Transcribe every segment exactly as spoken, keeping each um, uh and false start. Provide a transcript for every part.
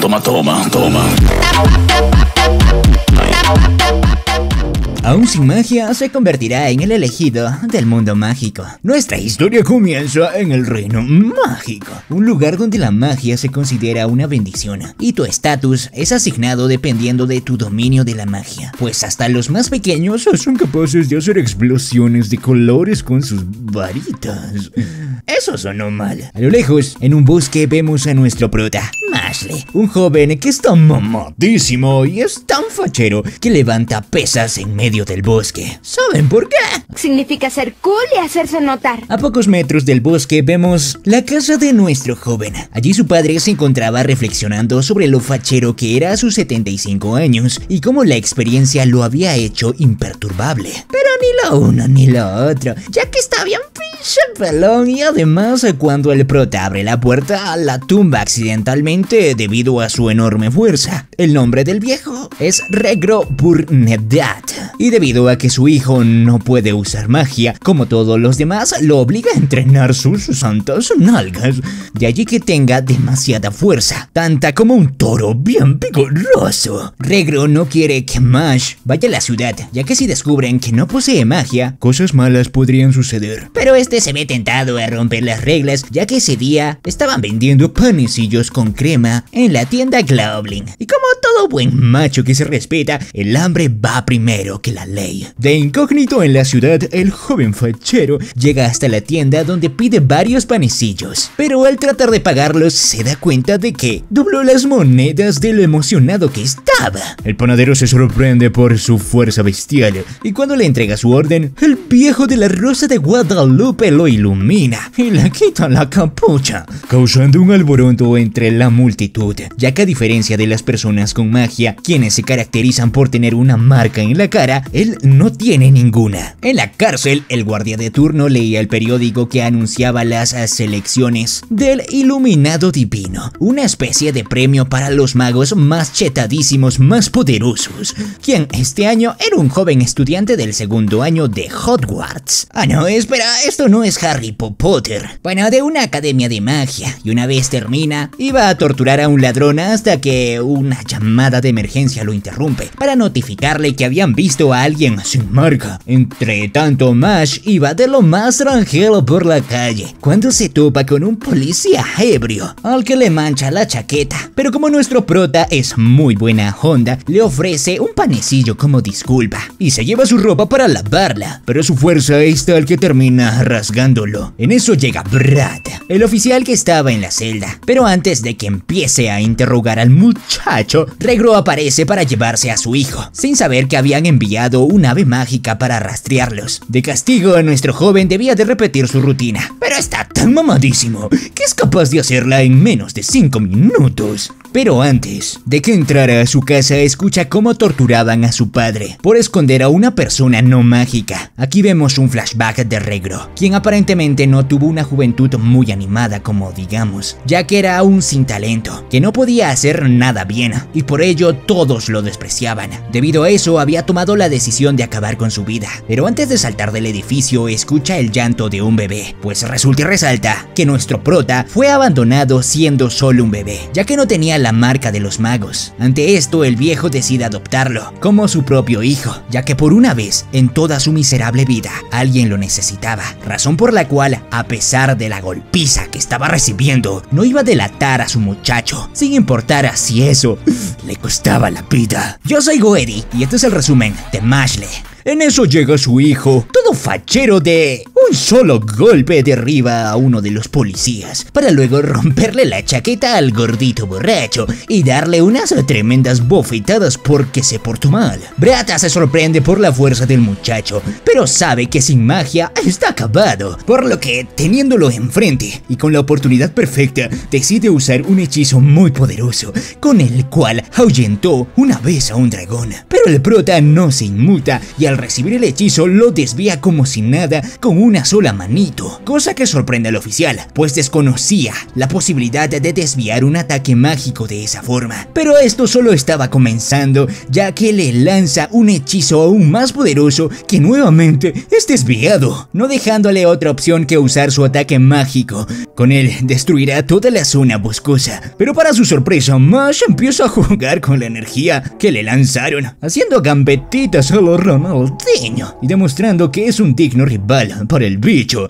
toma, toma, toma. Aún sin magia, se convertirá en el elegido del mundo mágico. Nuestra historia comienza en el reino mágico, un lugar donde la magia se considera una bendición y tu estatus es asignado dependiendo de tu dominio de la magia, pues hasta los más pequeños son capaces de hacer explosiones de colores con sus varitas. Eso sonó mal. A lo lejos, en un bosque, vemos a nuestro prota, Mashley, un joven que está mamadísimo y es tan fachero que levanta pesas en medio del bosque. ¿Saben por qué? Significa ser cool y hacerse notar. A pocos metros del bosque vemos la casa de nuestro joven. Allí su padre se encontraba reflexionando sobre lo fachero que era a sus setenta y cinco años y cómo la experiencia lo había hecho imperturbable. Pero ni lo uno ni lo otro, ya que está bien pinche pelón, y además cuando el prota abre la puerta, la tumba accidentalmente debido a su enorme fuerza. El nombre del viejo es Regro Burnedat, y debido a que su hijo no puede usar magia como todos los demás, lo obliga a entrenar sus santas nalgas. De allí que tenga demasiada fuerza, tanta como un toro bien vigoroso. Regro no quiere que Mash vaya a la ciudad, ya que si descubren que no posee magia, cosas malas podrían suceder. Pero este se ve tentado a romper las reglas, ya que ese día estaban vendiendo panecillos con crema en la tienda Glowblin. Y como todo buen macho que se respeta, el hambre va primero que la ley. De incógnito en la ciudad, el joven fachero llega hasta la tienda donde pide varios panecillos, pero al tratar de pagarlos se da cuenta de que dobló las monedas de lo emocionado que estaba. El panadero se sorprende por su fuerza bestial y cuando le entrega su orden, el viejo de la Rosa de Guadalupe lo ilumina y le quita la capucha, causando un alboroto entre la multitud, ya que a diferencia de las personas con magia, quienes se caracterizan por tener una marca en la cara, él no tiene ninguna. En la cárcel, el guardia de turno leía el periódico que anunciaba las selecciones del Iluminado Divino, una especie de premio para los magos más chetadísimos, más poderosos, quien este año era un joven estudiante del segundo año de Hogwarts. Ah no, espera, esto no es Harry Potter. Bueno, de una academia de magia, y una vez termina, iba a torturar a un ladrón hasta que una llamada de emergencia lo interrumpe para notificarle que habían visto a alguien sin marca. Entre tanto, Mash iba de lo más tranquilo por la calle cuando se topa con un policía ebrio al que le mancha la chaqueta, pero como nuestro prota es muy buena onda, le ofrece un panecillo como disculpa y se lleva su ropa para lavarla, pero su fuerza es tal que termina rasgándolo. En eso llega Brad, el oficial que estaba en la celda, pero antes de que empiece a interrogar al muchacho, Regro aparece para llevarse a su hijo, sin saber que habían enviado un ave mágica para rastrearlos. De castigo, nuestro joven debía de repetir su rutina, pero está tan mamadísimo que es capaz de hacerla en menos de cinco minutos. Pero antes de que entrara a su casa, escucha cómo torturaban a su padre por esconder a una persona no mágica. Aquí vemos un flashback de Regro, quien aparentemente no tuvo una juventud muy animada como digamos, ya que era un sin talento, que no podía hacer nada bien, y por ello todos lo despreciaban. Debido a eso había tomado la decisión de acabar con su vida, pero antes de saltar del edificio escucha el llanto de un bebé, pues resulta y resalta que nuestro prota fue abandonado siendo solo un bebé, ya que no tenía la marca de los magos. Ante esto, el viejo decide adoptarlo como su propio hijo, ya que por una vez en toda su miserable vida alguien lo necesitaba, razón por la cual, a pesar de la golpiza que estaba recibiendo, no iba a delatar a su muchacho, sin importar si eso le costaba la vida. Yo soy Goedi y este es el resumen de Mashley. En eso llega su hijo, todo fachero, de un solo golpe derriba a uno de los policías, para luego romperle la chaqueta al gordito borracho y darle unas tremendas bofetadas porque se portó mal. Brata se sorprende por la fuerza del muchacho, pero sabe que sin magia está acabado, por lo que, teniéndolo enfrente y con la oportunidad perfecta, decide usar un hechizo muy poderoso, con el cual ahuyentó una vez a un dragón. Pero el prota no se inmuta y al al recibir el hechizo lo desvía como si nada con una sola manito, cosa que sorprende al oficial, pues desconocía la posibilidad de desviar un ataque mágico de esa forma. Pero esto solo estaba comenzando, ya que le lanza un hechizo aún más poderoso que nuevamente es desviado, no dejándole otra opción que usar su ataque mágico. Con él destruirá toda la zona boscosa, pero para su sorpresa Mash empieza a jugar con la energía que le lanzaron, haciendo gambetitas a lo Ronaldinho y demostrando que es un digno rival para el bicho.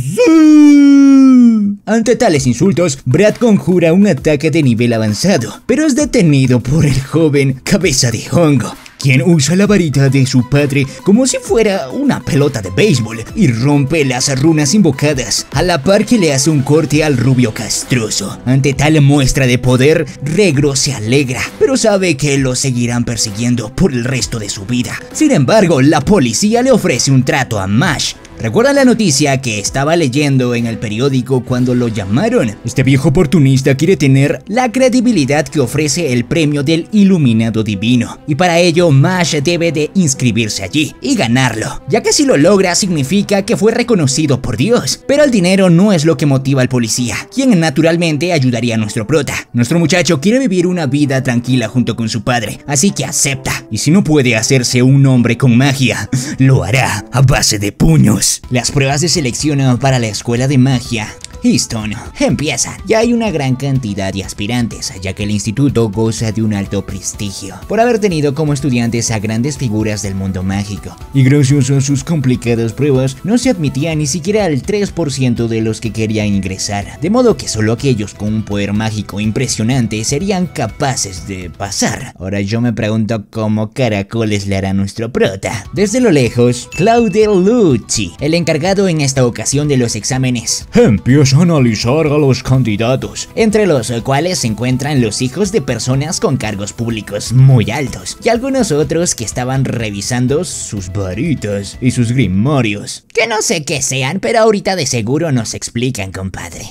Ante tales insultos, Brad conjura un ataque de nivel avanzado, pero es detenido por el joven Cabeza de Hongo, quien usa la varita de su padre como si fuera una pelota de béisbol y rompe las runas invocadas, a la par que le hace un corte al rubio castroso. Ante tal muestra de poder, Regro se alegra, pero sabe que lo seguirán persiguiendo por el resto de su vida. Sin embargo, la policía le ofrece un trato a Mash. ¿Recuerdan la noticia que estaba leyendo en el periódico cuando lo llamaron? Este viejo oportunista quiere tener la credibilidad que ofrece el premio del Iluminado Divino, y para ello Mash debe de inscribirse allí y ganarlo, ya que si lo logra significa que fue reconocido por Dios. Pero el dinero no es lo que motiva al policía, quien naturalmente ayudaría a nuestro prota. Nuestro muchacho quiere vivir una vida tranquila junto con su padre, así que acepta, y si no puede hacerse un hombre con magia, lo hará a base de puños. Las pruebas de selección para la escuela de magia Easton empiezan. Ya hay una gran cantidad de aspirantes, ya que el instituto goza de un alto prestigio por haber tenido como estudiantes a grandes figuras del mundo mágico. Y gracias a sus complicadas pruebas, no se admitía ni siquiera el tres por ciento de los que querían ingresar, de modo que solo aquellos con un poder mágico impresionante serían capaces de pasar. Ahora yo me pregunto cómo caracoles le hará nuestro prota. Desde lo lejos, Claude Lucci, el encargado en esta ocasión de los exámenes, empieza a analizar a los candidatos, entre los cuales se encuentran los hijos de personas con cargos públicos muy altos y algunos otros que estaban revisando sus varitas y sus grimorios, que no sé qué sean, pero ahorita de seguro nos explican, compadre.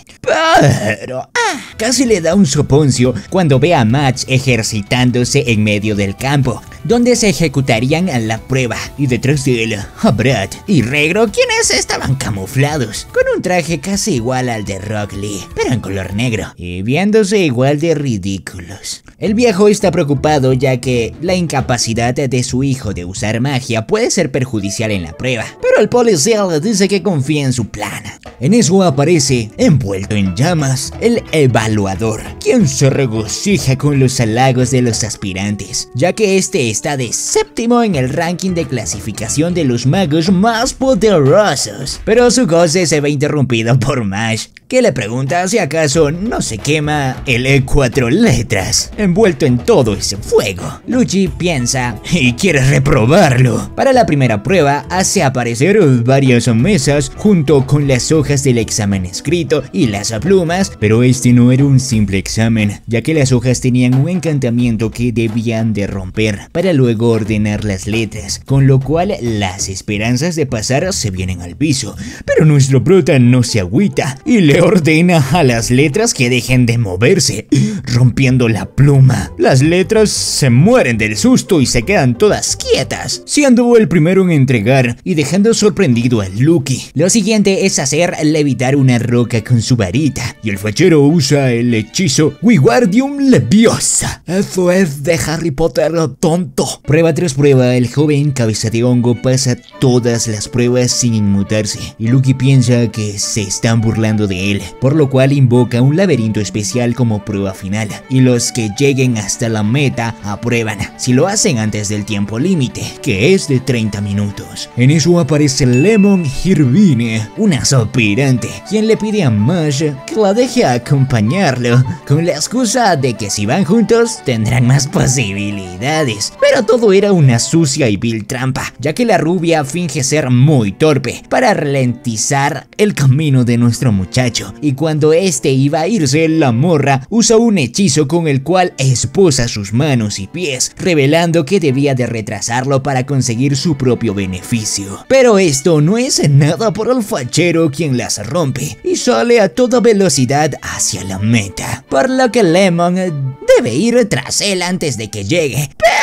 Pero ah, casi le da un soponcio cuando ve a Max ejercitándose en medio del campo, donde se ejecutarían la prueba, y detrás de él a Brad y Regro, quienes estaban camuflados con un traje casi igual al de Rock Lee, pero en color negro, y viéndose igual de ridículos. El viejo está preocupado, ya que la incapacidad de su hijo de usar magia puede ser perjudicial en la prueba, pero el policía le dice que confía en su plan. En eso aparece, envuelto en llamas, el evaluador, quien se regocija con los halagos de los aspirantes, ya que este está de séptimo en el ranking de clasificación de los magos más poderosos. Pero su goce se ve interrumpido por Mash, que le pregunta si acaso no se quema el cuatro letras, envuelto en todo ese fuego. Lucci piensa y quiere reprobarlo. Para la primera prueba hace aparecer varias mesas junto con las hojas del examen escrito y las plumas, pero este no era un simple examen, ya que las hojas tenían un encantamiento que debían de romper para luego ordenar las letras, con lo cual las esperanzas de pasar se vienen al piso. Pero nuestro prota no se agüita y le ordena a las letras que dejen de moverse, rompiendo la pluma. Las letras se mueren del susto y se quedan todas quietas, siendo el primero en entregar y dejando sorprendido a Lucky. Lo siguiente es hacer levitar una roca con su varita, y el fachero usa el hechizo Wingardium Leviosa. Eso es de Harry Potter, tonto. Prueba tras prueba, el joven Cabeza de Hongo pasa todas las pruebas sin inmutarse, y Lucky piensa que se están burlando de él, por lo cual invoca un laberinto especial como prueba final, y los que lleguen hasta la meta aprueban, si lo hacen antes del tiempo límite, que es de treinta minutos. En eso aparece Lemon Hirvine, una aspirante, quien le pide a Mash que la deje acompañarlo, con la excusa de que si van juntos tendrán más posibilidades. Pero todo era una sucia y vil trampa, ya que la rubia finge ser muy torpe para ralentizar el camino de nuestro muchacho, y cuando este iba a irse, la morra usa un hechizo con el cual esposa sus manos y pies, revelando que debía de retrasarlo para conseguir su propio beneficio. Pero esto no es nada por el fachero, quien las rompe y sale a toda velocidad hacia la meta, por lo que Lemon debe ir tras él antes de que llegue.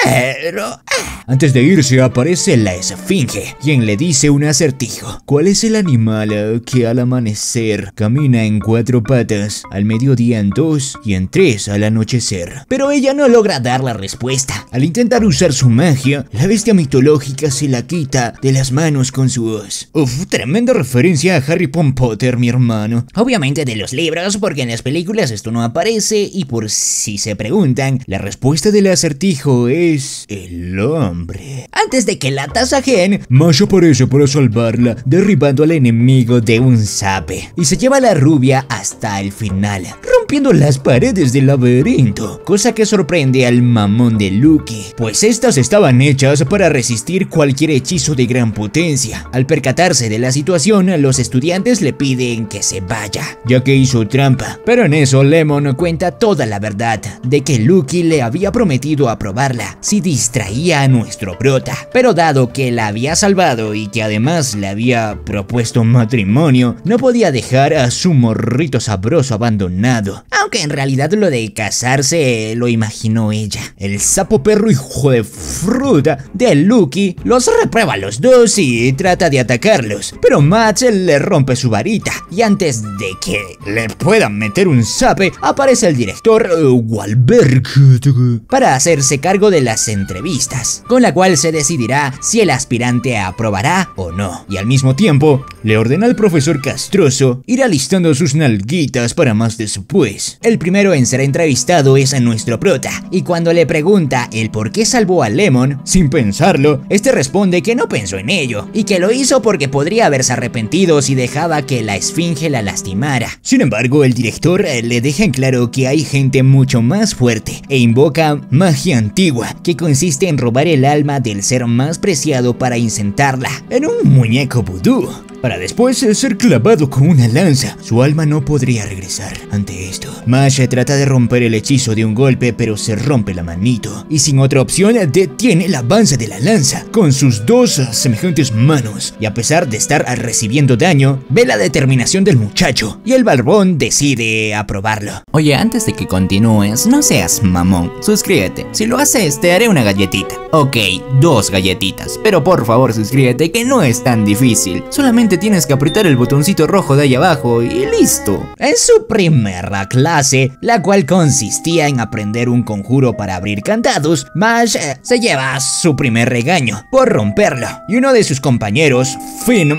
pero... Antes de irse aparece la esfinge, quien le dice un acertijo. ¿Cuál es el animal que al amanecer camina en cuatro patas, al mediodía en dos y en tres al anochecer? Pero ella no logra dar la respuesta. Al intentar usar su magia, la bestia mitológica se la quita de las manos con su hoz. Uf, tremenda referencia a Harry Potter, mi hermano. Obviamente de los libros, porque en las películas esto no aparece, y por si se preguntan, la respuesta del acertijo es... el hombre. Antes de que la tasajen, Mash aparece para salvarla, derribando al enemigo de un zape, y se lleva a la rubia hasta el final, rompiendo las paredes del laberinto, cosa que sorprende al mamón de Lucky, pues estas estaban hechas para resistir cualquier hechizo de gran potencia. Al percatarse de la situación, los estudiantes le piden que se vaya, ya que hizo trampa, pero en eso Lemon cuenta toda la verdad, de que Lucky le había prometido aprobarla si distraía a nuestro prota, pero dado que la había salvado y que además le había propuesto matrimonio, no podía dejar a su morrito sabroso abandonado, aunque en realidad lo de casarse lo imaginó ella. El sapo perro hijo de fruta de Lucky los reprueba a los dos y trata de atacarlos, pero Matt le rompe su varita, y antes de que le puedan meter un zape, aparece el director uh, Wahlberg para hacerse cargo de las entrevistas, con la cual se decidirá si el aspirante aprobará o no, y al mismo tiempo le ordena al profesor castroso ir alistando sus nalguitas para más después. El primero en ser entrevistado es a nuestro prota, y cuando le pregunta el por qué salvó a Lemon, sin pensarlo, este responde que no pensó en ello, y que lo hizo porque podría haberse arrepentido si dejaba que la esfinge la lastimara. Sin embargo, el director le deja en claro que hay gente mucho más fuerte, e invoca magia antigua, que consiste en robar el alma del ser más preciado para incentarla en un muñeco vudú, para después ser clavado con una lanza. Su alma no podría regresar ante esto. Mash trata de romper el hechizo de un golpe, pero se rompe la manito, y sin otra opción detiene el avance de la lanza con sus dos semejantes manos, y a pesar de estar recibiendo daño, ve la determinación del muchacho, y el barbón decide aprobarlo. Oye, antes de que continúes, no seas mamón, suscríbete. Si lo haces, te haré una galletita. Ok, dos galletitas, pero por favor suscríbete, que no es tan difícil. Solamente tienes que apretar el botoncito rojo de ahí abajo y listo. En su primera clase, la cual consistía en aprender un conjuro para abrir candados, Mash eh, se lleva su primer regaño por romperlo, y uno de sus compañeros, Finn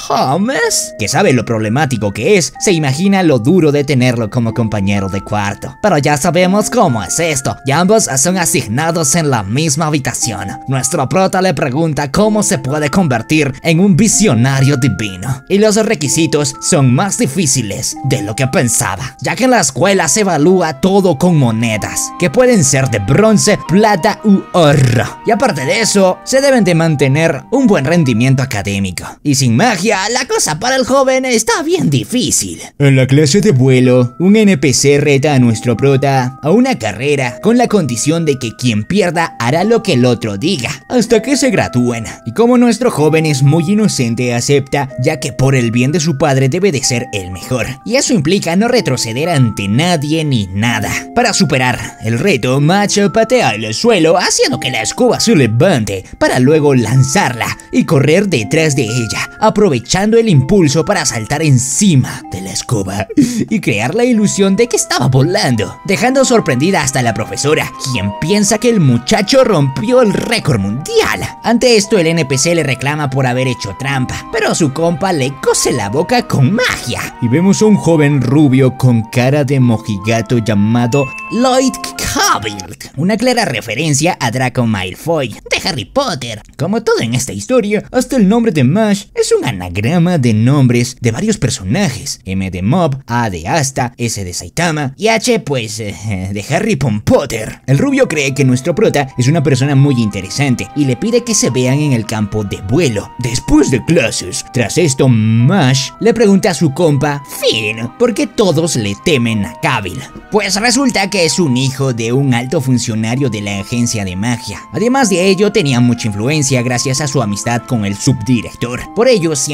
Holmes, que sabe lo problemático que es, se imagina lo duro de tenerlo como compañero de cuarto. Pero ya sabemos cómo es esto, y ambos son asignados en la misma habitación. Nuestro prota le pregunta cómo se puede convertir en un visionario divino, y los requisitos son más difíciles de lo que pensaba, ya que en la escuela se evalúa todo con monedas, que pueden ser de bronce, plata u oro, y aparte de eso, se deben de mantener un buen rendimiento académico, y sin magia la cosa para el joven está bien difícil. En la clase de vuelo, un N P C reta a nuestro prota a una carrera con la condición de que quien pierda hará lo que el otro diga, hasta que se gradúen. Y como nuestro joven es muy inocente, acepta, ya que por el bien de su padre debe de ser el mejor, y eso implica no retroceder ante nadie ni nada. Para superar el reto, Mash patea el suelo haciendo que la escoba se levante, para luego lanzarla y correr detrás de ella, aprovechando echando el impulso para saltar encima de la escoba y crear la ilusión de que estaba volando, dejando sorprendida hasta la profesora, quien piensa que el muchacho rompió el récord mundial. Ante esto, el N P C le reclama por haber hecho trampa, pero su compa le cose la boca con magia, y vemos a un joven rubio con cara de mojigato llamado Lloyd Cavil, una clara referencia a Draco Malfoy de Harry Potter. Como todo en esta historia, hasta el nombre de Mash es un anagrama de nombres de varios personajes: M de Mob, A de Asta, S de Saitama y H pues eh, de Harry Potter. El rubio cree que nuestro prota es una persona muy interesante y le pide que se vean en el campo de vuelo después de clases. Tras esto, Mash le pregunta a su compa Finn por qué todos le temen a Cavil. Pues resulta que es un hijo de un alto funcionario de la agencia de magia. Además de ello, tenía mucha influencia gracias a su amistad con el subdirector. Por ello, siempre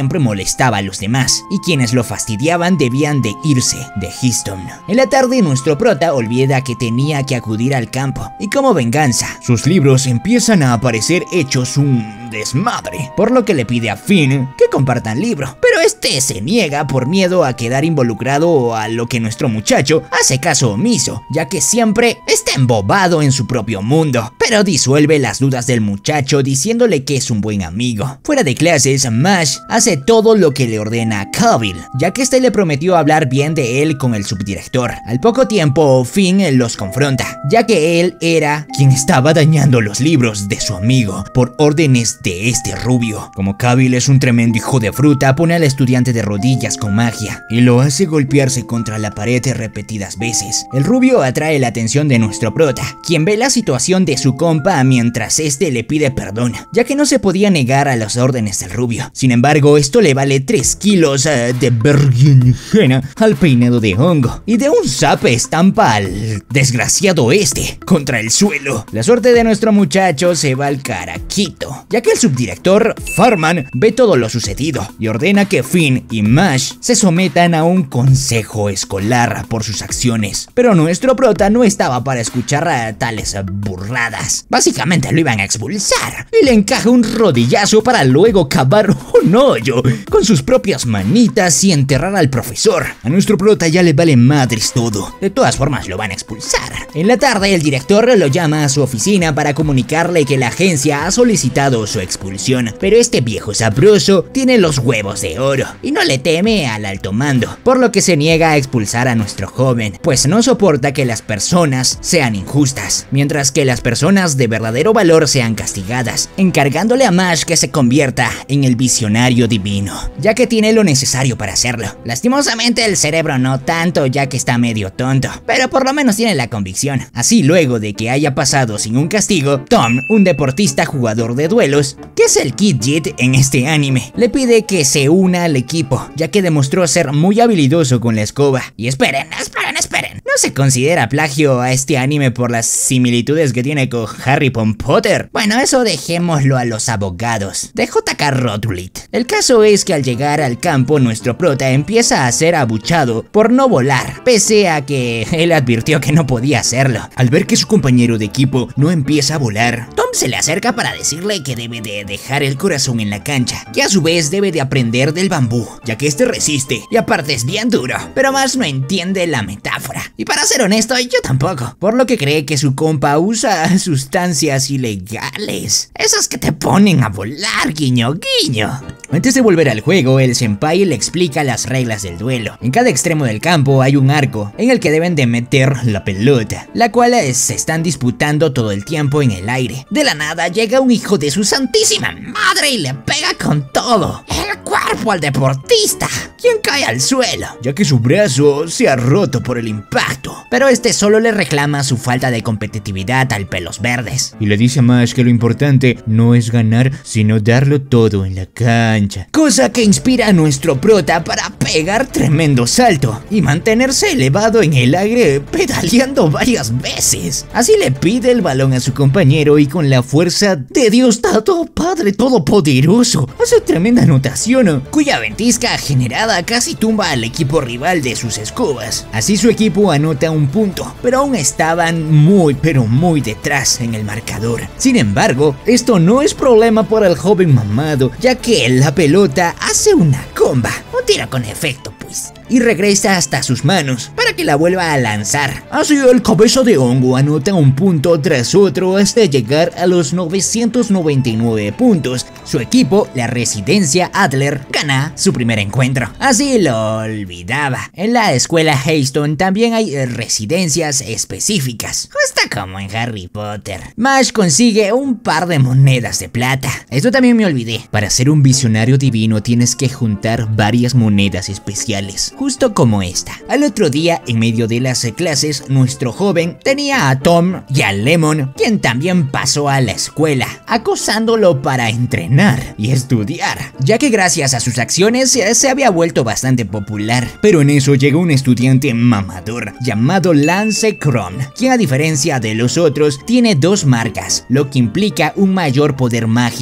siempre molestaba a los demás, y quienes lo fastidiaban debían de irse de Easton. En la tarde nuestro prota olvida que tenía que acudir al campo, y como venganza, sus libros empiezan a aparecer hechos un desmadre, por lo que le pide a Finn que compartan libro, pero este se niega por miedo a quedar involucrado, a lo que nuestro muchacho hace caso omiso, ya que siempre está embobado en su propio mundo, pero disuelve las dudas del muchacho diciéndole que es un buen amigo. Fuera de clases, Mash hace todo lo que le ordena Cavill, ya que este le prometió hablar bien de él con el subdirector. Al poco tiempo, Finn los confronta, ya que él era quien estaba dañando los libros de su amigo por órdenes de este rubio. Como Cavill es un tremendo hijo de fruta, pone al estudiante de rodillas con magia y lo hace golpearse contra la pared repetidas veces. El rubio atrae la atención de nuestro prota, quien ve la situación de su compa mientras este le pide perdón, ya que no se podía negar a las órdenes del rubio. Sin embargo, esto le vale tres kilos uh, de berenjena al peinado de hongo, y de un zape estampa al desgraciado este contra el suelo. La suerte de nuestro muchacho se va al caraquito, ya que el subdirector Farman ve todo lo sucedido y ordena que Finn y Mash se sometan a un consejo escolar por sus acciones. Pero nuestro prota no estaba para escuchar a tales burradas. Básicamente lo iban a expulsar y le encaja un rodillazo para luego cavar un hoyo con sus propias manitas y enterrar al profesor. A nuestro prota ya le vale madres todo. De todas formas lo van a expulsar. En la tarde el director lo llama a su oficina para comunicarle que la agencia ha solicitado su expulsión, pero este viejo sabroso tiene los huevos de oro y no le teme al alto mando, por lo que se niega a expulsar a nuestro joven, pues no soporta que las personas sean injustas, mientras que las personas de verdadero valor sean castigadas, encargándole a Mash que se convierta en el visionario divino, ya que tiene lo necesario para hacerlo. Lastimosamente el cerebro no tanto, ya que está medio tonto, pero por lo menos tiene la convicción. Así, luego de que haya pasado sin un castigo, Tom, un deportista jugador de duelos, que es el Kid Jit en este anime, le pide que se una al equipo, ya que demostró ser muy habilidoso con la escoba. Y esperen, esperen, esperen, ¿no se considera plagio a este anime por las similitudes que tiene con Harry Potter? Bueno, eso dejémoslo a los abogados de J K Rowling. El caso es que al llegar al campo, nuestro prota empieza a ser abuchado por no volar, pese a que él advirtió que no podía hacerlo. Al ver que su compañero de equipo no empieza a volar, Tom se le acerca para decirle que debe de dejar el corazón en la cancha, que a su vez debe de aprender del bambú, ya que este resiste y aparte es bien duro, pero más no entiende la metáfora. Y para ser honesto, yo tampoco, por lo que cree que su compa usa sustancias ilegales, esas que te ponen a volar, guiño guiño. Antes de volver al juego, el senpai le explica las reglas del duelo. En cada extremo del campo hay un arco en el que deben de meter la pelota, la cual se están disputando todo el tiempo en el aire. De la nada llega un hijo de su santísima madre y le pega con todo el cuerpo al deportista, quien cae al suelo, ya que su brazo se ha roto por el impacto. Pero este solo le reclama su falta de competitividad al Pelos Verdes y le dice a Mash que lo importante no es ganar, sino darlo todo en la cancha, cosa que inspira a nuestro prota para pegar tremendo salto y mantenerse elevado en el aire pedaleando varias veces. Así le pide el balón a su compañero y con la fuerza de Dios Todo Padre Todopoderoso hace tremenda anotación, cuya ventisca generada casi tumba al equipo rival de sus escobas. Así su equipo anota un punto, pero aún estaban muy pero muy detrás en el marcador. Sin embargo, esto no es problema para el joven mamado, ya que la pelota hace una comba, un tiro con efecto pues, y regresa hasta sus manos para que la vuelva a lanzar. Así el cabeza de hongo anota un punto tras otro hasta llegar a los novecientos noventa y nueve puntos. Su equipo, la Residencia Adler, gana su primer encuentro. Así lo olvidaba. En la escuela Easton también hay residencias específicas, justo como en Harry Potter. Mash consigue un par de monedas de plata. Esto también me olvidé. Para ser un visionario divino tienes que juntar varias monedas especiales, justo como esta. Al otro día, en medio de las clases, nuestro joven tenía a Tom y a Lemon, quien también pasó a la escuela, acosándolo para entrenar y estudiar, ya que gracias a sus acciones se había vuelto bastante popular. Pero en eso llegó un estudiante mamador llamado Lance Cron, quien a diferencia de los otros tiene dos marcas, lo que implica un mayor poder mágico.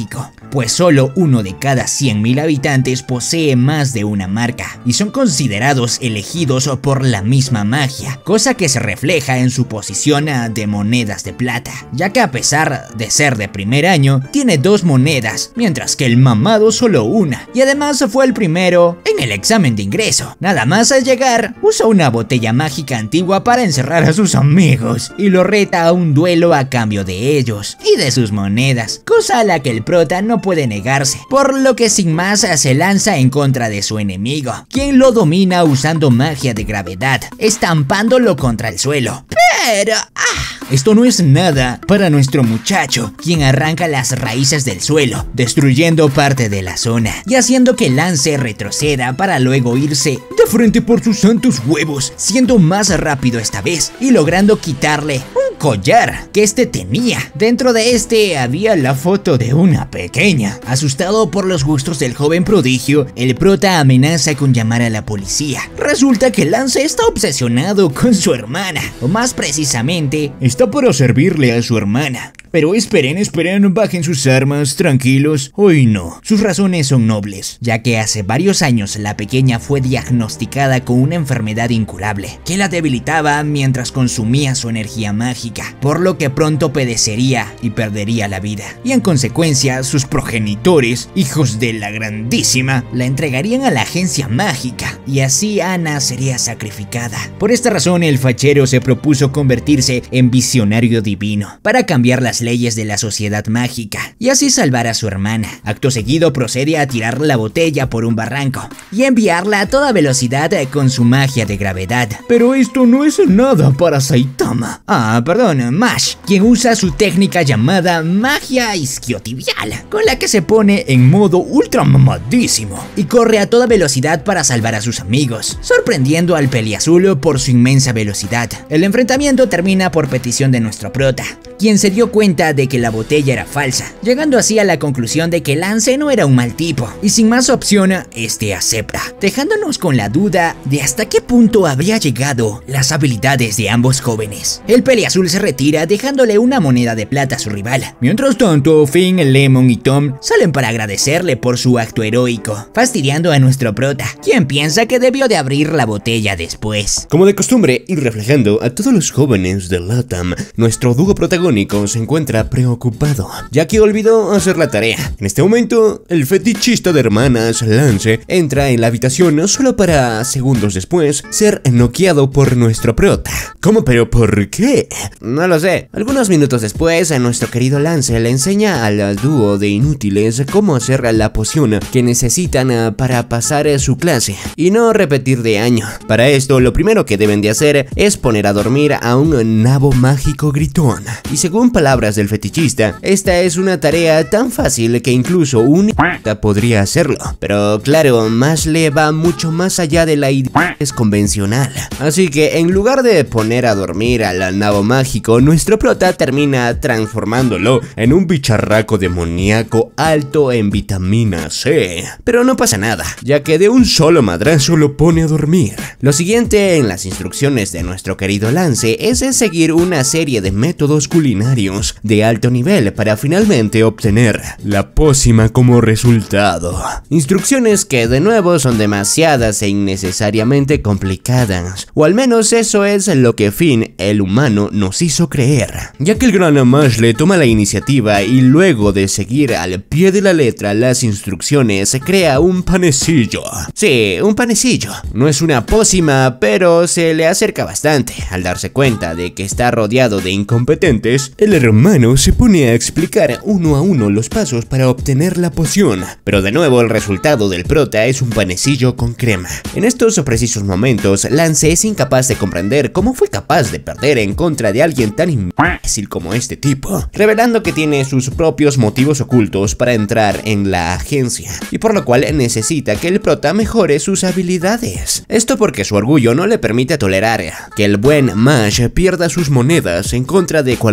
pues solo uno de cada cien mil habitantes posee más de una marca y son considerados elegidos por la misma magia, cosa que se refleja en su posición de monedas de plata, ya que a pesar de ser de primer año, tiene dos monedas, mientras que el mamado solo una, y además fue el primero en el examen de ingreso. Nada más al llegar, usa una botella mágica antigua para encerrar a sus amigos, y lo reta a un duelo a cambio de ellos y de sus monedas, cosa a la que el prota no puede negarse, por lo que sin más se lanza en contra de su enemigo, quien lo domina usando magia de gravedad, estampándolo contra el suelo. Pero... ¡ah! Esto no es nada para nuestro muchacho, quien arranca las raíces del suelo, destruyendo parte de la zona y haciendo que Lance retroceda para luego irse de frente por sus santos huevos, siendo más rápido esta vez y logrando quitarle un collar que este tenía. Dentro de este había la foto de una pequeña. Asustado por los gustos del joven prodigio, el prota amenaza con llamar a la policía. Resulta que Lance está obsesionado con su hermana, o más precisamente, está para servirle a su hermana. Pero esperen, esperen, bajen sus armas, tranquilos. Hoy no, sus razones son nobles, ya que hace varios años la pequeña fue diagnosticada con una enfermedad incurable que la debilitaba mientras consumía su energía mágica, por lo que pronto padecería y perdería la vida. Y en consecuencia, sus progenitores, hijos de la grandísima, la entregarían a la agencia mágica, y así Ana sería sacrificada. Por esta razón, el fachero se propuso convertirse en visionario divino para cambiar las leyes de la sociedad mágica y así salvar a su hermana. Acto seguido procede a tirar la botella por un barranco y enviarla a toda velocidad con su magia de gravedad. Pero esto no es nada para Saitama. Ah, perdón, Mash, quien usa su técnica llamada magia isquiotibial, con la que se pone en modo ultra mamadísimo y corre a toda velocidad para salvar a sus amigos, sorprendiendo al peliazul por su inmensa velocidad. El enfrentamiento termina por petición de nuestro prota, quien se dio cuenta de que la botella era falsa, llegando así a la conclusión de que Lance no era un mal tipo, y sin más opción, este acepta, dejándonos con la duda de hasta qué punto habría llegado las habilidades de ambos jóvenes. El peliazul se retira dejándole una moneda de plata a su rival. Mientras tanto, Finn, Lemon y Tom salen para agradecerle por su acto heroico, fastidiando a nuestro prota, quien piensa que debió de abrir la botella después. Como de costumbre y reflejando a todos los jóvenes de LATAM, nuestro dúo protagónico se encuentra preocupado, ya que olvidó hacer la tarea. En este momento, el fetichista de hermanas, Lance, entra en la habitación solo para, segundos después, ser noqueado por nuestro prota. ¿Cómo? ¿Pero por qué? No lo sé. Algunos minutos después, a nuestro querido Lance le enseña al dúo de inútiles cómo hacer la poción que necesitan para pasar su clase y no repetir de año. Para esto, lo primero que deben de hacer es poner a dormir a un nabo mágico gritón. Y según palabras del fetichista, esta es una tarea tan fácil que incluso un idiota podría hacerlo. Pero claro, Mashle va mucho más allá de la idiotez convencional. Así que en lugar de poner a dormir al nabo mágico, nuestro prota termina transformándolo en un bicharraco demoníaco alto en vitamina C. Pero no pasa nada, ya que de un solo madrazo lo pone a dormir. Lo siguiente en las instrucciones de nuestro querido Lance es seguir una serie de métodos culinarios de alto nivel para finalmente obtener la pócima como resultado. Instrucciones que de nuevo son demasiadas e innecesariamente complicadas, o al menos eso es lo que Finn, el humano, nos hizo creer, ya que el gran Mashle toma la iniciativa y luego de seguir al pie de la letra las instrucciones se crea un panecillo. Sí, un panecillo. No es una pócima, pero se le acerca bastante. Al darse cuenta de que está rodeado de incompetentes, el hermano se pone a explicar uno a uno los pasos para obtener la poción, pero de nuevo el resultado del prota es un panecillo con crema. En estos precisos momentos, Lance es incapaz de comprender cómo fue capaz de perder en contra de alguien tan imbécil como este tipo, revelando que tiene sus propios motivos ocultos para entrar en la agencia, y por lo cual necesita que el prota mejore sus habilidades. Esto porque su orgullo no le permite tolerar que el buen Mash pierda sus monedas en contra de cualquier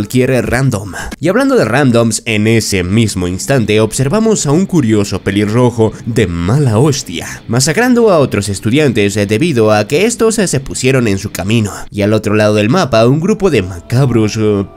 cualquier random. Y hablando de randoms, en ese mismo instante observamos a un curioso pelirrojo de mala hostia, masacrando a otros estudiantes debido a que estos se pusieron en su camino. Y al otro lado del mapa, un grupo de macabros uh,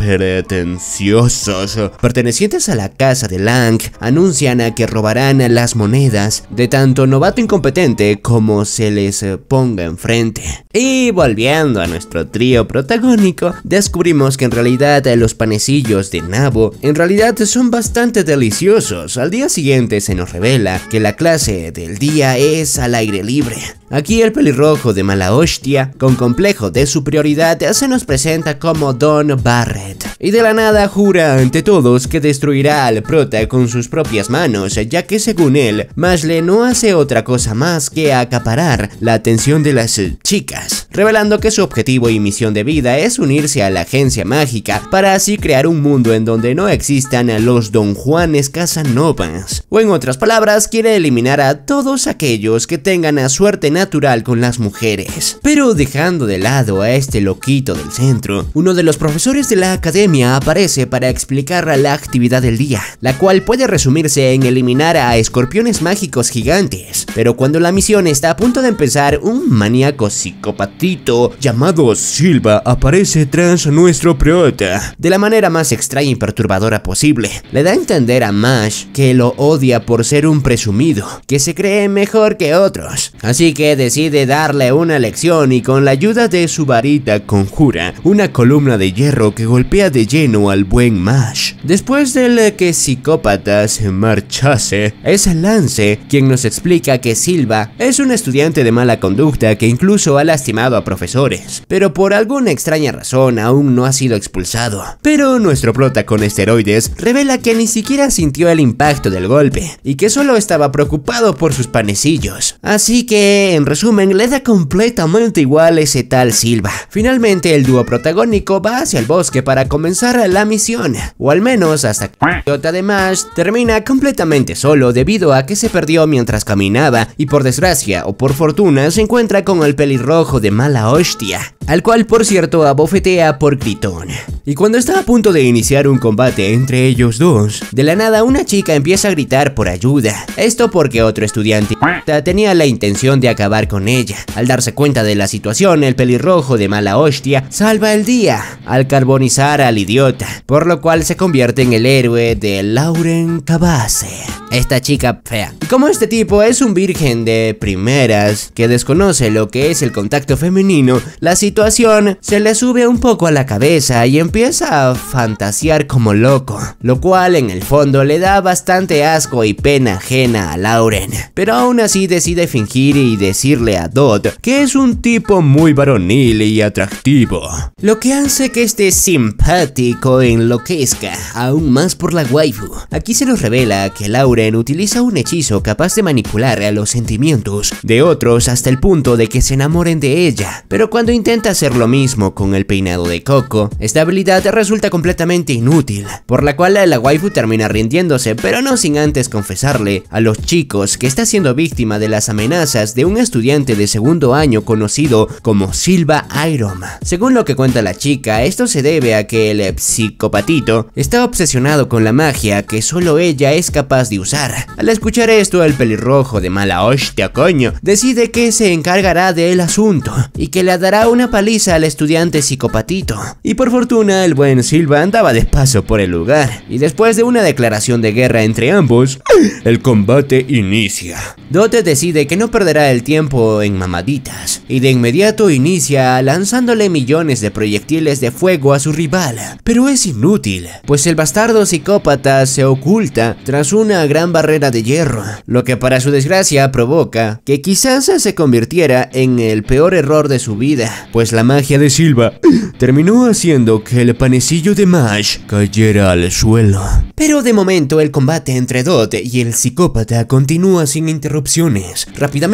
pretenciosos uh, pertenecientes a la casa de Lang anuncian a que robarán las monedas de tanto novato incompetente como se les uh, ponga enfrente. Y volviendo a nuestro trío protagónico, descubrimos que en realidad los panecillos de nabo en realidad son bastante deliciosos. Al día siguiente se nos revela que la clase del día es al aire libre. Aquí el pelirrojo de mala hostia, con complejo de superioridad, se nos presenta como Don Barrett, y de la nada jura ante todos que destruirá al prota con sus propias manos, ya que según él, Mashle no hace otra cosa más que acaparar la atención de las chicas, revelando que su objetivo y misión de vida es unirse a la agencia mágica para así crear un mundo en donde no existan los Don Juanes Casanovas, o en otras palabras, quiere eliminar a todos aquellos que tengan a suerte natural con las mujeres. Pero dejando de lado a este loquito del centro, uno de los profesores de la academia aparece para explicar la actividad del día, la cual puede resumirse en eliminar a escorpiones mágicos gigantes. Pero cuando la misión está a punto de empezar, un maníaco psicopatito llamado Silva aparece tras nuestro prota de la manera más extraña y perturbadora posible. Le da a entender a Mash que lo odia por ser un presumido, que se cree mejor que otros, así que decide darle una lección y con la ayuda de su varita conjura una columna de hierro que golpea de lleno al buen Mash. Después del que psicópata se marchase, es Lance quien nos explica que Silva es un estudiante de mala conducta que incluso ha lastimado a profesores, pero por alguna extraña razón aún no ha sido expulsado. Pero nuestro prota con esteroides revela que ni siquiera sintió el impacto del golpe y que solo estaba preocupado por sus panecillos. Así que, en resumen, le da completamente igual ese tal Silva. Finalmente, el dúo protagónico va hacia el bosque para comenzar la misión, o al menos hasta que el idiota de Mash termina completamente solo debido a que se perdió mientras caminaba y por desgracia o por fortuna se encuentra con el pelirrojo de mala hostia, al cual por cierto abofetea por gritón. Y cuando está a punto de iniciar un combate entre ellos dos, de la nada una chica empieza a gritar por ayuda. Esto porque otro estudiante tenía la intención de acabar con ella. Al darse cuenta de la situación, el pelirrojo de mala hostia salva el día al carbonizar al idiota, por lo cual se convierte en el héroe de Lauren Cabase, esta chica fea. Y como este tipo es un virgen de primeras que desconoce lo que es el contacto femenino, la situación se le sube un poco a la cabeza y empieza a fantasear como loco, lo cual en el fondo le da bastante asco y pena ajena a Lauren, pero aún así decide fingir y decirle a Dot que es un tipo muy varonil y atractivo, lo que hace que este simpático enloquezca aún más por la waifu. Aquí se nos revela que Lauren utiliza un hechizo capaz de manipular a los sentimientos de otros hasta el punto de que se enamoren de ella, pero cuando intenta hacer lo mismo con el peinado de Coco, esta habilidad resulta completamente inútil, por la cual la waifu termina rindiéndose, pero no sin antes confesarle a los chicos que está siendo víctima de las amenazas de un estudiante de segundo año conocido como Silva Iron. Según lo que cuenta la chica, esto se debe a que el psicopatito está obsesionado con la magia que solo ella es capaz de usar. Al escuchar esto, el pelirrojo de mala hostia coño decide que se encargará del asunto y que le dará una paliza al estudiante psicopatito. Y por fortuna el buen Silva andaba de paso por el lugar, y después de una declaración de guerra entre ambos, el combate inicia. Dote decide que no perderá el tiempo en mamaditas y de inmediato inicia lanzándole millones de proyectiles de fuego a su rival, pero es inútil, pues el bastardo psicópata se oculta tras una gran barrera de hierro, lo que para su desgracia provoca que quizás se convirtiera en el peor error de su vida, pues la magia de Silva terminó haciendo que el panecillo de Mash cayera al suelo. Pero de momento el combate entre Dot y el psicópata continúa sin interrupciones. Rápidamente Silva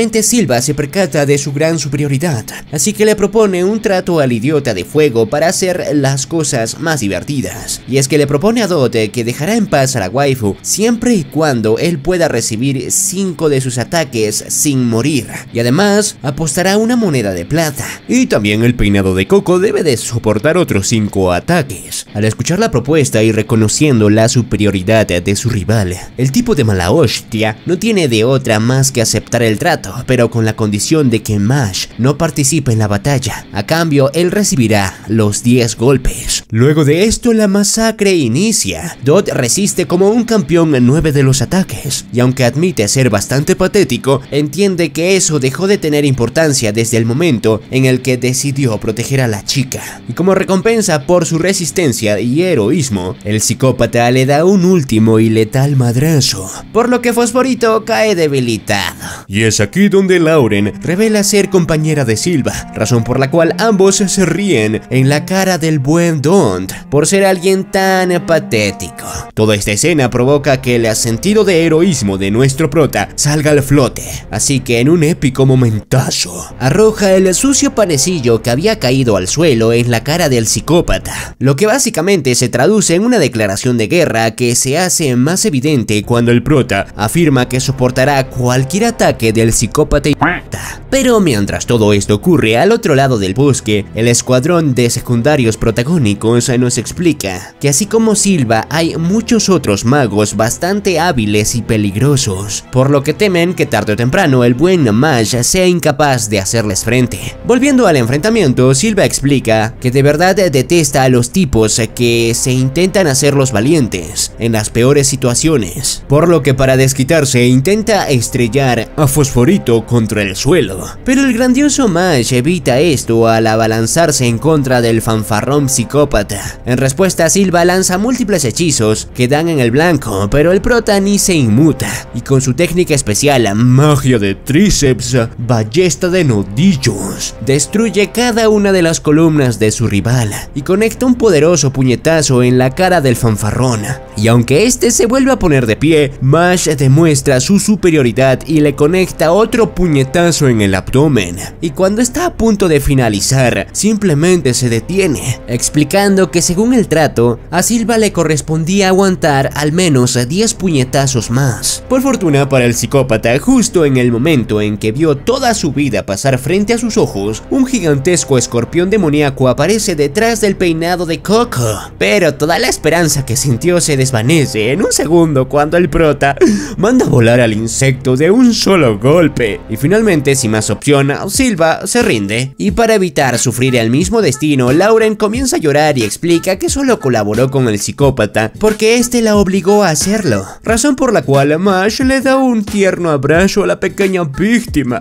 Silva se percata de su gran superioridad, así que le propone un trato al idiota de fuego para hacer las cosas más divertidas. Y es que le propone a Dot que dejará en paz a la waifu siempre y cuando él pueda recibir cinco de sus ataques sin morir, y además apostará una moneda de plata. Y también el peinado de Coco debe de soportar otros cinco ataques. Al escuchar la propuesta y reconociendo la superioridad de su rival, el tipo de mala hostia no tiene de otra más que aceptar el trato, pero con la condición de que Mash no participe en la batalla. A cambio, él recibirá los diez golpes. Luego de esto, la masacre inicia. Dot resiste como un campeón en nueve de los ataques, y aunque admite ser bastante patético, entiende que eso dejó de tener importancia desde el momento en el que decidió proteger a la chica. Y como recompensa por su resistencia y heroísmo, el psicópata le da un último y letal madrazo, por lo que Fosforito cae debilitado. Y es aquí donde Lauren revela ser compañera de Silva, razón por la cual ambos se ríen en la cara del buen Don por ser alguien tan patético. Toda esta escena provoca que el sentido de heroísmo de nuestro prota salga al flote, así que en un épico momentazo arroja el sucio panecillo que había caído al suelo en la cara del psicópata, lo que básicamente se traduce en una declaración de guerra que se hace más evidente cuando el prota afirma que soportará cualquier ataque del psicópata. Pero mientras todo esto ocurre al otro lado del bosque, el escuadrón de secundarios protagónicos nos explica que así como Silva hay muchos otros magos bastante hábiles y peligrosos, por lo que temen que tarde o temprano el buen Mash sea incapaz de hacerles frente. Volviendo al enfrentamiento, Silva explica que de verdad detesta a los tipos que se intentan hacer los valientes en las peores situaciones, por lo que para desquitarse intenta estrellar a Fosforito contra el suelo. Pero el grandioso Mash evita esto al abalanzarse en contra del fanfarrón psicópata. En respuesta, Silva lanza múltiples hechizos que dan en el blanco, pero el prota ni se inmuta, y con su técnica especial, magia de tríceps, ballesta de nudillos, destruye cada una de las columnas de su rival y conecta un poderoso puñetazo en la cara del fanfarrón. Y aunque este se vuelve a poner de pie, Mash demuestra su superioridad y le conecta otro puñetazo en el abdomen, y cuando está a punto de finalizar, simplemente se detiene, explicando que según el trato, a Silva le correspondía aguantar al menos diez puñetazos más. Por fortuna para el psicópata, justo en el momento en que vio toda su vida pasar frente a sus ojos, un gigantesco escorpión demoníaco aparece detrás del peinado de Coco, pero toda la esperanza que sintió se desvanece en un segundo cuando el prota manda a volar al insecto de un solo golpe. Y finalmente, sin más opción, Silva se rinde, y para evitar sufrir el mismo destino, Lauren comienza a llorar y explica que solo colaboró con el psicópata porque este la obligó a hacerlo, razón por la cual Mash le da un tierno abrazo a la pequeña víctima.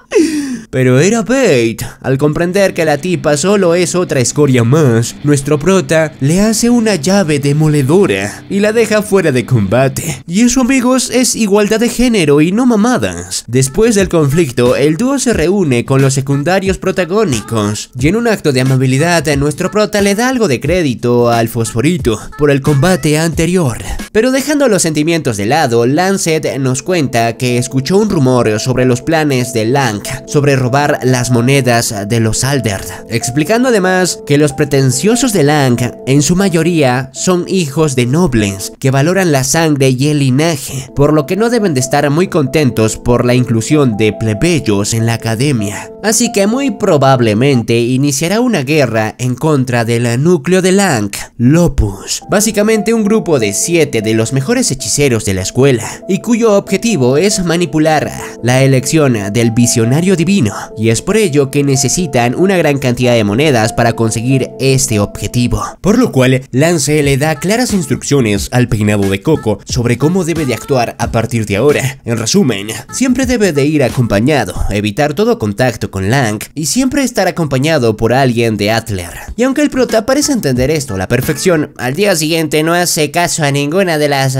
Pero era bait. Al comprender que la tipa solo es otra escoria más, nuestro prota le hace una llave demoledora y la deja fuera de combate. Y eso, amigos, es igualdad de género y no mamadas. Después del conflicto, el dúo se reúne con los secundarios protagónicos, y en un acto de amabilidad, nuestro prota le da algo de crédito al Fosforito por el combate anterior. Pero dejando los sentimientos de lado, Lancet nos cuenta que escuchó un rumor sobre los planes de Lang sobre robar las monedas de los Alderd, explicando además que los pretenciosos de Lang en su mayoría son hijos de nobles que valoran la sangre y el linaje, por lo que no deben de estar muy contentos por la inclusión de plebeyos en la academia. Así que muy probablemente iniciará una guerra en contra del núcleo de Lang, Lopus, básicamente un grupo de siete de los mejores hechiceros de la escuela, y cuyo objetivo es manipular la elección del visionario divino, y es por ello que necesitan una gran cantidad de monedas para conseguir este objetivo. Por lo cual, Lance le da claras instrucciones al peinado de Coco sobre cómo debe de actuar a partir de ahora. En resumen, siempre debe de ir acompañado, evitar todo contacto con Lang y siempre estar acompañado por alguien de Adler. Y aunque el prota parece entender esto a la perfección, al día siguiente no hace caso a ninguna de las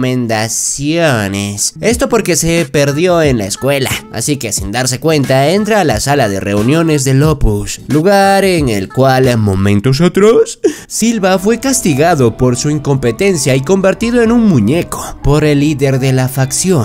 recomendaciones. Esto porque se perdió en la escuela, así que sin darse cuenta entra a la sala de reuniones de Lopus, lugar en el cual momentos atrás Silva fue castigado por su incompetencia y convertido en un muñeco por el líder de la facción,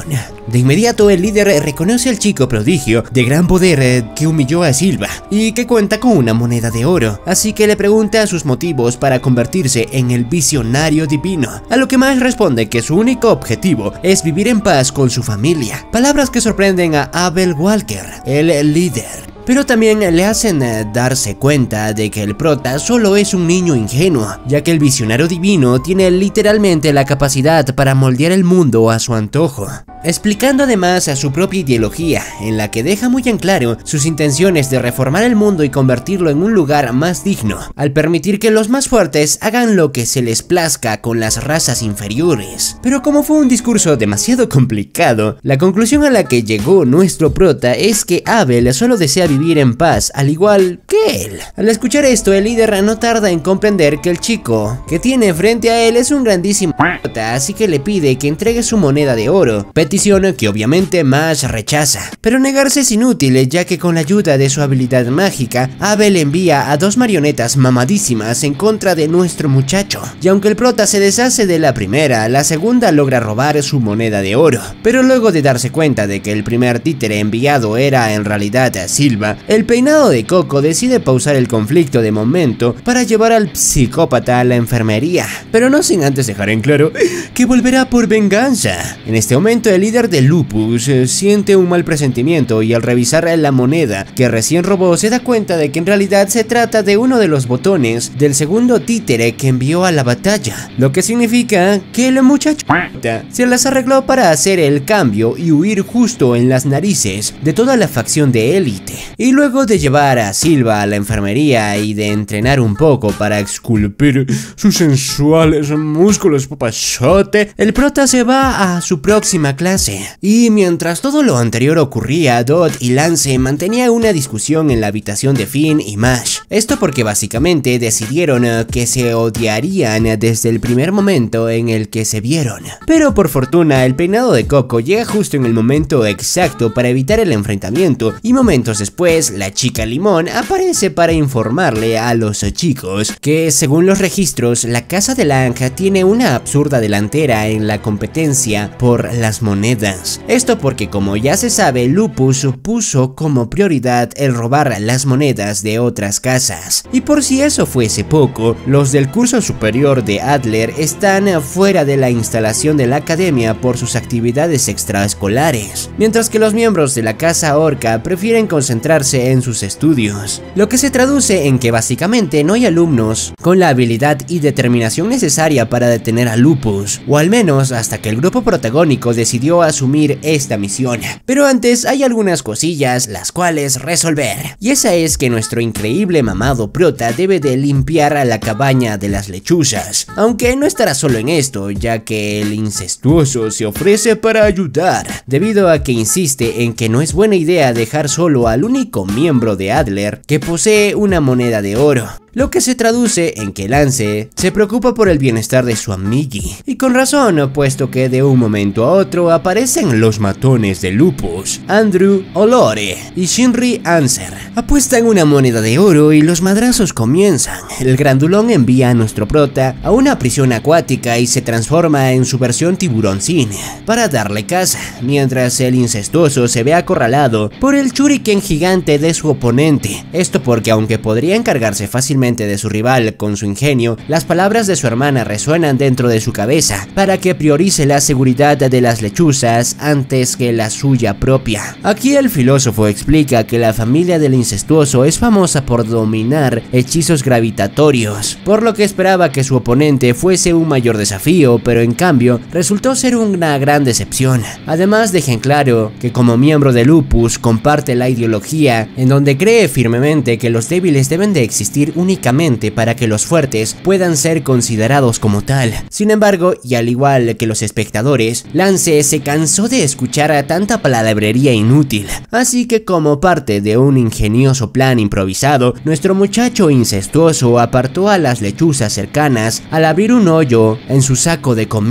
De inmediato el líder reconoce al chico prodigio de gran poder eh, que humilló a Silva y que cuenta con una moneda de oro, así que le pregunta sus motivos para convertirse en el visionario divino, a lo que Mash responde que su único objetivo es vivir en paz con su familia, palabras que sorprenden a Abel Walker, el líder. Pero también le hacen eh, darse cuenta de que el prota solo es un niño ingenuo, ya que el visionario divino tiene literalmente la capacidad para moldear el mundo a su antojo, explicando además a su propia ideología, en la que deja muy en claro sus intenciones de reformar el mundo y convertirlo en un lugar más digno, al permitir que los más fuertes hagan lo que se les plazca con las razas inferiores. Pero como fue un discurso demasiado complicado, la conclusión a la que llegó nuestro prota es que Abel solo desea vivir en paz, al igual que él. Al escuchar esto, el líder no tarda en comprender que el chico que tiene frente a él es un grandísimo prota, así que le pide que entregue su moneda de oro, petición que obviamente Mash rechaza. Pero negarse es inútil, ya que con la ayuda de su habilidad mágica, Abel envía a dos marionetas mamadísimas en contra de nuestro muchacho, y aunque el prota se deshace de la primera, la segunda logra robar su moneda de oro. Pero luego de darse cuenta de que el primer títere enviado era en realidad a Silva, el peinado de Coco decide pausar el conflicto de momento para llevar al psicópata a la enfermería, pero no sin antes dejar en claro que volverá por venganza. En este momento el líder de Lupus eh, siente un mal presentimiento y al revisar la moneda que recién robó se da cuenta de que en realidad se trata de uno de los botones del segundo títere que envió a la batalla, lo que significa que el muchacho se las arregló para hacer el cambio y huir justo en las narices de toda la facción de élite. Y luego de llevar a Silva a la enfermería y de entrenar un poco para esculpir sus sensuales músculos papazote, el prota se va a su próxima clase. Y mientras todo lo anterior ocurría, Dot y Lance mantenían una discusión en la habitación de Finn y Mash. Esto porque básicamente decidieron uh, que se odiarían desde el primer momento en el que se vieron. Pero por fortuna el peinado de Coco llega justo en el momento exacto para evitar el enfrentamiento, y momentos después la chica limón aparece para informarle a los chicos que según los registros la casa de Lang tiene una absurda delantera en la competencia por las monedas. Esto porque, como ya se sabe, Lupus puso como prioridad el robar las monedas de otras casas. Y por si eso fuese poco, los del curso superior de Adler están fuera de la instalación de la academia por sus actividades extraescolares, mientras que los miembros de la casa Orca prefieren concentrarse en sus estudios, lo que se traduce en que básicamente no hay alumnos con la habilidad y determinación necesaria para detener a Lupus, o al menos hasta que el grupo protagónico decidió asumir esta misión. Pero antes hay algunas cosillas las cuales resolver, y esa es que nuestro increíble mamado prota debe de limpiar a la cabaña de las lechuzas, aunque no estará solo en esto, ya que el incestuoso se ofrece para ayudar, debido a que insiste en que no es buena idea dejar solo al único miembro de Adler que posee una moneda de oro, lo que se traduce en que Lance se preocupa por el bienestar de su amigui, y con razón, puesto que de un momento a otro aparecen los matones de Lupus, Andrew Olore y Shinri Anser. Apuestan una moneda de oro y los madrazos comienzan. El grandulón envía a nuestro prota a una prisión acuática y se transforma en su versión tiburoncín para darle caza, mientras el incestuoso se ve acorralado por el shuriken gigante de su oponente. Esto porque aunque podría encargarse fácilmente de su rival con su ingenio, las palabras de su hermana resuenan dentro de su cabeza para que priorice la seguridad de las lechuzas antes que la suya propia. Aquí el filósofo explica que la familia del incestuoso es famosa por dominar hechizos gravitatorios, por lo que esperaba que su oponente fuese un mayor desafío, pero en cambio resultó ser una gran decepción. Además deja en claro que como miembro de Lupus comparte la ideología en donde cree firmemente que los débiles deben de existir únicamente únicamente para que los fuertes puedan ser considerados como tal. Sin embargo, y al igual que los espectadores, Lance se cansó de escuchar a tanta palabrería inútil, así que como parte de un ingenioso plan improvisado, nuestro muchacho incestuoso apartó a las lechuzas cercanas al abrir un hoyo en su saco de comida.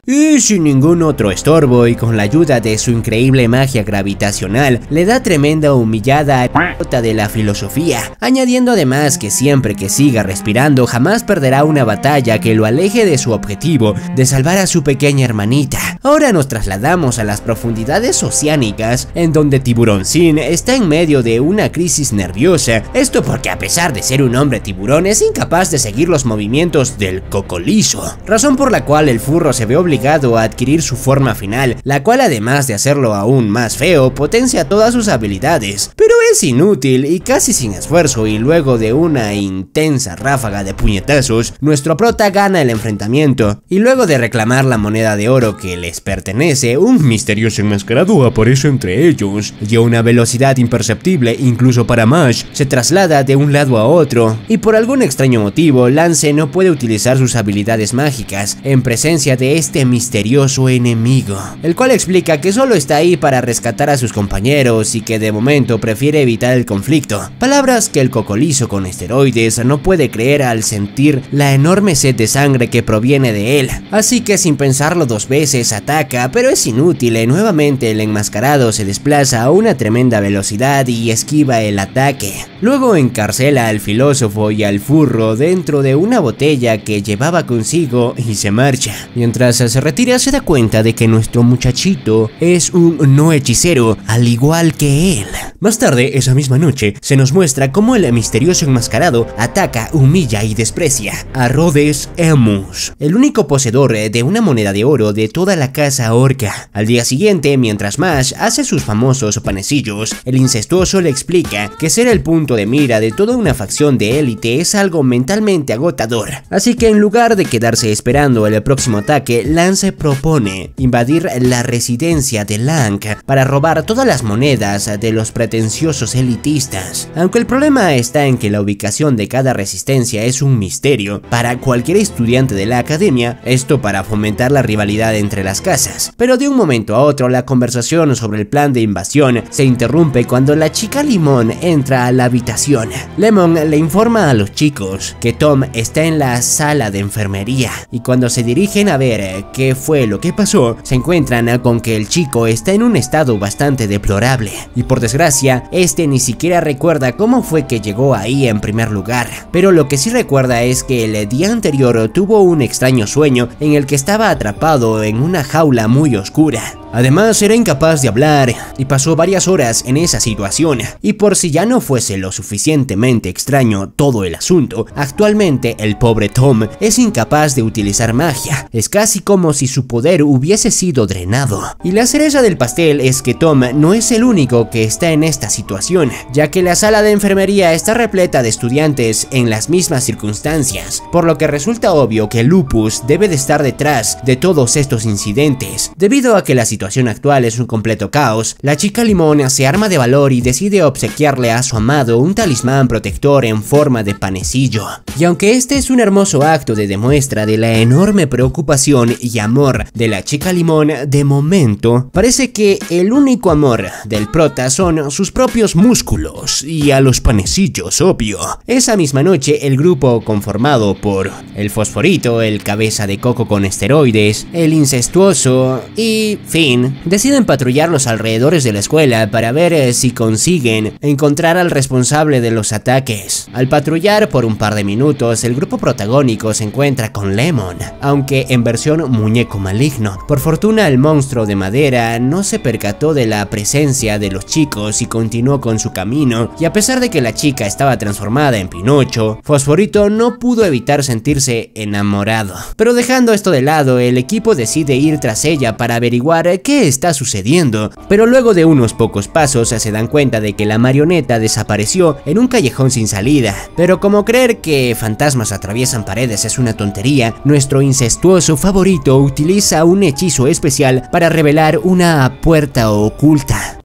y sin ningún otro estorbo y con la ayuda de su increíble magia gravitacional, le da tremenda humillada a de la filosofía, añadiendo además que siempre que siga respirando jamás perderá una batalla que lo aleje de su objetivo de salvar a su pequeña hermanita. Ahora nos trasladamos a las profundidades oceánicas, en donde Tiburoncín está en medio de una crisis nerviosa, esto porque a pesar de ser un hombre tiburón es incapaz de seguir los movimientos del cocolizo, razón por la cual el furro se ve obligado a adquirir su forma final, la cual además de hacerlo aún más feo, potencia todas sus habilidades, pero es inútil y casi sin esfuerzo, y luego de una intensa ráfaga de puñetazos, nuestro prota gana el enfrentamiento, y luego de reclamar la moneda de oro que les pertenece, un misterioso enmascarado aparece entre ellos, y a una velocidad imperceptible incluso para Mash, se traslada de un lado a otro, y por algún extraño motivo, Lance no puede utilizar sus habilidades mágicas en presencia de este misterioso enemigo, el cual explica que solo está ahí para rescatar a sus compañeros y que de momento prefiere evitar el conflicto, palabras que el cocolizo con esteroides no puede creer al sentir la enorme sed de sangre que proviene de él, así que sin pensarlo dos veces ataca, pero es inútil y nuevamente el enmascarado se desplaza a una tremenda velocidad y esquiva el ataque. Luego encarcela al filósofo y al furro dentro de una botella que llevaba consigo y se marcha. Mientras se retira se da cuenta de que nuestro muchachito es un no hechicero, al igual que él. Más tarde, esa misma noche, se nos muestra cómo el misterioso enmascarado ataca, humilla y desprecia a Rhodes Emus, el único poseedor de una moneda de oro de toda la casa orca. Al día siguiente, mientras Mash hace sus famosos panecillos, el incestuoso le explica que ser el punto de mira de toda una facción de élite es algo mentalmente agotador, así que en lugar de quedarse esperando el próximo ataque, Lance propone invadir la residencia de Lang para robar todas las monedas de los pretenciosos elitistas. Aunque el problema está en que la ubicación de cada resistencia es un misterio para cualquier estudiante de la academia, esto para fomentar la rivalidad entre las casas. Pero de un momento a otro la conversación sobre el plan de invasión se interrumpe cuando la chica Limón entra a la habitación. Lemon le informa a los chicos que Tom está en la sala de enfermería, y cuando se dirigen a ver qué fue lo que pasó, se encuentran con que el chico está en un estado bastante deplorable, y por desgracia, este ni siquiera recuerda cómo fue que llegó ahí en primer lugar, pero lo que sí recuerda es que el día anterior tuvo un extraño sueño en el que estaba atrapado en una jaula muy oscura. Además era incapaz de hablar y pasó varias horas en esa situación, y por si ya no fuese lo suficientemente extraño todo el asunto, actualmente el pobre Tom es incapaz de utilizar magia, es casi como si su poder hubiese sido drenado. Y la cereza del pastel es que Tom no es el único que está en esta situación, ya que la sala de enfermería está repleta de estudiantes en las mismas circunstancias, por lo que resulta obvio que Lupus debe de estar detrás de todos estos incidentes. Debido a que la situación La situación actual es un completo caos, la chica Limón se arma de valor y decide obsequiarle a su amado un talismán protector en forma de panecillo. Y aunque este es un hermoso acto de demuestra de la enorme preocupación y amor de la chica Limón, de momento parece que el único amor del prota son sus propios músculos y a los panecillos, obvio. Esa misma noche el grupo conformado por el Fosforito, el cabeza de coco con esteroides, el incestuoso y fin, deciden patrullar los alrededores de la escuela para ver eh, si consiguen encontrar al responsable de los ataques. Al patrullar por un par de minutos, el grupo protagónico se encuentra con Lemon, aunque en versión muñeco maligno. Por fortuna el monstruo de madera no se percató de la presencia de los chicos y continuó con su camino, y a pesar de que la chica estaba transformada en Pinocho, Fosforito no pudo evitar sentirse enamorado. Pero dejando esto de lado, el equipo decide ir tras ella para averiguar qué está sucediendo, pero luego de unos pocos pasos se dan cuenta de que la marioneta desapareció en un callejón sin salida. Pero como creer que fantasmas atraviesan paredes es una tontería, nuestro incestuoso favorito utiliza un hechizo especial para revelar una puerta oculta.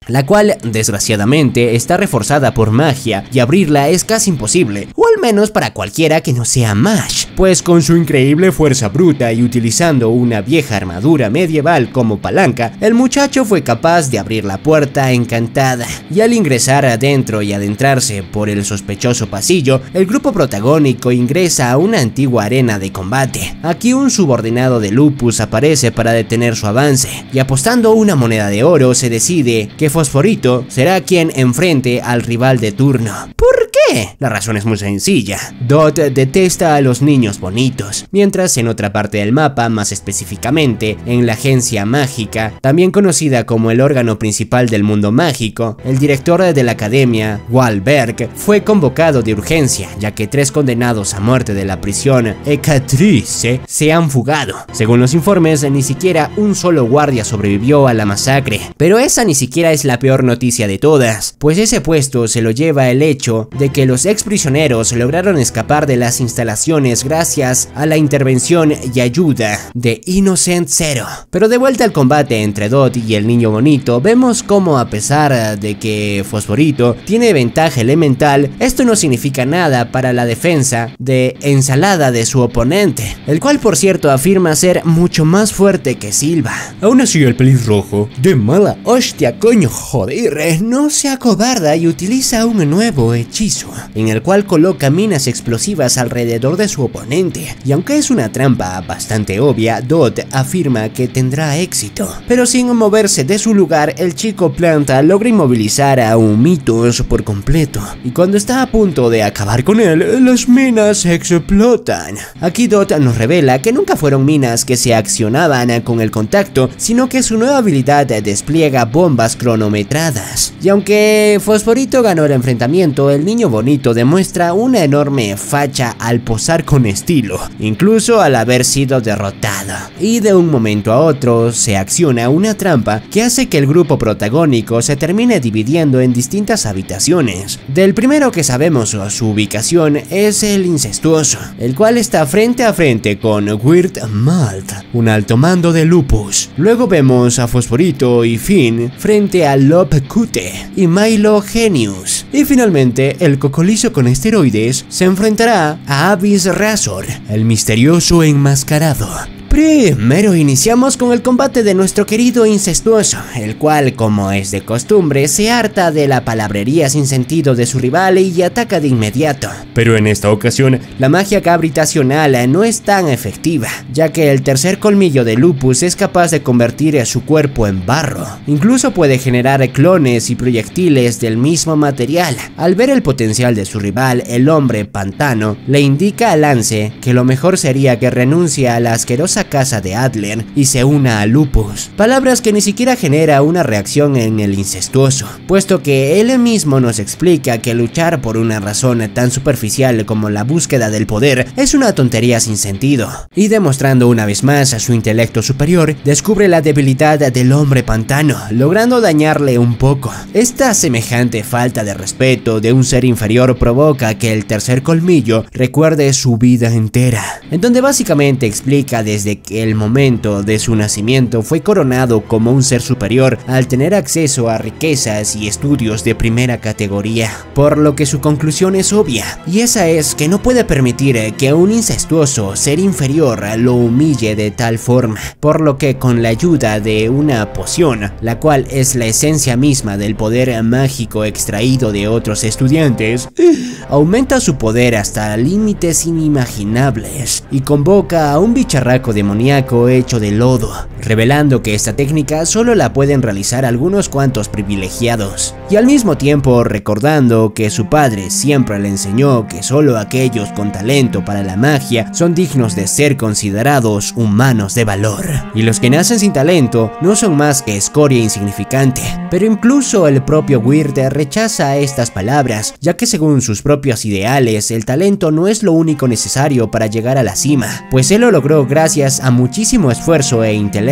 la cual desgraciadamente está reforzada por magia y abrirla es casi imposible, o al menos para cualquiera que no sea Mash, pues con su increíble fuerza bruta y utilizando una vieja armadura medieval como palanca, el muchacho fue capaz de abrir la puerta encantada, y al ingresar adentro y adentrarse por el sospechoso pasillo, el grupo protagónico ingresa a una antigua arena de combate. Aquí un subordinado de Lupus aparece para detener su avance, y apostando una moneda de oro se decide que Fosforito será quien enfrente al rival de turno. ¿Por qué? La razón es muy sencilla. Dot detesta a los niños bonitos, mientras en otra parte del mapa, más específicamente en la agencia mágica, también conocida como el órgano principal del mundo mágico, el director de la academia, Wahlberg, fue convocado de urgencia, ya que tres condenados a muerte de la prisión Hecatrice se han fugado. Según los informes, ni siquiera un solo guardia sobrevivió a la masacre, pero esa ni siquiera es la peor noticia de todas, pues ese puesto se lo lleva el hecho de que los ex prisioneros lograron escapar de las instalaciones gracias a la intervención y ayuda de Innocent Zero. Pero de vuelta al combate entre Dot y el niño bonito, vemos como a pesar de que Fosforito tiene ventaja elemental, esto no significa nada para la defensa de ensalada de su oponente, el cual por cierto afirma ser mucho más fuerte que Silva. Aún así el pelirrojo, de mala hostia coño joder, no se acobarda y utiliza un nuevo hechizo, en el cual coloca minas explosivas alrededor de su oponente, y aunque es una trampa bastante obvia, Dot afirma que tendrá éxito, pero sin moverse de su lugar, el chico planta logra inmovilizar a Humitos por completo, y cuando está a punto de acabar con él, las minas explotan. Aquí Dot nos revela que nunca fueron minas que se accionaban con el contacto, sino que su nueva habilidad despliega bombas cronometradas. Y aunque Fosforito ganó el enfrentamiento, el niño bonito demuestra una enorme facha al posar con estilo, incluso al haber sido derrotado. Y de un momento a otro se acciona una trampa que hace que el grupo protagónico se termine dividiendo en distintas habitaciones. Del primero que sabemos su ubicación es el incestuoso, el cual está frente a frente con Weird Malt, un alto mando de Lupus. Luego vemos a Fosforito y Finn frente a Lopcute y Milo Genius. Y finalmente el cocolizo con esteroides se enfrentará a Abyss Razor, el misterioso enmascarado. Primero iniciamos con el combate de nuestro querido incestuoso, el cual, como es de costumbre, se harta de la palabrería sin sentido de su rival y ataca de inmediato. Pero en esta ocasión, la magia gravitacional no es tan efectiva, ya que el tercer colmillo de Lupus es capaz de convertir a su cuerpo en barro. Incluso puede generar clones y proyectiles del mismo material. Al ver el potencial de su rival, el hombre pantano le indica a Lance que lo mejor sería que renuncie a la asquerosa casa de Adler y se una a Lupus, palabras que ni siquiera genera una reacción en el incestuoso, puesto que él mismo nos explica que luchar por una razón tan superficial como la búsqueda del poder es una tontería sin sentido, y demostrando una vez más a su intelecto superior, descubre la debilidad del hombre pantano, logrando dañarle un poco. Esta semejante falta de respeto de un ser inferior provoca que el tercer colmillo recuerde su vida entera, en donde básicamente explica desde que el momento de su nacimiento fue coronado como un ser superior al tener acceso a riquezas y estudios de primera categoría, por lo que su conclusión es obvia, y esa es que no puede permitir que un incestuoso ser inferior lo humille de tal forma, por lo que con la ayuda de una poción, la cual es la esencia misma del poder mágico extraído de otros estudiantes, aumenta su poder hasta límites inimaginables y convoca a un bicharraco demoníaco hecho de lodo, revelando que esta técnica solo la pueden realizar algunos cuantos privilegiados, y al mismo tiempo recordando que su padre siempre le enseñó que solo aquellos con talento para la magia son dignos de ser considerados humanos de valor, y los que nacen sin talento no son más que escoria insignificante. Pero incluso el propio Weird rechaza estas palabras, ya que según sus propios ideales el talento no es lo único necesario para llegar a la cima, pues él lo logró gracias a muchísimo esfuerzo e intelecto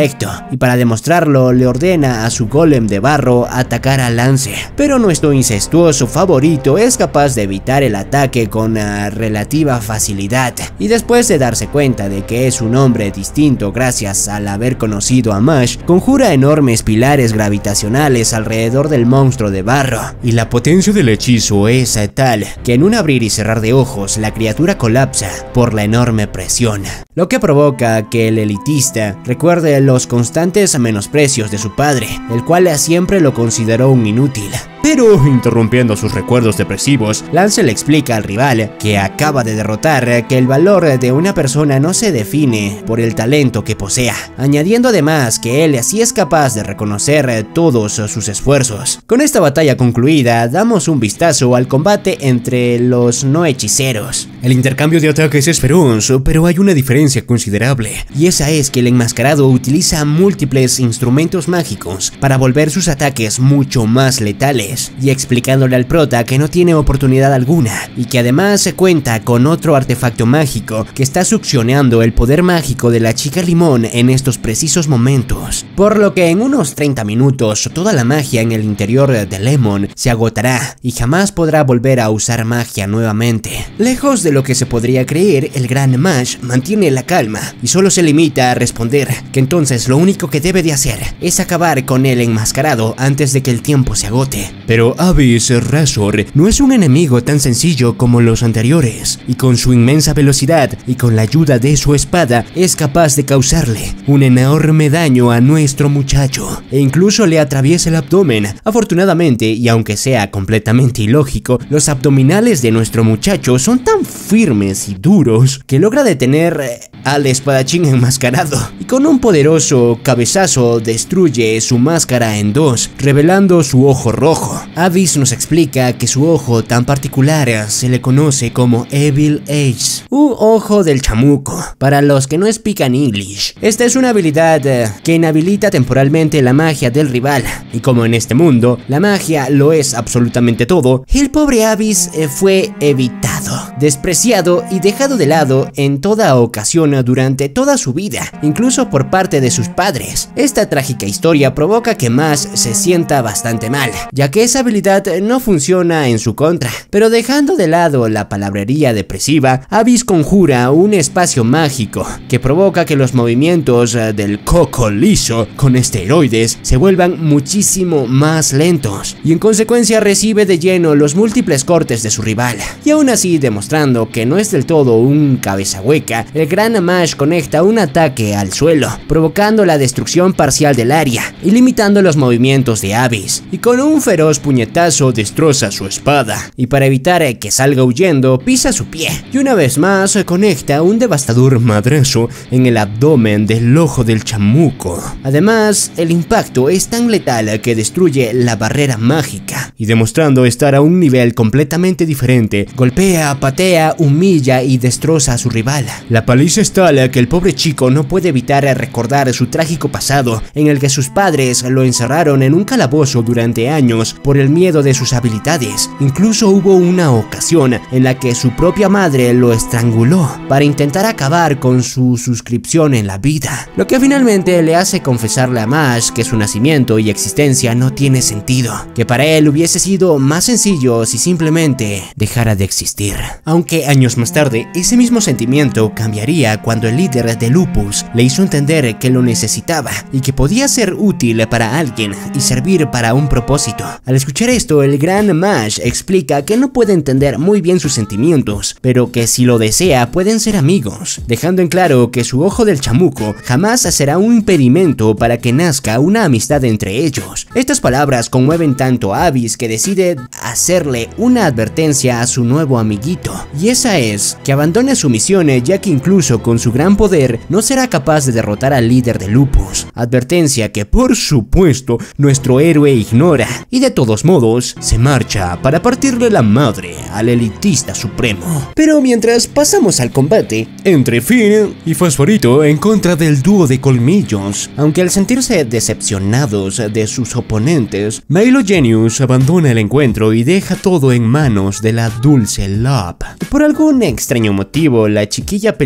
perfecto, y para demostrarlo le ordena a su golem de barro atacar a Lance. Pero nuestro incestuoso favorito es capaz de evitar el ataque con una relativa facilidad, y después de darse cuenta de que es un hombre distinto gracias al haber conocido a Mash, conjura enormes pilares gravitacionales alrededor del monstruo de barro, y la potencia del hechizo es tal que en un abrir y cerrar de ojos la criatura colapsa por la enorme presión, lo que provoca que el elitista recuerde los constantes menosprecios de su padre, el cual siempre lo consideró un inútil. Pero, interrumpiendo sus recuerdos depresivos, Lance le explica al rival que acaba de derrotar que el valor de una persona no se define por el talento que posea, añadiendo además que él sí es capaz de reconocer todos sus esfuerzos. Con esta batalla concluida, damos un vistazo al combate entre los no hechiceros. El intercambio de ataques es feroz, pero hay una diferencia considerable, y esa es que el enmascarado utiliza múltiples instrumentos mágicos para volver sus ataques mucho más letales, y explicándole al prota que no tiene oportunidad alguna, y que además se cuenta con otro artefacto mágico que está succionando el poder mágico de la chica limón en estos precisos momentos, por lo que en unos treinta minutos toda la magia en el interior de Lemon se agotará y jamás podrá volver a usar magia nuevamente. Lejos de lo que se podría creer, el gran Mash mantiene la calma y solo se limita a responder que entonces lo único que debe de hacer es acabar con el enmascarado antes de que el tiempo se agote. Pero Abyss Razor no es un enemigo tan sencillo como los anteriores, y con su inmensa velocidad y con la ayuda de su espada es capaz de causarle un enorme daño a nuestro muchacho, e incluso le atraviesa el abdomen. Afortunadamente, y aunque sea completamente ilógico, los abdominales de nuestro muchacho son tan firmes y duros que logra detener al espadachín enmascarado, y con un poderoso cabezazo destruye su máscara en dos, revelando su ojo rojo. Abyss nos explica que su ojo tan particular se le conoce como Evil Eyes, u ojo del chamuco, para los que no explican English. Esta es una habilidad que inhabilita temporalmente la magia del rival, y como en este mundo la magia lo es absolutamente todo, el pobre Abyss fue evitado, despreciado y dejado de lado en toda ocasión durante toda su vida, incluso por parte de sus padres. Esta trágica historia provoca que Mash se sienta bastante mal, ya que esa habilidad no funciona en su contra, pero dejando de lado la palabrería depresiva, Abyss conjura un espacio mágico que provoca que los movimientos del coco liso con esteroides se vuelvan muchísimo más lentos, y en consecuencia recibe de lleno los múltiples cortes de su rival, y aún así demostrando que no es del todo un cabeza hueca, el gran Mash conecta un ataque al suelo, provocando la destrucción parcial del área y limitando los movimientos de Abyss, y con un feroz puñetazo destroza su espada, y para evitar que salga huyendo pisa su pie, y una vez más conecta un devastador madrazo en el abdomen del ojo del chamuco. Además, el impacto es tan letal que destruye la barrera mágica, y demostrando estar a un nivel completamente diferente, golpea, patea, humilla y destroza a su rival. La paliza es tal que el pobre chico no puede evitar recordar su trágico pasado, en el que sus padres lo encerraron en un calabozo durante años por el miedo de sus habilidades. Incluso hubo una ocasión en la que su propia madre lo estranguló para intentar acabar con su suscripción en la vida, lo que finalmente le hace confesarle a Mash que su nacimiento y existencia no tiene sentido, que para él hubiese sido más sencillo si simplemente dejara de existir. Aunque años más tarde, ese mismo sentimiento cambiaría cuando el líder de Lupus le hizo entender que lo necesitaba y que podía ser útil para alguien y servir para un propósito. Al escuchar esto, el gran Mash explica que no puede entender muy bien sus sentimientos, pero que si lo desea pueden ser amigos, dejando en claro que su ojo del chamuco jamás será un impedimento para que nazca una amistad entre ellos. Estas palabras conmueven tanto a Abyss que decide hacerle una advertencia a su nuevo amiguito, y esa es que abandone su misión, ya que incluso con su gran poder no será capaz de derrotar al líder de Lupus, advertencia que por supuesto nuestro héroe ignora, y de todos modos se marcha para partirle la madre al elitista supremo. Pero mientras pasamos al combate entre Finn y Fosforito en contra del dúo de colmillos, aunque al sentirse decepcionados de sus oponentes, Milo Genius abandona el encuentro y deja todo en manos de la dulce Lop. Por algún extraño motivo, la chiquilla pelirrosa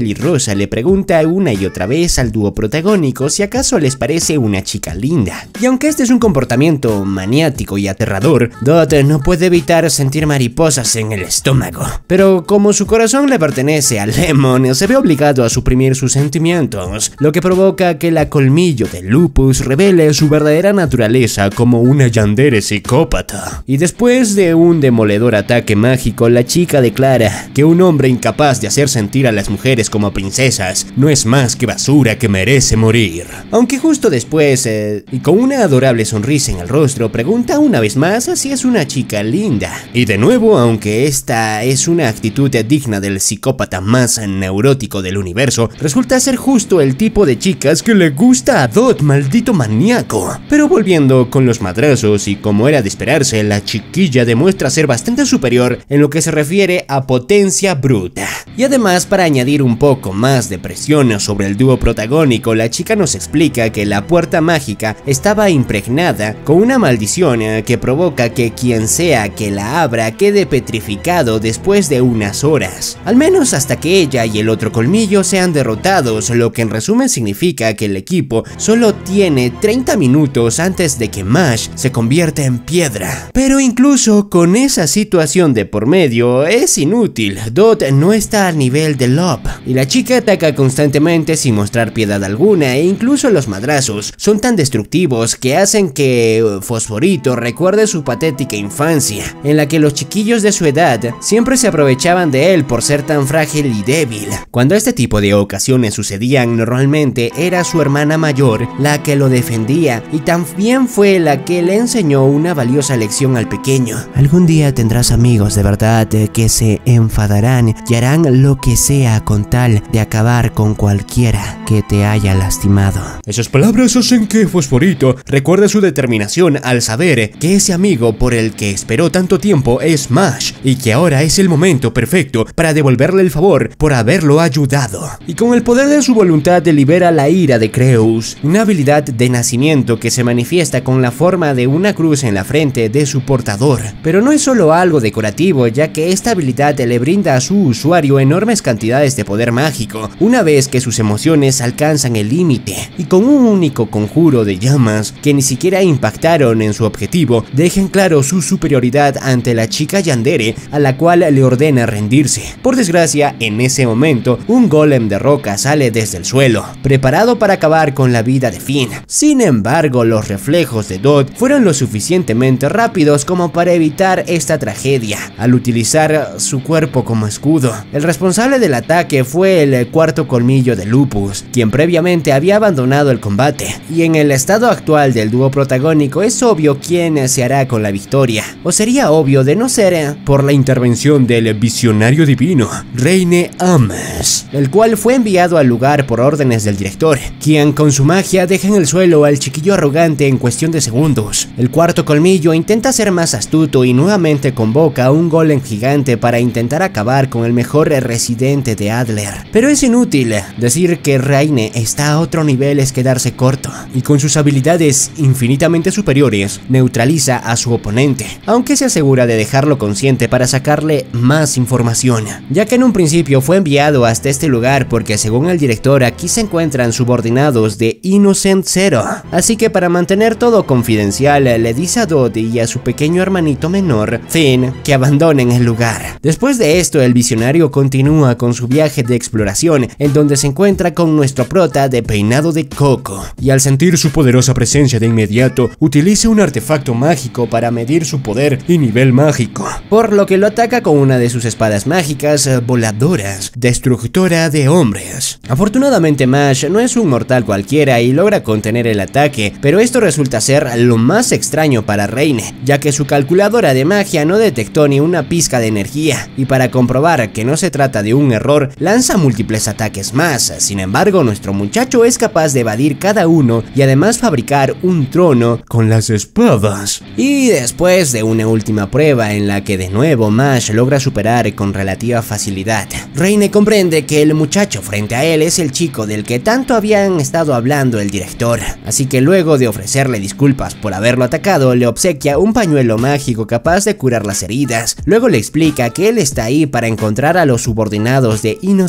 ellos le pregunta una y otra vez al dúo protagónico si acaso les parece una chica linda. Y aunque este es un comportamiento maniático y aterrador, Dot no puede evitar sentir mariposas en el estómago. Pero como su corazón le pertenece a Lemon, se ve obligado a suprimir sus sentimientos, lo que provoca que la colmillo de Lupus revele su verdadera naturaleza como una yandere psicópata. Y después de un demoledor ataque mágico, la chica declara que un hombre incapaz de hacer sentir a las mujeres como princesas no es más que basura que merece morir. Aunque justo después, eh, y con una adorable sonrisa en el rostro, pregunta una vez más si es una chica linda. Y de nuevo, aunque esta es una actitud digna del psicópata más neurótico del universo, resulta ser justo el tipo de chicas que le gusta a Dot, maldito maníaco. Pero volviendo con los madrazos, y como era de esperarse, la chiquilla demuestra ser bastante superior en lo que se refiere a potencia bruta. Y además, para añadir un poco más de presión sobre el dúo protagónico, la chica nos explica que la puerta mágica estaba impregnada con una maldición que provoca que quien sea que la abra quede petrificado después de unas horas, al menos hasta que ella y el otro colmillo sean derrotados, lo que en resumen significa que el equipo solo tiene treinta minutos antes de que Mash se convierta en piedra. Pero incluso con esa situación de por medio es inútil. Dot no está al nivel de Lop y la chica ataca constantemente sin mostrar piedad alguna, e incluso los madrazos son tan destructivos que hacen que Fosforito recuerde su patética infancia, en la que los chiquillos de su edad siempre se aprovechaban de él por ser tan frágil y débil. Cuando este tipo de ocasiones sucedían, normalmente era su hermana mayor la que lo defendía, y también fue la que le enseñó una valiosa lección al pequeño. Algún día tendrás amigos de verdad que se enfadarán y harán lo que sea con tal de acabar con cualquiera que te haya lastimado. Esas palabras hacen que Fosforito recuerde su determinación al saber que ese amigo por el que esperó tanto tiempo es Mash, y que ahora es el momento perfecto para devolverle el favor por haberlo ayudado. Y con el poder de su voluntad libera la ira de Creus, una habilidad de nacimiento que se manifiesta con la forma de una cruz en la frente de su portador. Pero no es solo algo decorativo, ya que esta habilidad le brinda a su usuario enormes cantidades de poder mágico, una vez que sus emociones alcanzan el límite, y con un único conjuro de llamas que ni siquiera impactaron en su objetivo, dejan claro su superioridad ante la chica yandere, a la cual le ordena rendirse. Por desgracia, en ese momento, un golem de roca sale desde el suelo, preparado para acabar con la vida de Finn. Sin embargo, los reflejos de Dot fueron lo suficientemente rápidos como para evitar esta tragedia, al utilizar su cuerpo como escudo. El responsable del ataque fue el cuarto colmillo de Lupus, quien previamente había abandonado el combate, y en el estado actual del dúo protagónico es obvio quién se hará con la victoria, o sería obvio de no ser por la intervención del visionario divino, Reine Ames, el cual fue enviado al lugar por órdenes del director, quien con su magia deja en el suelo al chiquillo arrogante en cuestión de segundos. El cuarto colmillo intenta ser más astuto y nuevamente convoca a un golem gigante para intentar acabar con el mejor residente de Adler, pero es inútil. Decir que Reine está a otro nivel es quedarse corto, y con sus habilidades infinitamente superiores neutraliza a su oponente, aunque se asegura de dejarlo consciente para sacarle más información, ya que en un principio fue enviado hasta este lugar porque según el director aquí se encuentran subordinados de Innocent Zero, así que para mantener todo confidencial le dice a Dot y a su pequeño hermanito menor, Finn, que abandonen el lugar. Después de esto, el visionario continúa con su viaje de exploración, en donde se encuentra con nuestro prota de peinado de coco, y al sentir su poderosa presencia de inmediato, utiliza un artefacto mágico para medir su poder y nivel mágico, por lo que lo ataca con una de sus espadas mágicas voladoras, destructora de hombres. Afortunadamente Mash no es un mortal cualquiera y logra contener el ataque, pero esto resulta ser lo más extraño para Reine, ya que su calculadora de magia no detectó ni una pizca de energía, y para comprobar que no se trata de un error, lanza múltiples ataques más. Sin embargo, nuestro muchacho es capaz de evadir cada uno y además fabricar un trono con las espadas. Y después de una última prueba en la que de nuevo Mash logra superar con relativa facilidad, Reine comprende que el muchacho frente a él es el chico del que tanto habían estado hablando el director, así que luego de ofrecerle disculpas por haberlo atacado, le obsequia un pañuelo mágico capaz de curar las heridas. Luego le explica que él está ahí para encontrar a los subordinados de Innocent Zero,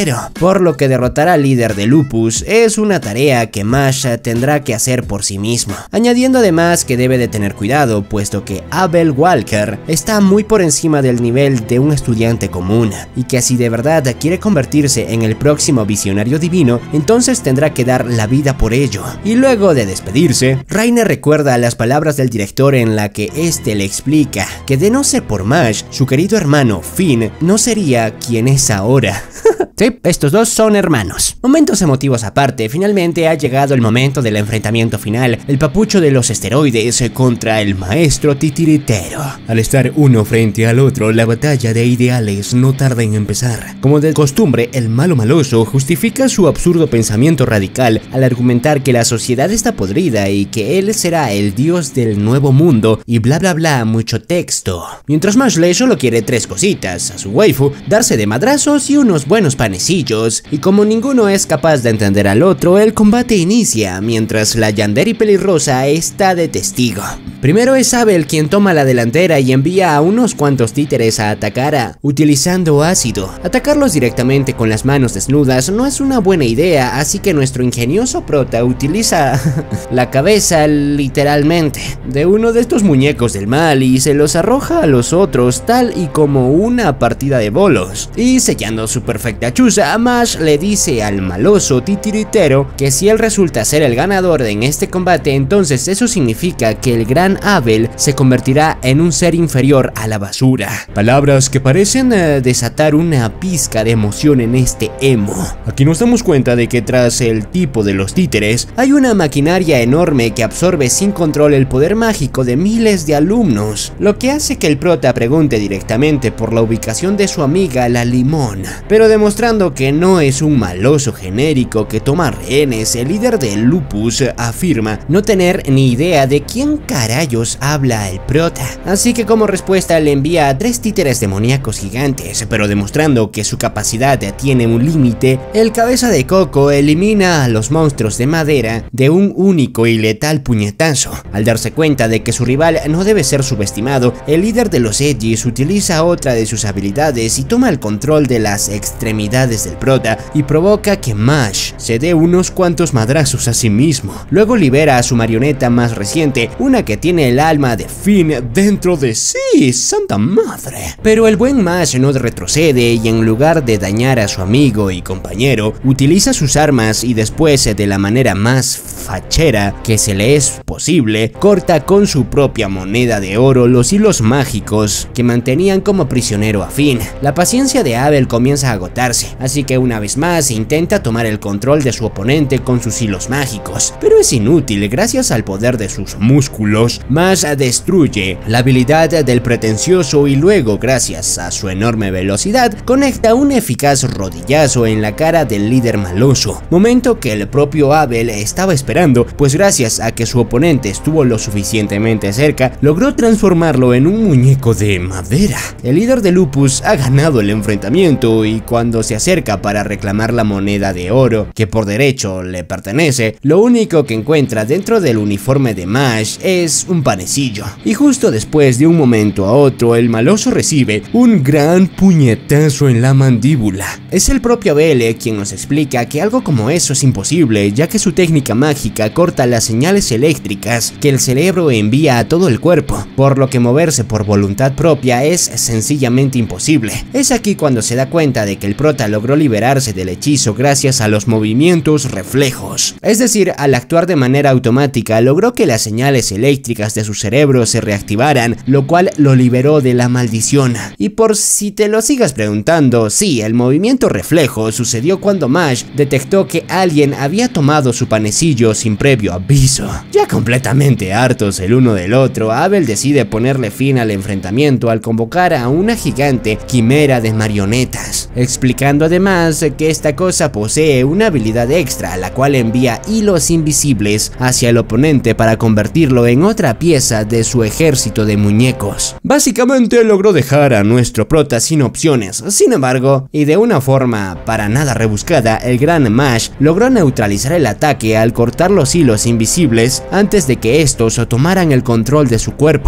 titiritero, por lo que derrotar al líder de Lupus es una tarea que Mash tendrá que hacer por sí mismo, añadiendo además que debe de tener cuidado puesto que Abel Walker está muy por encima del nivel de un estudiante común y que si de verdad quiere convertirse en el próximo visionario divino, entonces tendrá que dar la vida por ello. Y luego de despedirse, Rainer recuerda las palabras del director en la que este le explica que de no ser por Mash, su querido hermano Finn no sería quien es ahora. Sí, estos dos son hermanos. Momentos emotivos aparte, finalmente ha llegado el momento del enfrentamiento final, el papucho de los esteroides contra el maestro titiritero. Al estar uno frente al otro, la batalla de ideales no tarda en empezar. Como de costumbre, el malo maloso justifica su absurdo pensamiento radical al argumentar que la sociedad está podrida y que él será el dios del nuevo mundo y bla bla bla, mucho texto. Mientras Mashley solo quiere tres cositas, a su waifu, darse de madrazos y unos buenos panecillos, y como ninguno es capaz de entender al otro, el combate inicia mientras la yandere pelirrosa está de testigo. Primero es Abel quien toma la delantera y envía a unos cuantos títeres a atacar a, utilizando ácido. Atacarlos directamente con las manos desnudas no es una buena idea, así que nuestro ingenioso prota utiliza la cabeza literalmente de uno de estos muñecos del mal y se los arroja a los otros tal y como una partida de bolos. Y sellando su perfecta chuza, Mash le dice al maloso titiritero que si él resulta ser el ganador en este combate, entonces eso significa que el gran Abel se convertirá en un ser inferior a la basura. Palabras que parecen uh, desatar una pizca de emoción en este emo. Aquí nos damos cuenta de que tras el tipo de los títeres hay una maquinaria enorme que absorbe sin control el poder mágico de miles de alumnos, lo que hace que el prota pregunte directamente por la ubicación de su amiga la Limón, pero demostrando que no es un maloso genérico que toma rehenes. El líder de Lupus afirma no tener ni idea de quién carayos habla el prota, así que como respuesta le envía a tres títeres demoníacos gigantes, pero demostrando que su capacidad tiene un límite, el cabeza de coco elimina a los monstruos de madera de un único y letal puñetazo. Al darse cuenta de que su rival no debe ser subestimado, el líder de los Edgys utiliza otra de sus habilidades y toma el control de las extremidades del prota y provoca que Mash se dé unos cuantos madrazos a sí mismo. Luego libera a su marioneta más reciente, una que tiene el alma de Finn dentro de sí, santa madre. Pero el buen Mash no retrocede y en lugar de dañar a su amigo y compañero, utiliza sus armas y después, de la manera más fachera que se le es posible, corta con su propia moneda de oro los hilos mágicos que mantenían como prisionero a Finn. La paciencia de Abel comienza a agotarse, así que una vez más intenta tomar el control de su oponente con sus hilos mágicos, pero es inútil. Gracias al poder de sus músculos, Mash destruye la habilidad del pretencioso y luego, gracias a su enorme velocidad, conecta un eficaz rodillazo en la cara del líder maloso, momento que el propio Abel estaba esperando, pues gracias a que su oponente estuvo lo suficientemente cerca, logró transformarlo en un muñeco de madera. El líder de Lupus ha ganado el enfrentamiento y cuando se acerca para reclamar la moneda de oro que por derecho le pertenece, lo único que encuentra dentro del uniforme de Mash es un panecillo. Y justo después de un momento a otro, el maloso recibe un gran puñetazo en la mandíbula. Es el propio Abel quien nos explica que algo como eso es imposible, ya que su técnica mágica corta las señales eléctricas que el cerebro envía a todo el cuerpo, por lo que moverse por voluntad propia es sencillamente imposible. Es aquí cuando se da cuenta de que el prota logró liberarse del hechizo gracias a los movimientos reflejos, es decir, al actuar de manera automática logró que las señales eléctricas de su cerebro se reactivaran, lo cual lo liberó de la maldición. Y por si te lo sigas preguntando, sí, el movimiento reflejo sucedió cuando Mash detectó que alguien había tomado su panecillo sin previo aviso. Ya completamente hartos el uno del otro, Abel decide ponerle fin al enfrentamiento al convocar a una gigante quimera de marionetas, explicando además que esta cosa posee una habilidad extra, la cual envía hilos invisibles hacia el oponente para convertirlo en otra pieza de su ejército de muñecos. Básicamente logró dejar a nuestro prota sin opciones. Sin embargo, y de una forma para nada rebuscada, el gran Mash logró neutralizar el ataque al cortar los hilos invisibles antes de que estos tomaran el control de su cuerpo. ¿Cómo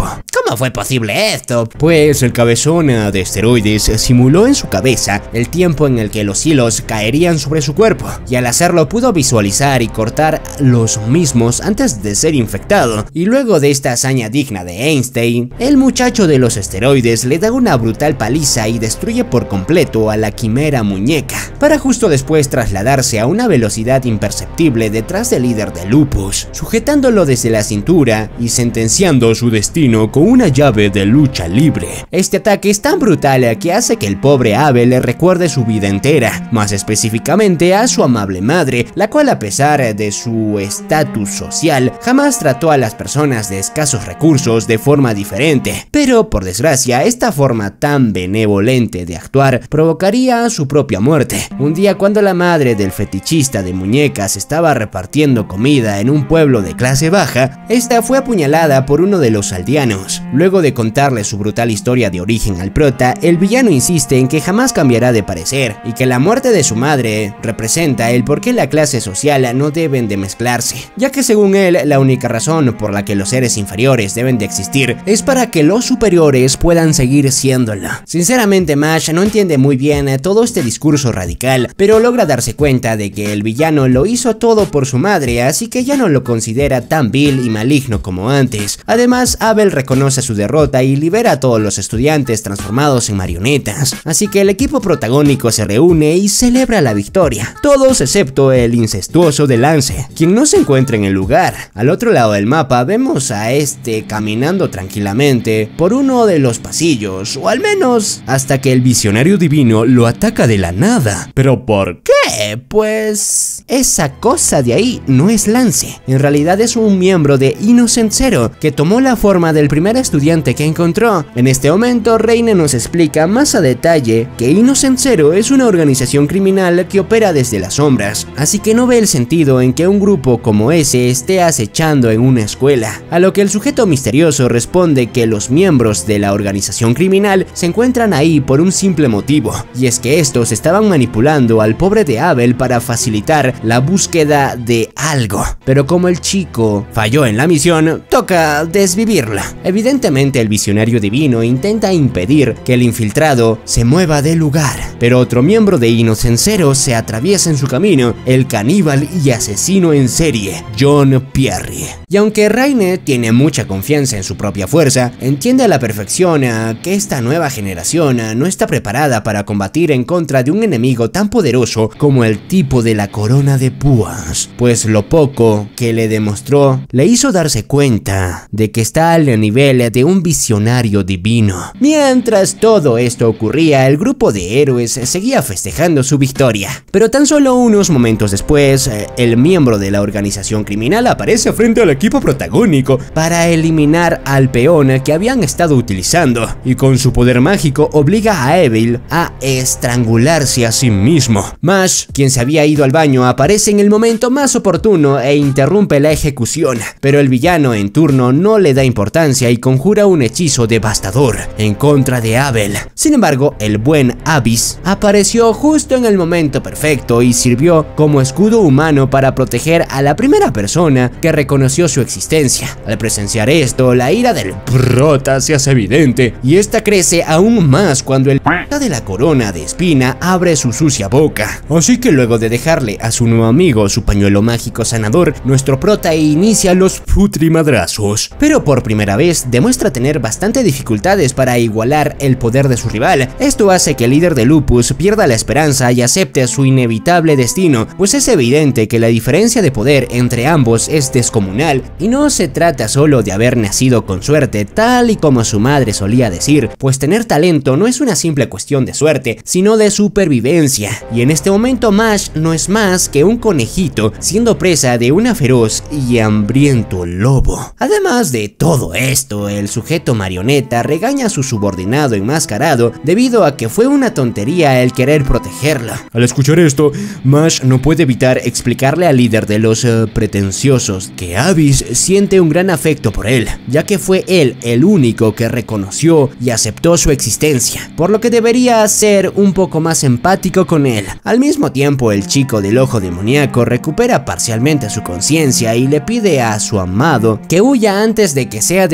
¿cómo fue posible esto? Pues el cabezón de esteroides simuló en su cabeza el tiempo en el que los hilos caerían sobre su cuerpo, y al hacerlo pudo visualizar y cortar los mismos antes de ser infectado. Y luego de esta hazaña digna de Einstein, el muchacho de los esteroides le da una brutal paliza y destruye por completo a la quimera muñeca, para justo después trasladarse a una velocidad imperceptible detrás del líder de Lupus, sujetándolo desde la cintura y sentenciando su destino con una llave de lucha libre. Este ataque es tan brutal que hace que el pobre Abel le recuerde su vida entera, más específicamente a su amable madre, la cual, a pesar de su estatus social, jamás trató a las personas de escasos recursos de forma diferente. Pero por desgracia, esta forma tan benevolente de actuar provocaría su propia muerte. Un día, cuando la madre del fetichista de muñecas estaba repartiendo comida en un pueblo de clase baja, esta fue apuñalada por uno de los aldeanos. Luego de contarle su brutal historia de origen al prota, el villano insiste en que jamás cambiará de parecer y que la muerte de su madre representa el por qué la clase social no deben de mezclarse, ya que según él la única razón por la que los seres inferiores deben de existir es para que los superiores puedan seguir siéndolo. Sinceramente, Mash no entiende muy bien todo este discurso radical, pero logra darse cuenta de que el villano lo hizo todo por su madre, así que ya no lo considera tan vil y maligno como antes. Además, Abel reconoce su derrota y libera a todos los estudiantes transformados en marionetas, así que el equipo protagónico se reúne y celebra la victoria, todos excepto el incestuoso de Lance, quien no se encuentra en el lugar. Al otro lado del mapa vemos a este caminando tranquilamente por uno de los pasillos, o al menos hasta que el visionario divino lo ataca de la nada. ¿Pero por qué? Pues esa cosa de ahí no es Lance, en realidad es un miembro de Innocent Zero que tomó la forma del primer estudiante que encontró. En este momento, Reine nos explica más a detalle que Innocent Zero es una organización criminal que opera desde las sombras, así que no ve el sentido en que un grupo como ese esté acechando en una escuela, a lo que el sujeto misterioso responde que los miembros de la organización criminal se encuentran ahí por un simple motivo, y es que estos estaban manipulando al pobre de Abel para facilitar la búsqueda de algo, pero como el chico falló en la misión, toca desvivirla. Evidentemente, el visionario divino intenta impedir que el infiltrado se mueva del lugar, pero otro miembro de Innocent Zero se atraviesa en su camino, el caníbal y asesino en serie, John Pierre. Y aunque Raine tiene mucha confianza en su propia fuerza, entiende a la perfección que esta nueva generación no está preparada para combatir en contra de un enemigo tan poderoso como el tipo de la corona de púas, pues lo poco que le demostró le hizo darse cuenta de que está al nivel de un visionario divino. Mientras todo esto ocurría, el grupo de héroes seguía festejando su victoria, pero tan solo unos momentos después, el miembro de la organización criminal aparece frente al equipo protagónico para eliminar al peón que habían estado utilizando, y con su poder mágico obliga a Abel a estrangularse a sí mismo. Mash, quien se había ido al baño, aparece en el momento más oportuno e interrumpe la ejecución, pero el villano en turno no le da importancia y conjura un hechizo devastador en contra de Abel. Sin embargo, el buen Abyss apareció justo en el momento perfecto y sirvió como escudo humano para proteger a la primera persona que reconoció su existencia. Al presenciar esto, la ira del prota se hace evidente, y esta crece aún más cuando el prota de la corona de espina abre su sucia boca. Así que luego de dejarle a su nuevo amigo su pañuelo mágico sanador, nuestro prota inicia los putrimadrazos, pero por primera vez demuestra tener bastante dificultades para igualar el poder de su rival. Esto hace que el líder de Lupus pierda la esperanza y acepte su inevitable destino, pues es evidente que la diferencia de poder entre ambos es descomunal, y no se trata solo de haber nacido con suerte, tal y como su madre solía decir, pues tener talento no es una simple cuestión de suerte, sino de supervivencia, y en este momento Mash no es más que un conejito siendo presa de una feroz y hambriento lobo. Además de todo esto, el sujeto marioneta regaña a su subordinado enmascarado debido a que fue una tontería el querer protegerla. Al escuchar esto, Mash no puede evitar explicarle al líder de los uh, pretenciosos que Abyss siente un gran afecto por él, ya que fue él el único que reconoció y aceptó su existencia, por lo que debería ser un poco más empático con él. Al mismo tiempo, el chico del ojo demoníaco recupera parcialmente su conciencia y le pide a su amado que huya antes de que sea demasiado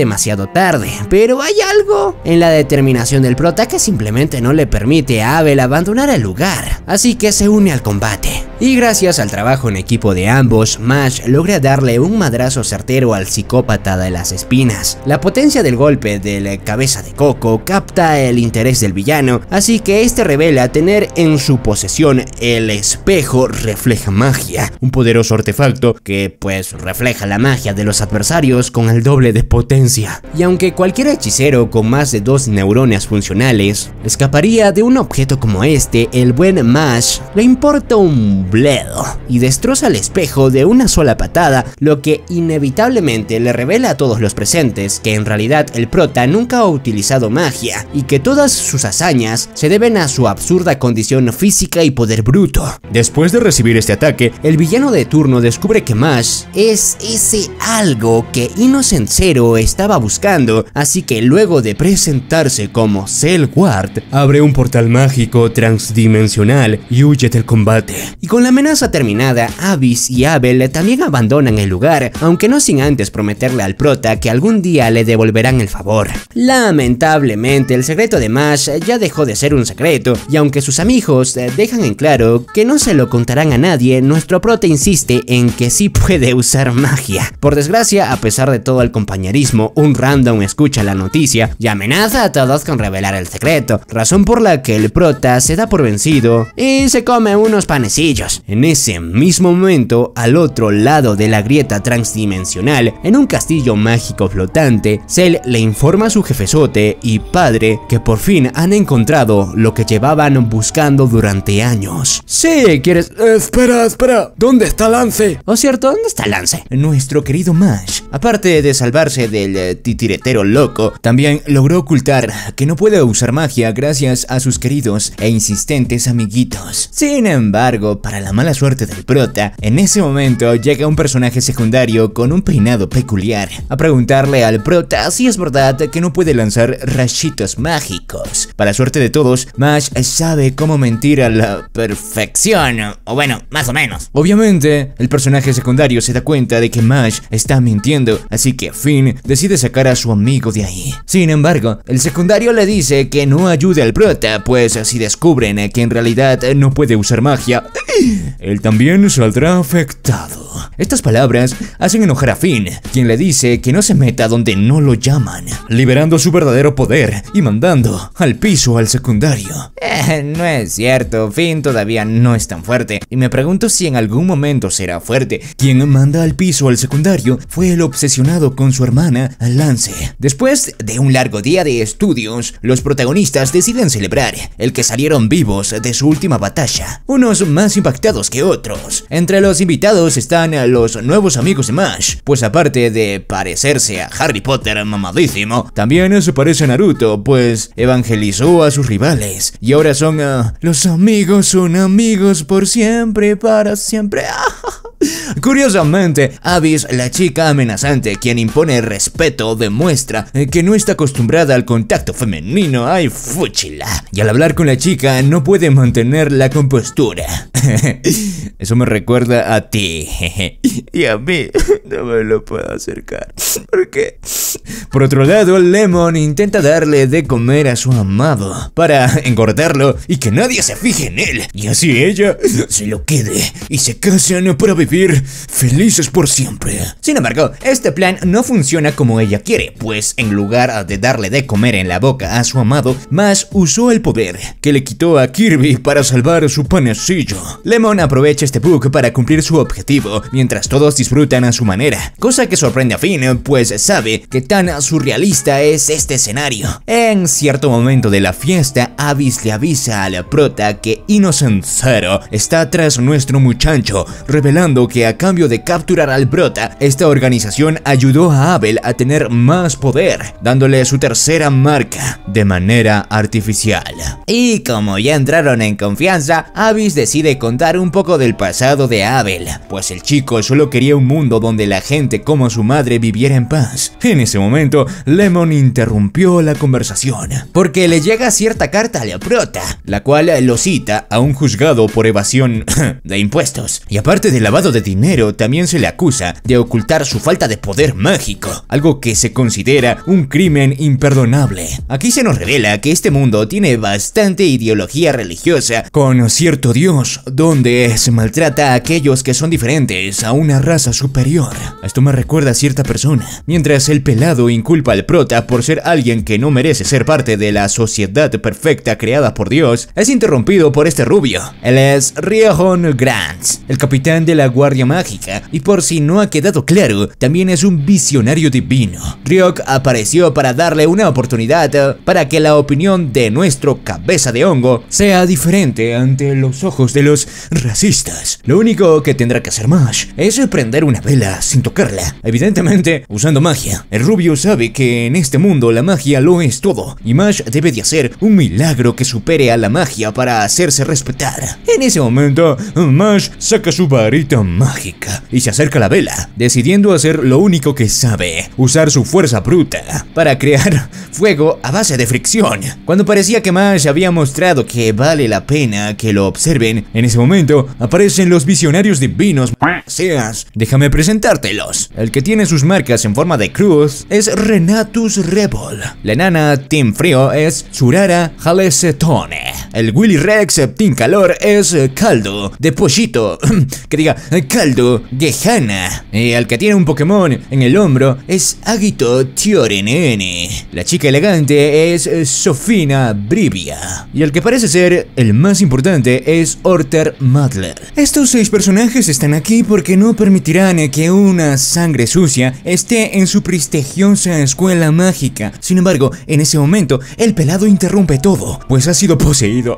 tarde, pero hay algo en la determinación del prota que simplemente no le permite a Abel abandonar el lugar, así que se une al combate. Y gracias al trabajo en equipo de ambos, Mash logra darle un madrazo certero al psicópata de las espinas. La potencia del golpe de la cabeza de Coco capta el interés del villano, así que este revela tener en su posesión el espejo refleja magia, un poderoso artefacto que pues refleja la magia de los adversarios con el doble de potencia. Y aunque cualquier hechicero con más de dos neuronas funcionales escaparía de un objeto como este, el buen Mash le importa un bledo y destroza el espejo de una sola patada, lo que inevitablemente le revela a todos los presentes que en realidad el prota nunca ha utilizado magia y que todas sus hazañas se deben a su absurda condición física y poder bruto. Después de recibir este ataque, el villano de turno descubre que Mash es ese algo que Innocent Zero estaba buscando, así que luego de presentarse como Cell Guard, abre un portal mágico transdimensional y huye del combate. Y con la amenaza terminada, Abyss y Abel también abandonan el lugar, aunque no sin antes prometerle al prota que algún día le devolverán el favor. Lamentablemente, el secreto de Mash ya dejó de ser un secreto, y aunque sus amigos dejan en claro que no se lo contarán a nadie, nuestro prota insiste en que sí puede usar magia. Por desgracia, a pesar de todo el compañerismo, un random escucha la noticia y amenaza a todos con revelar el secreto, razón por la que el prota se da por vencido y se come unos panecillos. En ese mismo momento, al otro lado de la grieta transdimensional, en un castillo mágico flotante, Cell le informa a su jefezote y padre que por fin han encontrado lo que llevaban buscando durante años. Sí, ¿quieres? Eh, espera, espera, ¿dónde está Lance? ¿O cierto? ¿Dónde está Lance? Nuestro querido Mash, aparte de salvarse del eh, titiretero loco, también logró ocultar que no puede usar magia gracias a sus queridos e insistentes amiguitos. Sin embargo, para la mala suerte del prota, en ese momento llega un personaje secundario con un peinado peculiar a preguntarle al prota si es verdad que no puede lanzar rayitos mágicos. Para suerte de todos, Mash sabe cómo mentir a la perfección, o bueno, más o menos. Obviamente, el personaje secundario se da cuenta de que Mash está mintiendo, así que Finn decide sacar a su amigo de ahí. Sin embargo, el secundario le dice que no ayude al prota, pues si descubren que en realidad no puede usar magia, él también saldrá afectado. Estas palabras hacen enojar a Finn, quien le dice que no se meta donde no lo llaman, liberando su verdadero poder y mandando al piso al secundario. Eh, no es cierto, Finn todavía no es tan fuerte, y me pregunto si en algún momento será fuerte. Quien manda al piso al secundario fue el obsesionado con su hermana, Lance. Después de un largo día de estudios, los protagonistas deciden celebrar el que salieron vivos de su última batalla, unos más impactados que otros. Entre los invitados están los nuevos amigos de Mash, pues aparte de parecerse a Harry Potter mamadísimo, también se parece a Naruto, pues evangelizó a sus rivales y ahora son uh, los amigos son amigos por siempre y para siempre. Curiosamente, Abyss, la chica amenazante quien impone respeto, demuestra que no está acostumbrada al contacto femenino. ¡Ay, fúchila! Y al hablar con la chica no puede mantener la compostura. Eso me recuerda a ti. Y a mí no me lo puedo acercar. ¿Por qué? Por otro lado, Lemon intenta darle de comer a su amado para engordarlo y que nadie se fije en él, y así ella se lo quede y se casan para vivir felices por siempre. Sin embargo, este plan no funciona como ella quiere, pues en lugar de darle de comer en la boca a su amado, Mash usó el poder que le quitó a Kirby para salvar su panecillo. Lemon aprovecha este bug para cumplir su objetivo, mientras todos disfrutan a su manera, cosa que sorprende a Finn, pues sabe que tan surrealista es este escenario. En cierto momento de la fiesta, Abyss le avisa al prota que Innocent Zero está tras nuestro muchacho, revelando que a cambio de capturar al prota, esta organización ayudó a Abel a tener más poder, dándole su tercera marca de manera artificial. Y como ya entraron en confianza, Abyss decide contar un poco del pasado de Abel, pues el chico solo quería un mundo donde la gente como su madre viviera en paz. En ese momento, Lemon interrumpió la conversación, porque le llega cierta carta a la prota, la cual lo cita a un juzgado por evasión de impuestos. Y aparte de lavado de dinero, también se le acusa de ocultar su falta de poder mágico, algo que se considera un crimen imperdonable. Aquí se nos revela que este mundo tiene bastante ideología religiosa, con cierto dios, donde se maltrata a aquellos que son diferentes a una raza superior. Esto me recuerda a cierta persona. Mientras el pelado inculpa al prota por ser alguien que no merece ser parte de la sociedad perfecta creada por Dios, es interrumpido por este rubio. Él es Riohon Grants, el capitán de la Guardia Mágica, y por si no ha quedado claro, también es un visionario divino. Ryok apareció para darle una oportunidad para que la opinión de nuestro cabeza de hongo sea diferente ante los ojos de los racistas. Lo único que tendrá que hacer Mash es prender una vela sin tocarla, evidentemente usando magia. El rubio sabe que en este mundo la magia lo es todo, y Mash debe de hacer un milagro que supere a la magia para hacerse respetar. En ese momento, Mash saca su varita mágica y se acerca a la vela, decidiendo hacer lo único que sabe, usar su fuerza bruta para crear fuego a base de fricción. Cuando parecía que Mash había mostrado que vale la pena que lo observen, en ese momento aparecen los visionarios divinos. Seas, déjame presentártelos. El que tiene sus marcas en forma de cruz es Renatus Rebel. La enana Team Frío es Surara Halesetone. El Willy Rex Team Calor es Caldo de Pollito, que diga Caldo Gehana. Y el que tiene un Pokémon en el hombro es Agito Tiorenene. La chica elegante es Sofina Brivia. Y el que parece ser el más importante es Orter Madler. Estos seis personajes están aquí porque no permitirán que una sangre sucia esté en su prestigiosa escuela mágica. Sin embargo, en ese momento, el pelado interrumpe todo, pues ha sido poseído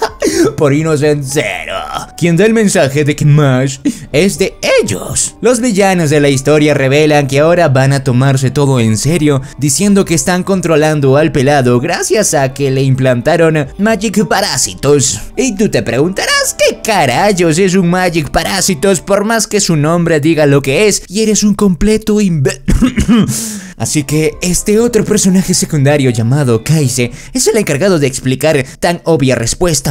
por Inocencero, quien da el mensaje de que Mash es de ellos. Los villanos de la historia revelan que ahora van a tomarse todo en serio, diciendo que están controlando al pelado gracias a que le implantaron Magic Parásitos. Y tú te preguntarás qué carayos es un Magic Parásitos, por más que su nombre diga lo que es, y eres un completo imbe... Así que este otro personaje secundario llamado Kaise es el encargado de explicar tan obvia respuesta.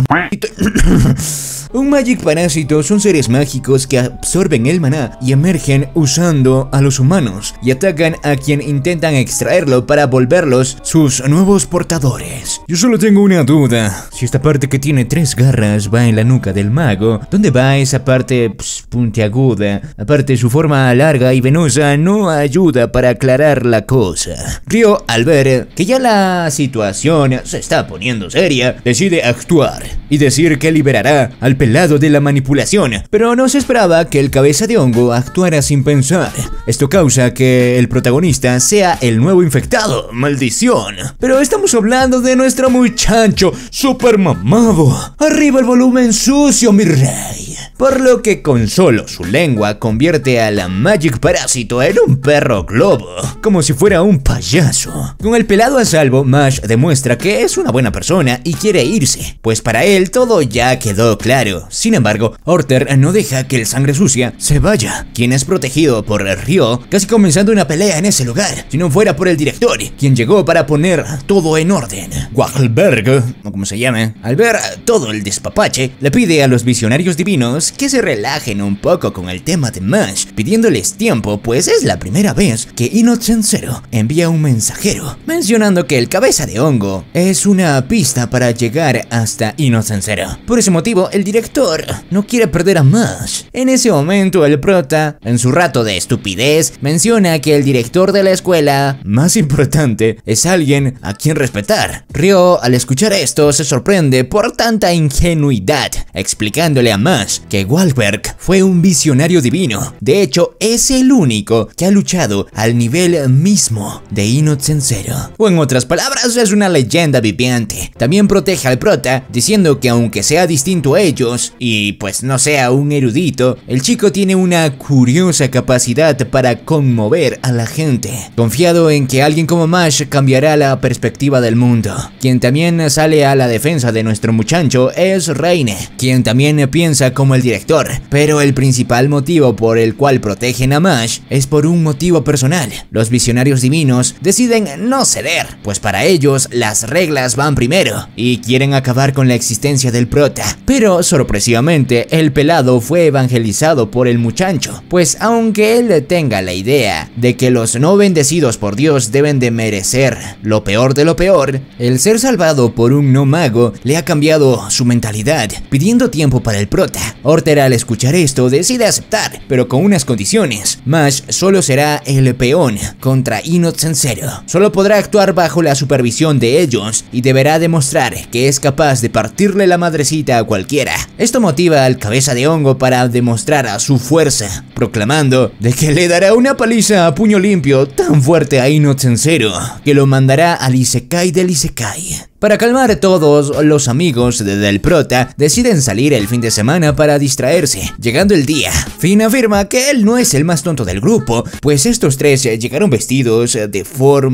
Un Magic Parásito son seres mágicos que absorben el maná y emergen usando a los humanos y atacan a quien intentan extraerlo para volverlos sus nuevos portadores. Yo solo tengo una duda: si esta parte que tiene tres garras va en la nuca del mago, ¿dónde va esa parte pss, puntiaguda? Aparte, su forma larga y venosa no ayuda para aclarar la cosa. Ryo, al ver que ya la situación se está poniendo seria, decide actuar y decir que liberará al pelado de la manipulación, pero no se esperaba que el cabeza de hongo actuara sin pensar. Esto causa que el protagonista sea el nuevo infectado. ¡Maldición! Pero estamos hablando de nuestro muchacho super mamado. Arriba el volumen sucio, mi rey. Por lo que con solo su lengua convierte a la Magic Parásito en un perro globo, como si fuera un payaso. Con el pelado a salvo, Mash demuestra que es una buena persona y quiere irse, pues para él todo ya quedó claro. Sin embargo, Orter no deja que el sangre sucia se vaya, quien es protegido por Ryo, casi comenzando una pelea en ese lugar, si no fuera por el director, quien llegó para poner todo en orden. Wachelberg, o como se llame, al ver todo el despapache, le pide a los visionarios divinos que se relajen un poco con el tema de Mash, pidiéndoles tiempo, pues es la primera vez que Inocencero envía un mensajero, mencionando que el cabeza de hongo es una pista para llegar hasta Inocencero. Por ese motivo, el director no quiere perder a Mash. En ese momento, el prota, en su rato de estupidez, menciona que el director de la escuela más importante es alguien a quien respetar. Ryo, al escuchar esto, se sorprende por tanta ingenuidad, explicándole a Mash que Wahlberg fue un visionario divino. De hecho, es el único que ha luchado al nivel mismo de Inocencero. O en otras palabras, es una leyenda viviente. También protege al prota, diciendo que aunque sea distinto a ellos, y pues no sea un erudito, el chico tiene una curiosa capacidad para conmover a la gente, confiado en que alguien como Mash cambiará la perspectiva del mundo. Quien también sale a la defensa de nuestro muchacho es Reine, quien también piensa como como el director, pero el principal motivo por el cual protegen a Mash es por un motivo personal. Los visionarios divinos deciden no ceder, pues para ellos las reglas van primero y quieren acabar con la existencia del prota. Pero sorpresivamente el pelado fue evangelizado por el muchacho, pues aunque él tenga la idea de que los no bendecidos por Dios deben de merecer lo peor de lo peor, el ser salvado por un no mago le ha cambiado su mentalidad, pidiendo tiempo para el prota. Orter, al escuchar esto, decide aceptar, pero con unas condiciones. Mash solo será el peón contra Innocent Zero. Solo podrá actuar bajo la supervisión de ellos y deberá demostrar que es capaz de partirle la madrecita a cualquiera. Esto motiva al cabeza de hongo para demostrar a su fuerza, proclamando de que le dará una paliza a puño limpio tan fuerte a Innocent Zero que lo mandará al Isekai del Isekai. Para calmar a todos, los amigos del prota deciden salir el fin de semana para distraerse. Llegando el día, Finn afirma que él no es el más tonto del grupo, pues estos tres llegaron vestidos de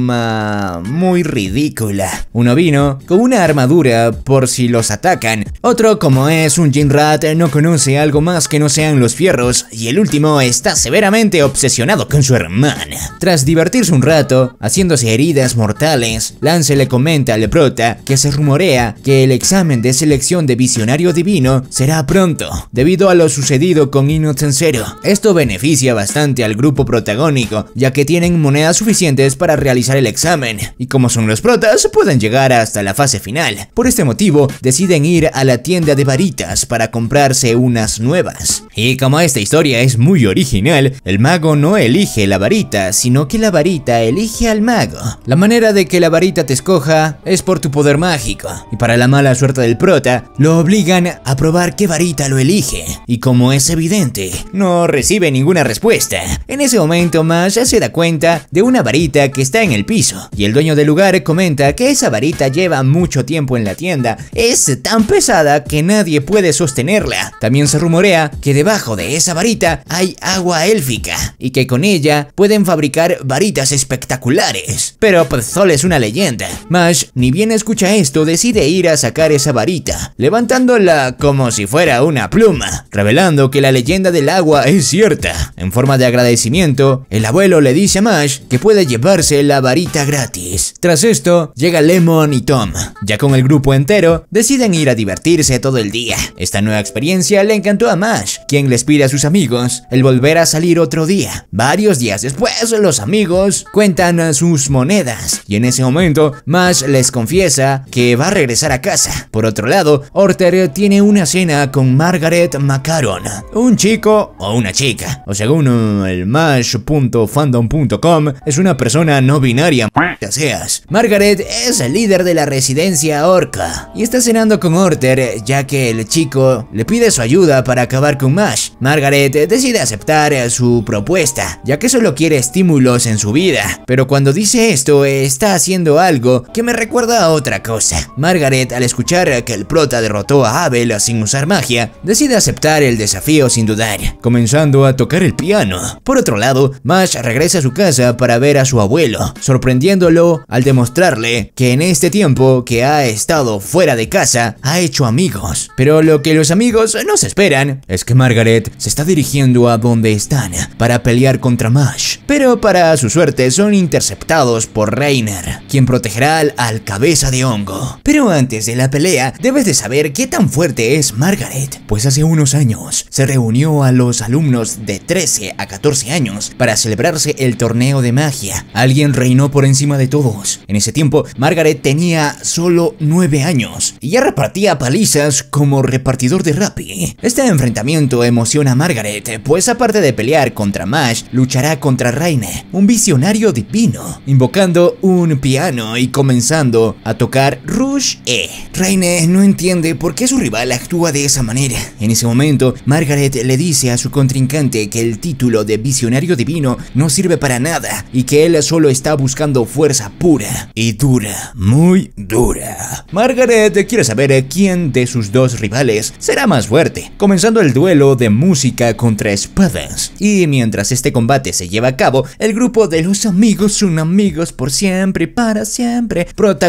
forma muy ridícula. Uno vino con una armadura por si los atacan, otro, como es un Jinrat, no conoce algo más que no sean los fierros, y el último está severamente obsesionado con su hermana. Tras divertirse un rato, haciéndose heridas mortales, Lance le comenta al prota que se rumorea que el examen de selección de visionario divino será pronto, debido a lo sucedido con Innocent Zero. Esto beneficia bastante al grupo protagónico, ya que tienen monedas suficientes para realizar el examen, y como son los protas, pueden llegar hasta la fase final. Por este motivo, deciden ir a la tienda de varitas para comprarse unas nuevas. Y como esta historia es muy original, el mago no elige la varita, sino que la varita elige al mago. La manera de que la varita te escoja es por tu poder mágico, y para la mala suerte del prota, lo obligan a probar qué varita lo elige, y como es evidente, no recibe ninguna respuesta. En ese momento Mash se da cuenta de una varita que está en el piso, y el dueño del lugar comenta que esa varita lleva mucho tiempo en la tienda, es tan pesada que nadie puede sostenerla. También se rumorea que debajo de esa varita hay agua élfica, y que con ella pueden fabricar varitas espectaculares. Pero pues solo es una leyenda. Mash, ni bien escucha esto, decide ir a sacar esa varita, levantándola como si fuera una pluma, revelando que la leyenda del agua es cierta. En forma de agradecimiento, el abuelo le dice a Mash que puede llevarse la varita gratis. Tras esto, llega Lemon y Tom. Ya con el grupo entero, deciden ir a divertirse todo el día. Esta nueva experiencia le encantó a Mash, quien les pide a sus amigos el volver a salir otro día. Varios días después, los amigos cuentan sus monedas, y en ese momento, Mash les confiesa que va a regresar a casa. Por otro lado, Orter tiene una cena con Margaret Macaron, un chico o una chica, o según el mash punto fandom punto com, es una persona no binaria, ya seas. Margaret es el líder de la residencia Orca y está cenando con Orter, ya que el chico le pide su ayuda para acabar con Mash. Margaret decide aceptar su propuesta, ya que solo quiere estímulos en su vida, pero cuando dice esto está haciendo algo que me recuerda a otra cosa. Margaret, al escuchar que el prota derrotó a Abel sin usar magia, decide aceptar el desafío sin dudar, comenzando a tocar el piano. Por otro lado, Mash regresa a su casa para ver a su abuelo, sorprendiéndolo al demostrarle que en este tiempo que ha estado fuera de casa, ha hecho amigos. Pero lo que los amigos no se esperan es que Margaret se está dirigiendo a donde están para pelear contra Mash. Pero para su suerte son interceptados por Reiner, quien protegerá al, al cabeza de hongo. Pero antes de la pelea, debes de saber qué tan fuerte es Margaret, pues hace unos años se reunió a los alumnos de trece a catorce años para celebrarse el torneo de magia. Alguien reinó por encima de todos. En ese tiempo, Margaret tenía solo nueve años y ya repartía palizas como repartidor de Rappi. Este enfrentamiento emociona a Margaret, pues aparte de pelear contra Mash, luchará contra Raine, un visionario divino, invocando un piano y comenzando a tocar Rush E. Raine no entiende por qué su rival actúa de esa manera. En ese momento, Margaret le dice a su contrincante que el título de visionario divino no sirve para nada y que él solo está buscando fuerza pura y dura, muy dura. Margaret quiere saber quién de sus dos rivales será más fuerte, comenzando el duelo de música contra espadas. Y mientras este combate se lleva a cabo, el grupo de los amigos son amigos por siempre y para siempre, protagónico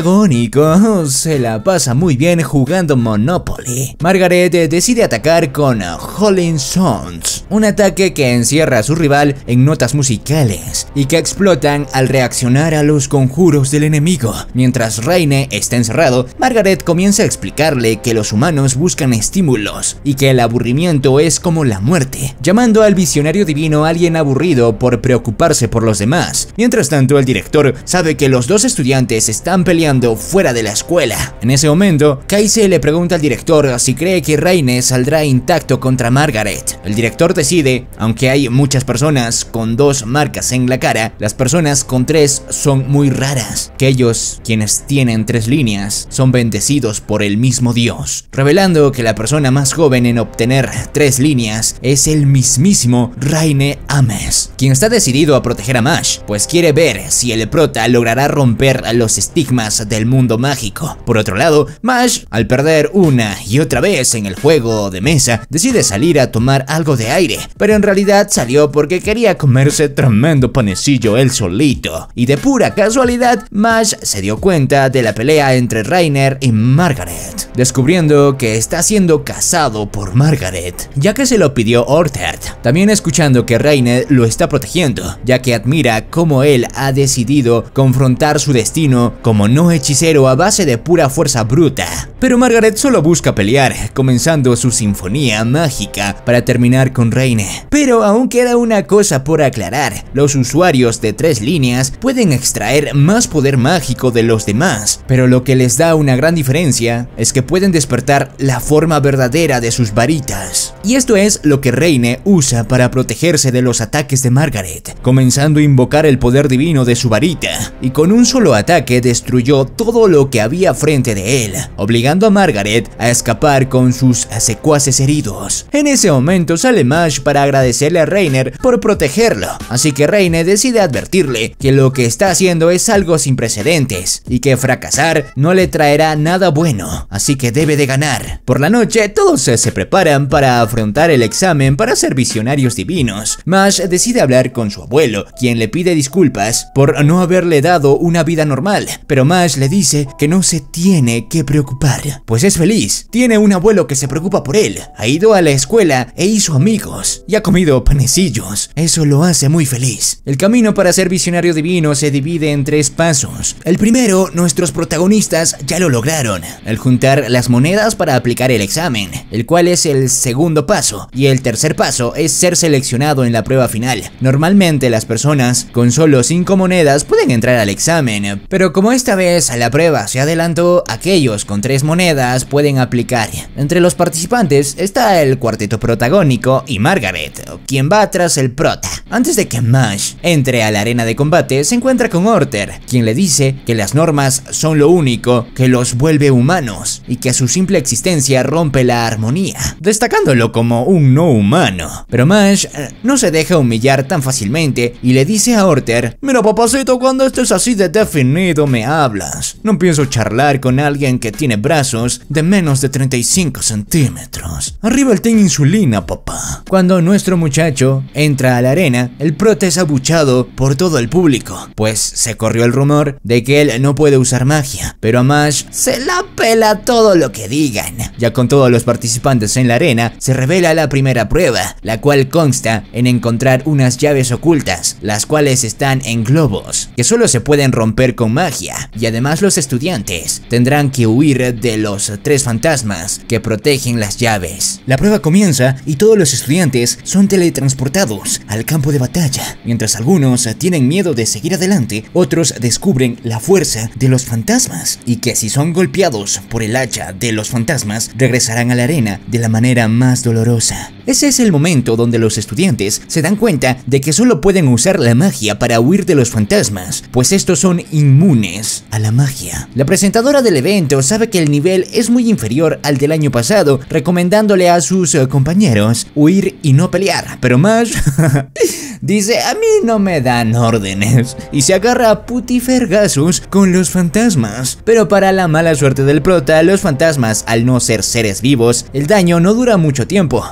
mágico se la pasa muy bien jugando Monopoly. Margaret decide atacar con Howling Sounds, un ataque que encierra a su rival en notas musicales y que explotan al reaccionar a los conjuros del enemigo. Mientras Raine está encerrado, Margaret comienza a explicarle que los humanos buscan estímulos y que el aburrimiento es como la muerte, llamando al visionario divino alguien aburrido por preocuparse por los demás. Mientras tanto, el director sabe que los dos estudiantes están peleando fuera de la escuela. En ese momento, Casey le pregunta al director si cree que Raine saldrá intacto contra Margaret. El director decide, aunque hay muchas personas con dos marcas en la cara, las personas con tres son muy raras, que ellos, quienes tienen tres líneas, son bendecidos por el mismo Dios, revelando que la persona más joven en obtener tres líneas es el mismísimo Raine Ames, quien está decidido a proteger a Mash, pues quiere ver si el prota logrará romper los estigmas del mundo mágico. Por otro lado, Mash, al perder una y otra vez en el juego de mesa, decide salir a tomar algo de aire, pero en realidad salió porque quería comerse tremendo panecillo él solito, y de pura casualidad, Mash se dio cuenta de la pelea entre Rainer y Margaret, descubriendo que está siendo cazado por Margaret, ya que se lo pidió Orterd, también escuchando que Rainer lo está protegiendo, ya que admira cómo él ha decidido confrontar su destino como no hechicero a base de pura fuerza bruta. Pero Margaret solo busca pelear, comenzando su sinfonía mágica para terminar con Raine. Pero aún queda una cosa por aclarar: los usuarios de tres líneas pueden extraer más poder mágico de los demás, pero lo que les da una gran diferencia es que pueden despertar la forma verdadera de sus varitas. Y esto es lo que Raine usa para protegerse de los ataques de Margaret, comenzando a invocar el poder divino de su varita, y con un solo ataque destruyó todo lo que había frente de él, obligando a Margaret a escapar con sus secuaces heridos. En ese momento sale Mash para agradecerle a Rainer por protegerlo, así que Raine decide advertirle que lo que está haciendo es algo sin precedentes y que fracasar no le traerá nada bueno, así que debe de ganar. Por la noche todos se preparan para afrontar el examen para ser visionarios divinos. Mash decide hablar con su abuelo, quien le pide disculpas por no haberle dado una vida normal, pero Mash le dice que no se tiene que preocupar, pues es feliz, tiene un abuelo que se preocupa por él, ha ido a la escuela e hizo amigos, y ha comido panecillos, eso lo hace muy feliz. El camino para ser visionario divino se divide en tres pasos. El primero, nuestros protagonistas ya lo lograron, al juntar las monedas para aplicar el examen, el cual es el segundo paso, y el tercer paso es ser seleccionado en la prueba final. Normalmente las personas con solo cinco monedas pueden entrar al examen, pero como esta vez la prueba se adelantó, aquellos con tres monedas pueden aplicar. Entre los participantes está el cuarteto protagónico y Margaret, quien va tras el prota. Antes de que Mash entre a la arena de combate, se encuentra con Orterd, quien le dice que las normas son lo único que los vuelve humanos y que su simple existencia rompe la armonía, destacándolo como un no humano. Pero Mash eh, no se deja humillar tan fácilmente y le dice a Orterd: mira papacito, cuando estés así de definido me hablas, no pienso charlar con alguien que tiene brazos de menos de treinta y cinco centímetros. Arriba el ten insulina, papá. Cuando nuestro muchacho entra a la arena, el prota es abuchado por todo el público, pues se corrió el rumor de que él no puede usar magia, pero a Mash se la pela todo lo que digan. Ya con todos los participantes en la arena, se revela la primera prueba, la cual consta en encontrar unas llaves ocultas, las cuales están en globos, que solo se pueden romper con magia, y además los estudiantes tendrán que huir de los tres fantasmas que protegen las llaves. La prueba comienza y todos los estudiantes son teletransportados al campo de batalla. Mientras algunos tienen miedo de seguir adelante, otros descubren la fuerza de los fantasmas y que si son golpeados por el hacha de los fantasmas, regresarán a la arena de la manera más dolorosa. Ese es el momento donde los estudiantes se dan cuenta de que solo pueden usar la magia para huir de los fantasmas, pues estos son inmunes a la magia. La presentadora del evento sabe que el nivel es muy inferior al del año pasado, recomendándole a sus uh, compañeros huir y no pelear, pero Mash dice: a mí no me dan órdenes, y se agarra a putifergazos con los fantasmas. Pero para la mala suerte del prota, los fantasmas, al no ser seres vivos, el daño no dura mucho tiempo. Levanta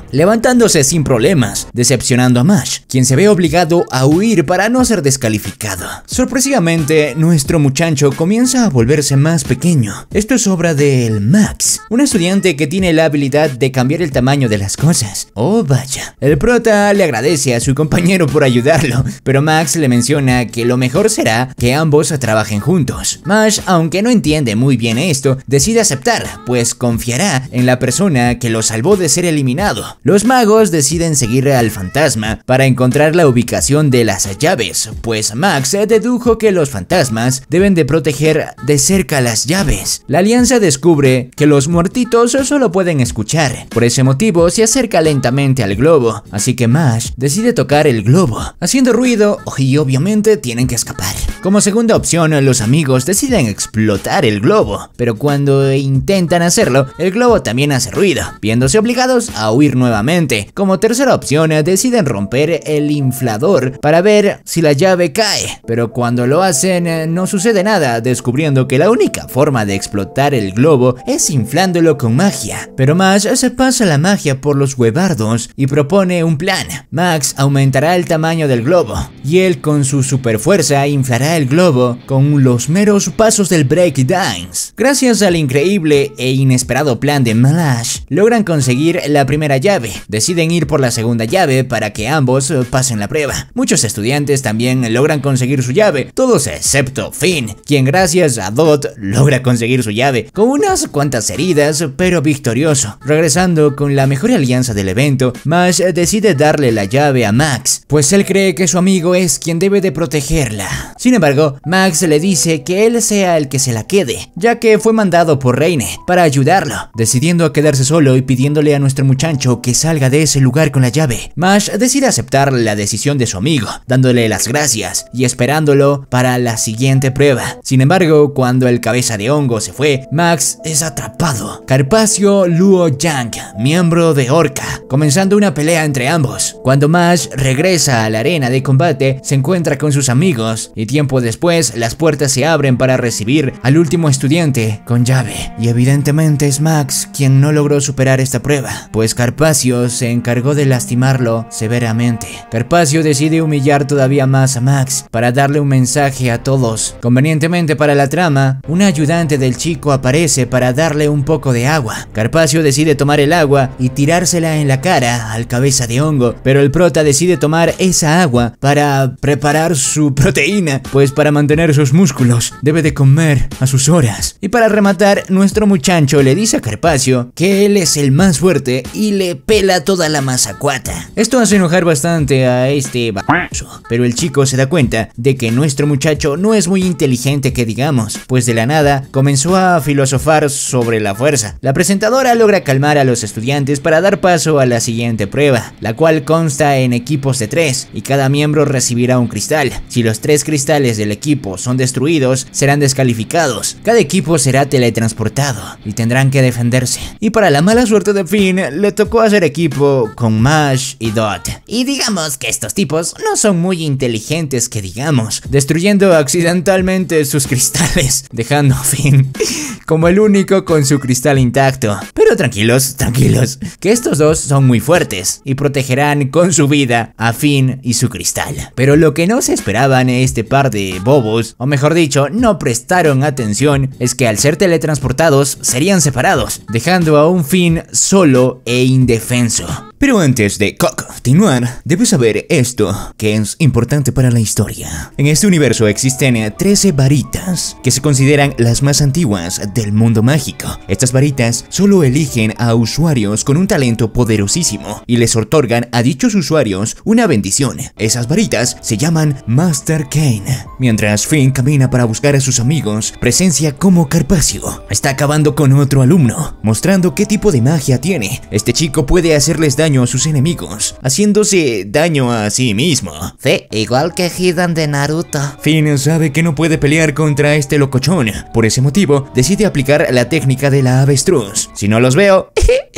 matándose sin problemas, decepcionando a Mash, quien se ve obligado a huir para no ser descalificado. Sorpresivamente, nuestro muchacho comienza a volverse más pequeño. Esto es obra del Max, un estudiante que tiene la habilidad de cambiar el tamaño de las cosas. Oh vaya. El prota le agradece a su compañero por ayudarlo, pero Max le menciona que lo mejor será que ambos trabajen juntos. Mash, aunque no entiende muy bien esto, decide aceptar, pues confiará en la persona que lo salvó de ser eliminado. Los magos deciden seguir al fantasma para encontrar la ubicación de las llaves, pues Max dedujo que los fantasmas deben de proteger de cerca las llaves. La alianza descubre que los muertitos solo pueden escuchar, por ese motivo se acerca lentamente al globo, así que Mash decide tocar el globo, haciendo ruido y obviamente tienen que escapar. Como segunda opción, los amigos deciden explotar el globo, pero cuando intentan hacerlo, el globo también hace ruido, viéndose obligados a huir nuevamente. Como tercera opción, deciden romper el inflador para ver si la llave cae, pero cuando lo hacen no sucede nada, descubriendo que la única forma de explotar el globo es inflándolo con magia. Pero Mash se pasa la magia por los huevardos y propone un plan. Max aumentará el tamaño del globo y él con su super fuerza inflará el globo con los meros pasos del breakdance. Gracias al increíble e inesperado plan de Mash, logran conseguir la primera llave. Deciden ir por la segunda llave para que ambos pasen la prueba. Muchos estudiantes también logran conseguir su llave, todos excepto Finn, quien gracias a Dot logra conseguir su llave con unas cuantas heridas, pero victorioso. Regresando con la mejor alianza del evento, Mash decide darle la llave a Max, pues él cree que su amigo es quien debe de protegerla. Sin embargo, Max le dice que él sea el que se la quede, ya que fue mandado por Reine para ayudarlo, decidiendo quedarse solo y pidiéndole a nuestro muchacho que salga de ese lugar con la llave. Mash decide aceptar la decisión de su amigo, dándole las gracias y esperándolo para la siguiente prueba. Sin embargo, cuando el cabeza de hongo se fue, Max es atrapado. Carpaccio Luo Yang, miembro de Orca, comenzando una pelea entre ambos. Cuando Mash regresa a la arena de combate, se encuentra con sus amigos y tiempo después las puertas se abren para recibir al último estudiante con llave. Y evidentemente es Max quien no logró superar esta prueba, pues Carpaccio se encargó de lastimarlo severamente. Carpaccio decide humillar todavía más a Max para darle un mensaje a todos. Convenientemente para la trama, un ayudante del chico aparece para darle un poco de agua. Carpaccio decide tomar el agua y tirársela en la cara al cabeza de hongo, pero el prota decide tomar esa agua para preparar su proteína, pues para mantener sus músculos debe de comer a sus horas. Y para rematar, nuestro muchacho le dice a Carpaccio que él es el más fuerte y le pela toda la mazacuata. Esto hace enojar bastante a este b******, pero el chico se da cuenta de que nuestro muchacho no es muy inteligente que digamos, pues de la nada comenzó a filosofar sobre la fuerza. La presentadora logra calmar a los estudiantes para dar paso a la siguiente prueba, la cual consta en equipos de tres y cada miembro recibirá un cristal. Si los tres cristales del equipo son destruidos, serán descalificados. Cada equipo será teletransportado y tendrán que defenderse. Y para la mala suerte de Finn, le tocó hacer equipo con Mash y Dot. Y digamos que estos tipos no son muy inteligentes que digamos, destruyendo accidentalmente sus cristales, dejando a Finn como el único con su cristal intacto. Pero tranquilos, tranquilos, que estos dos son muy fuertes y protegerán con su vida a Finn y su cristal. Pero lo que no se esperaban este par de bobos, o mejor dicho, no prestaron atención, es que al ser teletransportados serían separados, dejando a un Finn solo e indefenso. Pero antes de continuar, debes saber esto, que es importante para la historia. En este universo existen trece varitas, que se consideran las más antiguas del mundo mágico. Estas varitas solo eligen a usuarios con un talento poderosísimo, y les otorgan a dichos usuarios una bendición. Esas varitas se llaman Master Kane. Mientras Finn camina para buscar a sus amigos, presencia como Carpaccio está acabando con otro alumno, mostrando qué tipo de magia tiene. Este chico puede hacerles daño a sus enemigos, haciéndose daño a sí mismo. Sí, igual que Hidan de Naruto. Finn sabe que no puede pelear contra este locochón, por ese motivo decide aplicar la técnica de la avestruz. Si no los veo,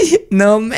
no me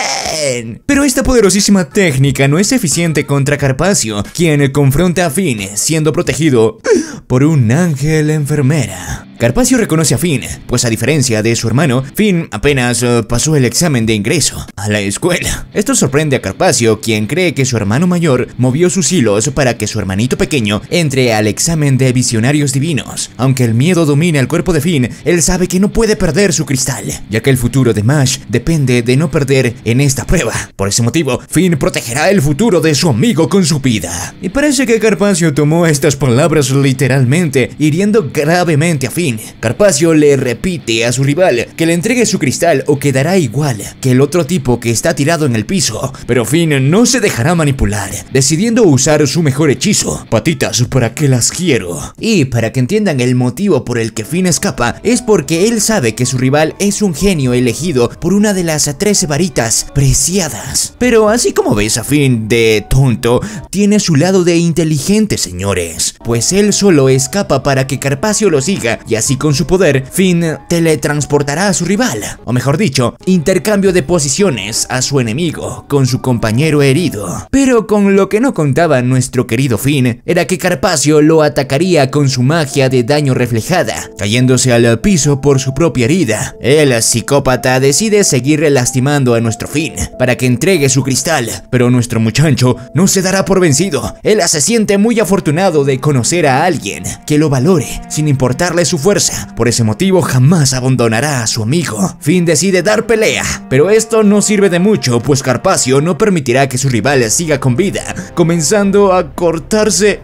ven. Pero esta poderosísima técnica no es eficiente contra Carpaccio, quien confronta a Finn siendo protegido por un ángel enfermera. Carpaccio reconoce a Finn, pues a diferencia de su hermano, Finn apenas uh, pasó el examen de ingreso a la escuela. Esto sorprende a Carpaccio, quien cree que su hermano mayor movió sus hilos para que su hermanito pequeño entre al examen de visionarios divinos. Aunque el miedo domine al cuerpo de Finn, él sabe que no puede perder su cristal, ya que el futuro de Mash depende de no perder en esta prueba. Por ese motivo, Finn protegerá el futuro de su amigo con su vida. Y parece que Carpaccio tomó estas palabras literalmente, hiriendo gravemente a Finn. Carpaccio le repite a su rival que le entregue su cristal o quedará igual que el otro tipo que está tirado en el piso, pero Finn no se dejará manipular, decidiendo usar su mejor hechizo, patitas para que las quiero. Y para que entiendan el motivo por el que Finn escapa, es porque él sabe que su rival es un genio elegido por una de las trece varitas preciadas. Pero así como ves a Finn de tonto, tiene su lado de inteligente, señores, pues él solo escapa para que Carpaccio lo siga, y así con su poder, Finn teletransportará a su rival, o mejor dicho, intercambio de posiciones a su enemigo con su compañero herido. Pero con lo que no contaba nuestro querido Finn era que Carpaccio lo atacaría con su magia de daño reflejada, cayéndose al piso por su propia herida. El psicópata decide seguir lastimando a nuestro Finn para que entregue su cristal, pero nuestro muchacho no se dará por vencido. Él se siente muy afortunado de conocer a alguien que lo valore sin importarle su fuerza. Por ese motivo jamás abandonará a su amigo. Finn decide dar pelea, pero esto no sirve de mucho, pues Carpaccio no permitirá que su rival siga con vida, comenzando a cortarse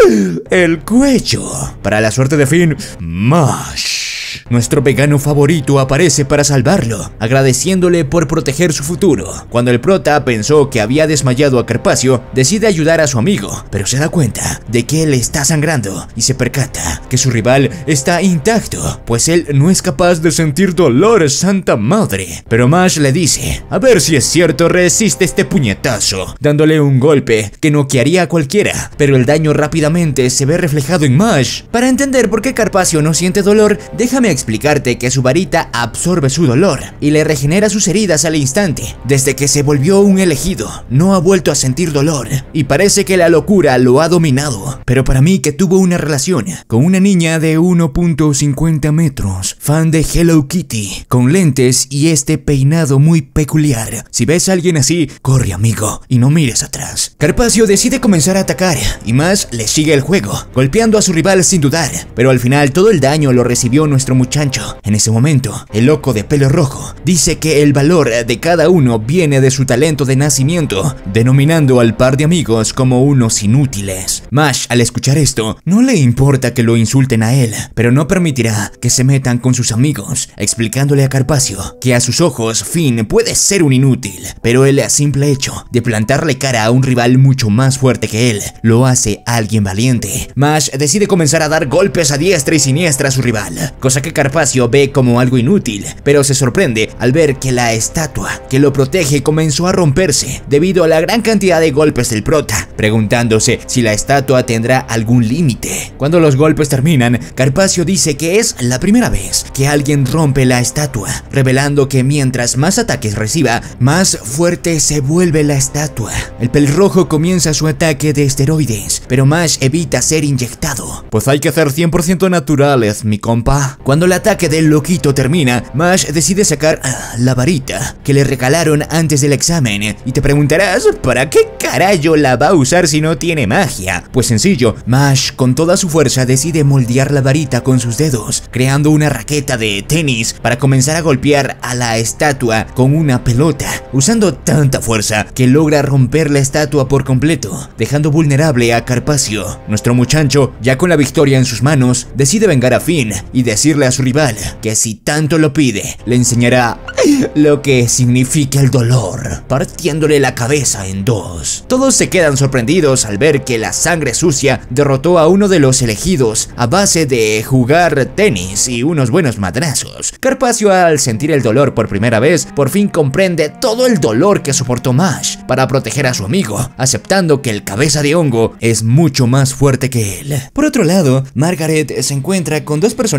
el cuello. Para la suerte de Finn, Mash, nuestro vegano favorito, aparece para salvarlo, agradeciéndole por proteger su futuro. Cuando el prota pensó que había desmayado a Carpaccio, decide ayudar a su amigo, pero se da cuenta de que él está sangrando y se percata que su rival está intacto, pues él no es capaz de sentir dolor, santa madre. Pero Mash le dice, a ver si es cierto, resiste este puñetazo, dándole un golpe que noquearía a cualquiera, pero el daño rápidamente se ve reflejado en Mash. Para entender por qué Carpaccio no siente dolor, déjame explicarte que su varita absorbe su dolor y le regenera sus heridas al instante. Desde que se volvió un elegido, no ha vuelto a sentir dolor y parece que la locura lo ha dominado. Pero para mí, que tuvo una relación con una niña de uno punto cincuenta metros, fan de Hello Kitty, con lentes y este peinado muy peculiar. Si ves a alguien así, corre, amigo, y no mires atrás. Carpaccio decide comenzar a atacar y Mash le sigue el juego, golpeando a su rival sin dudar, pero al final todo el daño lo recibió nuestro muchacho. En ese momento, el loco de pelo rojo dice que el valor de cada uno viene de su talento de nacimiento, denominando al par de amigos como unos inútiles. Mash, al escuchar esto, no le importa que lo insulten a él, pero no permitirá que se metan con sus amigos, explicándole a Carpaccio que a sus ojos Finn puede ser un inútil, pero el simple hecho de plantarle cara a un rival mucho más fuerte que él lo hace alguien valiente. Mash decide comenzar a dar golpes a diestra y siniestra a su rival, cosa que Carpaccio ve como algo inútil, pero se sorprende al ver que la estatua que lo protege comenzó a romperse debido a la gran cantidad de golpes del prota, preguntándose si la estatua tendrá algún límite. Cuando los golpes terminan, Carpaccio dice que es la primera vez que alguien rompe la estatua, revelando que mientras más ataques reciba, más fuerte se vuelve la estatua. El pelirrojo comienza su ataque de esteroides, pero Mash evita ser inyectado, pues hay que hacer cien por ciento naturales, mi compa. Cuando el ataque del loquito termina, Mash decide sacar uh, la varita que le regalaron antes del examen, y te preguntarás, ¿para qué carajo la va a usar si no tiene magia? Pues sencillo, Mash con toda su fuerza decide moldear la varita con sus dedos, creando una raqueta de tenis para comenzar a golpear a la estatua con una pelota, usando tanta fuerza que logra romper la estatua por completo, dejando vulnerable a Carpaccio. Nuestro muchacho, ya con la victoria en sus manos, decide vengar a Finn y decirle a su rival que si tanto lo pide, le enseñará lo que significa el dolor, partiéndole la cabeza en dos. Todos se quedan sorprendidos al ver que la sangre sucia derrotó a uno de los elegidos a base de jugar tenis y unos buenos madrazos. Carpaccio, al sentir el dolor por primera vez, por fin comprende todo el dolor que soportó Mash para proteger a su amigo, aceptando que el cabeza de hongo es mucho más fuerte que él. Por otro lado, Margaret se encuentra con dos personajes secundarios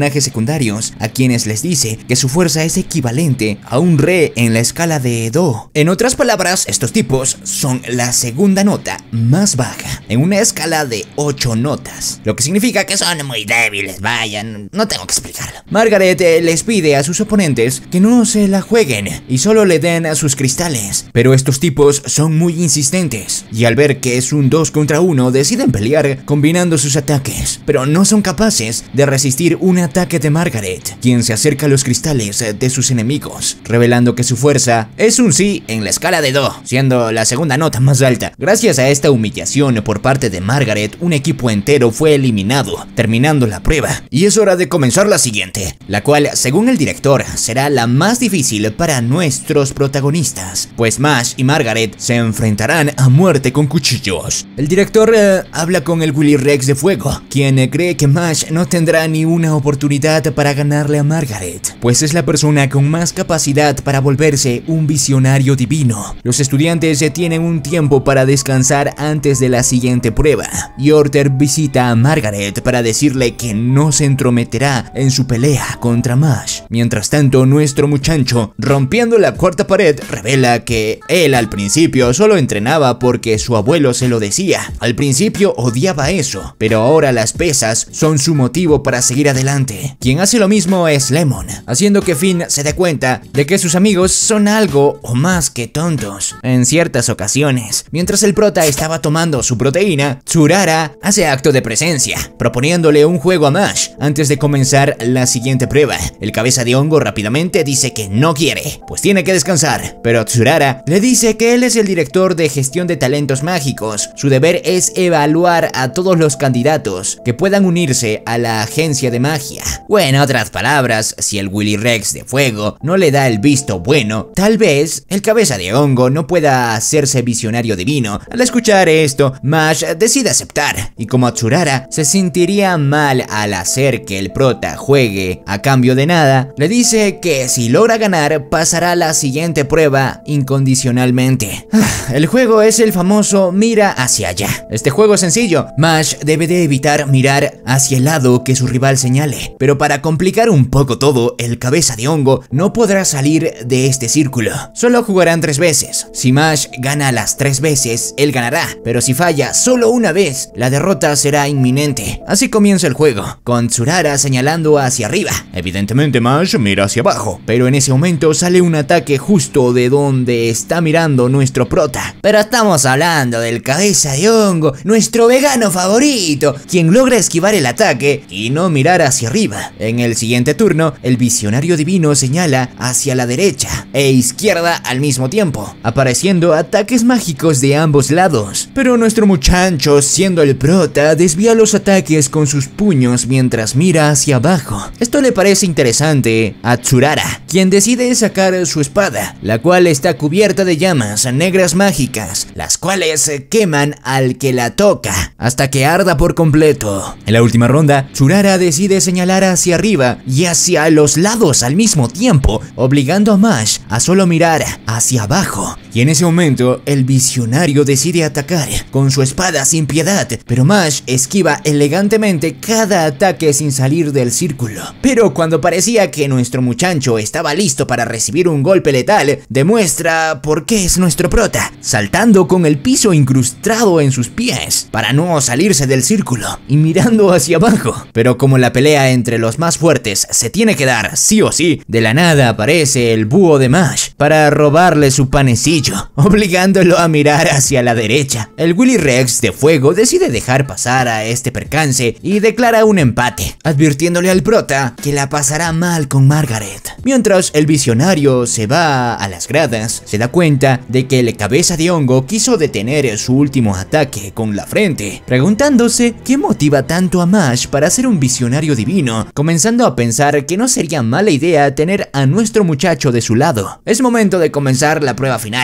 secundarios, a quienes les dice que su fuerza es equivalente a un re en la escala de do. En otras palabras, estos tipos son la segunda nota más baja en una escala de ocho notas, lo que significa que son muy débiles, vayan, no tengo que explicarlo. Margaret eh, les pide a sus oponentes que no se la jueguen y solo le den a sus cristales, pero estos tipos son muy insistentes y al ver que es un dos contra uno deciden pelear combinando sus ataques, pero no son capaces de resistir un ataque de Margaret, quien se acerca a los cristales de sus enemigos, revelando que su fuerza es un sí en la escala de do, siendo la segunda nota más alta. Gracias a esta humillación por parte de Margaret, un equipo entero fue eliminado, terminando la prueba, y es hora de comenzar la siguiente, la cual, según el director, será la más difícil para nuestros protagonistas, pues Mash y Margaret se enfrentarán a muerte con cuchillos. El director eh, habla con el Willy Rex de fuego, quien eh, cree que Mash no tendrá ni una oportunidad para ganarle a Margaret, pues es la persona con más capacidad para volverse un visionario divino. Los estudiantes eh, tienen un tiempo para descansar antes de la siguiente prueba, y Orter visita a Margaret para decirle que no se entrometerá en su pelea contra Mash. Mientras tanto, nuestro muchacho, rompiendo la cuarta pared, revela que él al principio solo entrenaba porque su abuelo se lo decía. Al principio odiaba eso, pero ahora las pesas son su motivo para seguir adelante. Quien hace lo mismo es Lemon, haciendo que Finn se dé cuenta de que sus amigos son algo o más que tontos en ciertas ocasiones. Mientras el prota estaba tomando su proteína, Tsurara hace acto de presencia, proponiéndole un juego a Mash antes de comenzar la siguiente prueba. El cabeza de hongo rápidamente dice que no quiere, pues tiene que descansar, pero Tsurara le dice que él es el director de gestión de talentos mágicos. Su deber es evaluar a todos los candidatos que puedan unirse a la agencia de magia. O en otras palabras, si el Willy Rex de fuego no le da el visto bueno, tal vez el cabeza de hongo no pueda hacerse visionario divino. Al escuchar esto, Mash decide aceptar, y como Tsurara se sentiría mal al hacer que el prota juegue a cambio de nada, le dice que si logra ganar pasará a la siguiente prueba incondicionalmente. El juego es el famoso mira hacia allá. Este juego es sencillo, Mash debe de evitar mirar hacia el lado que su rival señale, pero para complicar un poco todo, el cabeza de hongo no podrá salir de este círculo. Solo jugarán tres veces. Si Mash gana las tres veces, él ganará, pero si falla solo una vez, la derrota será inminente. Así comienza el juego, con Tsurara señalando hacia arriba. Evidentemente Mash mira hacia abajo, pero en ese momento sale un ataque justo de donde está mirando nuestro prota. Pero estamos hablando del cabeza de hongo, nuestro vegano favorito, quien logra esquivar el ataque y no mirar hacia arriba. En el siguiente turno, el visionario divino señala hacia la derecha e izquierda al mismo tiempo, apareciendo ataques mágicos de ambos lados. Pero nuestro muchacho, siendo el prota, desvía los ataques con sus puños mientras mira hacia abajo. Esto le parece interesante a Tsurara, quien decide sacar su espada, la cual está cubierta de llamas negras mágicas, las cuales queman al que la toca hasta que arda por completo. En la última ronda, Tsurara decide señalar hacia arriba y hacia los lados al mismo tiempo, obligando a Mash a solo mirar hacia abajo. Y en ese momento, el visionario decide atacar con su espada sin piedad, pero Mash esquiva elegantemente cada ataque sin salir del círculo. Pero cuando parecía que nuestro muchacho estaba listo para recibir un golpe letal, demuestra por qué es nuestro prota, saltando con el piso incrustado en sus pies para no salirse del círculo y mirando hacia abajo. Pero como la pelea entre los más fuertes se tiene que dar sí o sí, de la nada aparece el búho de Mash para robarle su panecillo, obligándolo a mirar hacia la derecha. El Willy Rex de fuego decide dejar pasar a este percance y declara un empate, advirtiéndole al prota que la pasará mal con Margaret. Mientras el visionario se va a las gradas, se da cuenta de que el cabeza de hongo quiso detener su último ataque con la frente, preguntándose qué motiva tanto a Mash para ser un visionario divino, comenzando a pensar que no sería mala idea tener a nuestro muchacho de su lado. Es momento de comenzar la prueba final,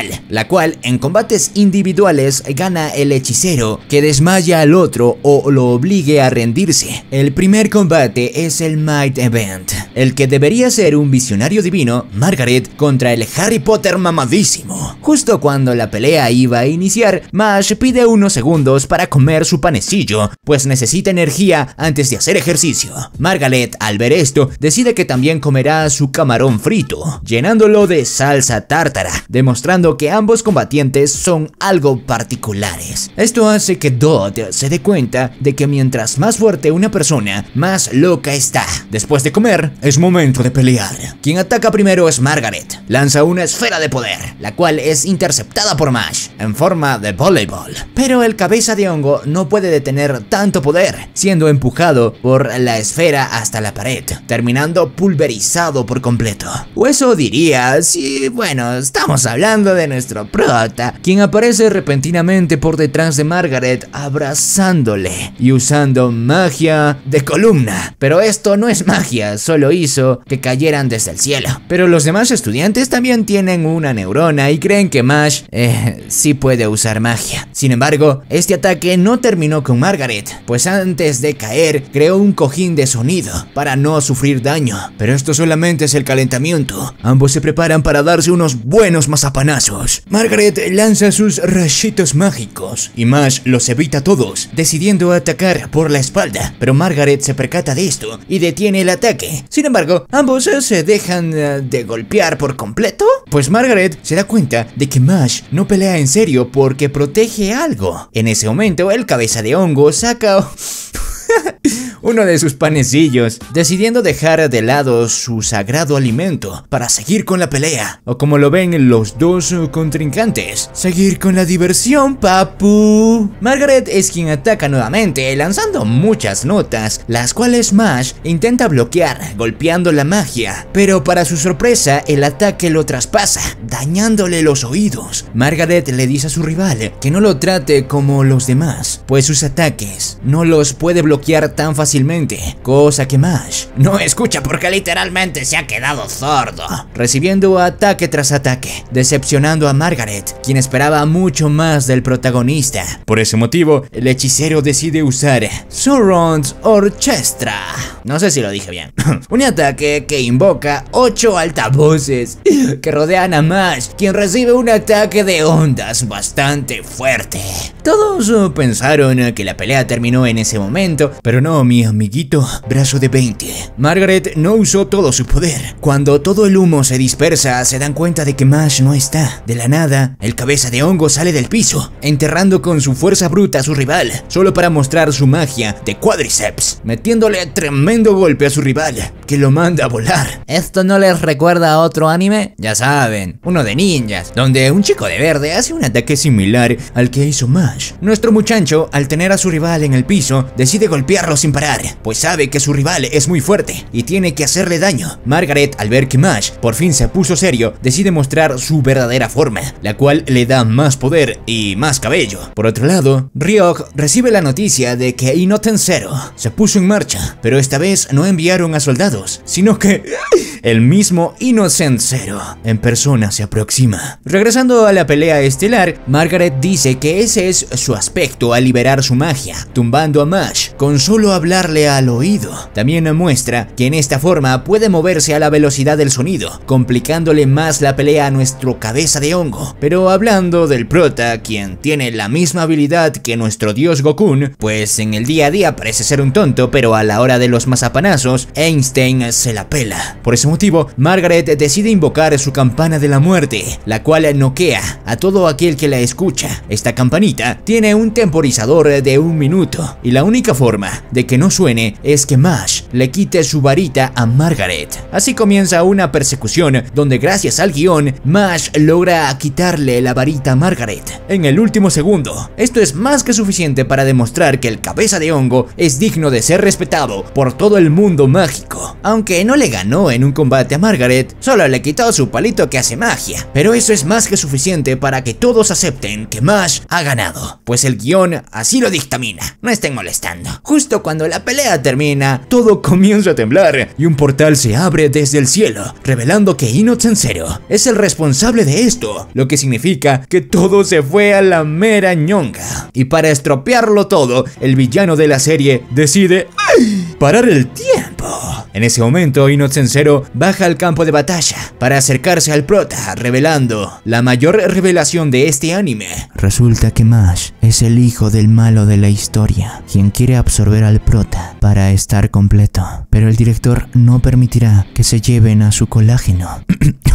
final, la cual en combates individuales gana el hechicero que desmaya al otro o lo obligue a rendirse. El primer combate es el Might Event, el que debería ser un visionario divino, Margaret contra el Harry Potter mamadísimo. Justo cuando la pelea iba a iniciar, Mash pide unos segundos para comer su panecillo, pues necesita energía antes de hacer ejercicio. Margaret, al ver esto, decide que también comerá su camarón frito, llenándolo de salsa tártara, demostrando que ambos combatientes son algo particulares. Esto hace que Dot se dé cuenta de que mientras más fuerte una persona, más loca está. Después de comer, es momento de pelear. Quien ataca primero es Margaret. Lanza una esfera de poder, la cual es interceptada por Mash en forma de voleibol. Pero el cabeza de hongo no puede detener tanto poder, siendo empujado por la esfera hasta la pared, terminando pulverizado por completo. O eso diría, si bueno, estamos hablando de nuestro prota, quien aparece repentinamente por detrás de Margaret abrazándole y usando magia de columna. Pero esto no es magia, solo hizo que cayeran desde el cielo. Pero los demás estudiantes también tienen una neurona y creen que Mash eh, sí puede usar magia. Sin embargo, este ataque no terminó con Margaret, pues antes de caer creó un cojín de sonido para no sufrir daño. Pero esto solamente es el calentamiento. Ambos se preparan para darse unos buenos mazapanazos. Margaret lanza sus rayitos mágicos y Mash los evita todos, decidiendo atacar por la espalda. Pero Margaret se percata de esto y detiene el ataque. Sin embargo, ambos se dejan uh, de golpear por completo, pues Margaret se da cuenta de que Mash no pelea en serio porque protege algo. En ese momento, el cabeza de hongo saca uno de sus panecillos, decidiendo dejar de lado su sagrado alimento para seguir con la pelea, o como lo ven los dos contrincantes, seguir con la diversión, papu. Margaret es quien ataca nuevamente, lanzando muchas notas, las cuales Mash intenta bloquear, golpeando la magia, pero para su sorpresa, el ataque lo traspasa, dañándole los oídos. Margaret le dice a su rival que no lo trate como los demás, pues sus ataques no los puede bloquear tan fácilmente, cosa que Mash no escucha porque literalmente se ha quedado sordo, recibiendo ataque tras ataque, decepcionando a Margaret, quien esperaba mucho más del protagonista. Por ese motivo, el hechicero decide usar Sauron's Orchestra, no sé si lo dije bien, un ataque que invoca ocho altavoces que rodean a Mash, quien recibe un ataque de ondas bastante fuerte. Todos pensaron que la pelea terminó en ese momento, pero no, mi amiguito, brazo de veinte. Margaret no usó todo su poder. Cuando todo el humo se dispersa, se dan cuenta de que Mash no está. De la nada, el cabeza de hongo sale del piso, enterrando con su fuerza bruta a su rival, solo para mostrar su magia de cuádriceps, metiéndole tremendo golpe a su rival, que lo manda a volar. ¿Esto no les recuerda a otro anime? Ya saben, uno de ninjas, donde un chico de verde hace un ataque similar al que hizo Mash. Nuestro muchacho, al tener a su rival en el piso, decide golpearlo sin parar, pues sabe que su rival es muy fuerte y tiene que hacerle daño. Margaret, al ver que Mash por fin se puso serio, decide mostrar su verdadera forma, la cual le da más poder y más cabello. Por otro lado, Ryok recibe la noticia de que Inoten Zero se puso en marcha, pero esta vez no enviaron a soldados, sino que el mismo Innocent Zero en persona se aproxima. Regresando a la pelea estelar, Margaret dice que ese es su aspecto al liberar su magia, tumbando a Mash con solo hablarle al oído. También muestra que en esta forma puede moverse a la velocidad del sonido, complicándole más la pelea a nuestro cabeza de hongo. Pero hablando del prota, quien tiene la misma habilidad que nuestro dios Gokun, pues en el día a día parece ser un tonto, pero a la hora de los mazapanazos, Einstein se la pela. Por ese motivo, Margaret decide invocar su campana de la muerte, la cual noquea a todo aquel que la escucha. Esta campanita tiene un temporizador de un minuto, y la única forma de que no suene es que Mash le quite su varita a Margaret. Así comienza una persecución donde gracias al guión, Mash logra quitarle la varita a Margaret en el último segundo. Esto es más que suficiente para demostrar que el cabeza de hongo es digno de ser respetado por todo el mundo mágico. Aunque no le ganó en un combate a Margaret, solo le quitó su palito que hace magia. Pero eso es más que suficiente para que todos acepten que Mash ha ganado, pues el guión así lo dictamina. No estén molestando. Justo cuando la pelea termina, todo comienza a temblar y un portal se abre desde el cielo, revelando que Inouten Zero es el responsable de esto, lo que significa que todo se fue a la mera ñonga. Y para estropearlo todo, el villano de la serie decide parar el tiempo. En ese momento, Inouten Zero baja al campo de batalla para acercarse al prota, revelando la mayor revelación de este anime. Resulta que Mash es el hijo del malo de la historia, quien quiere absorber al prota para estar completo, pero el director no permitirá que se lleven a su colágeno.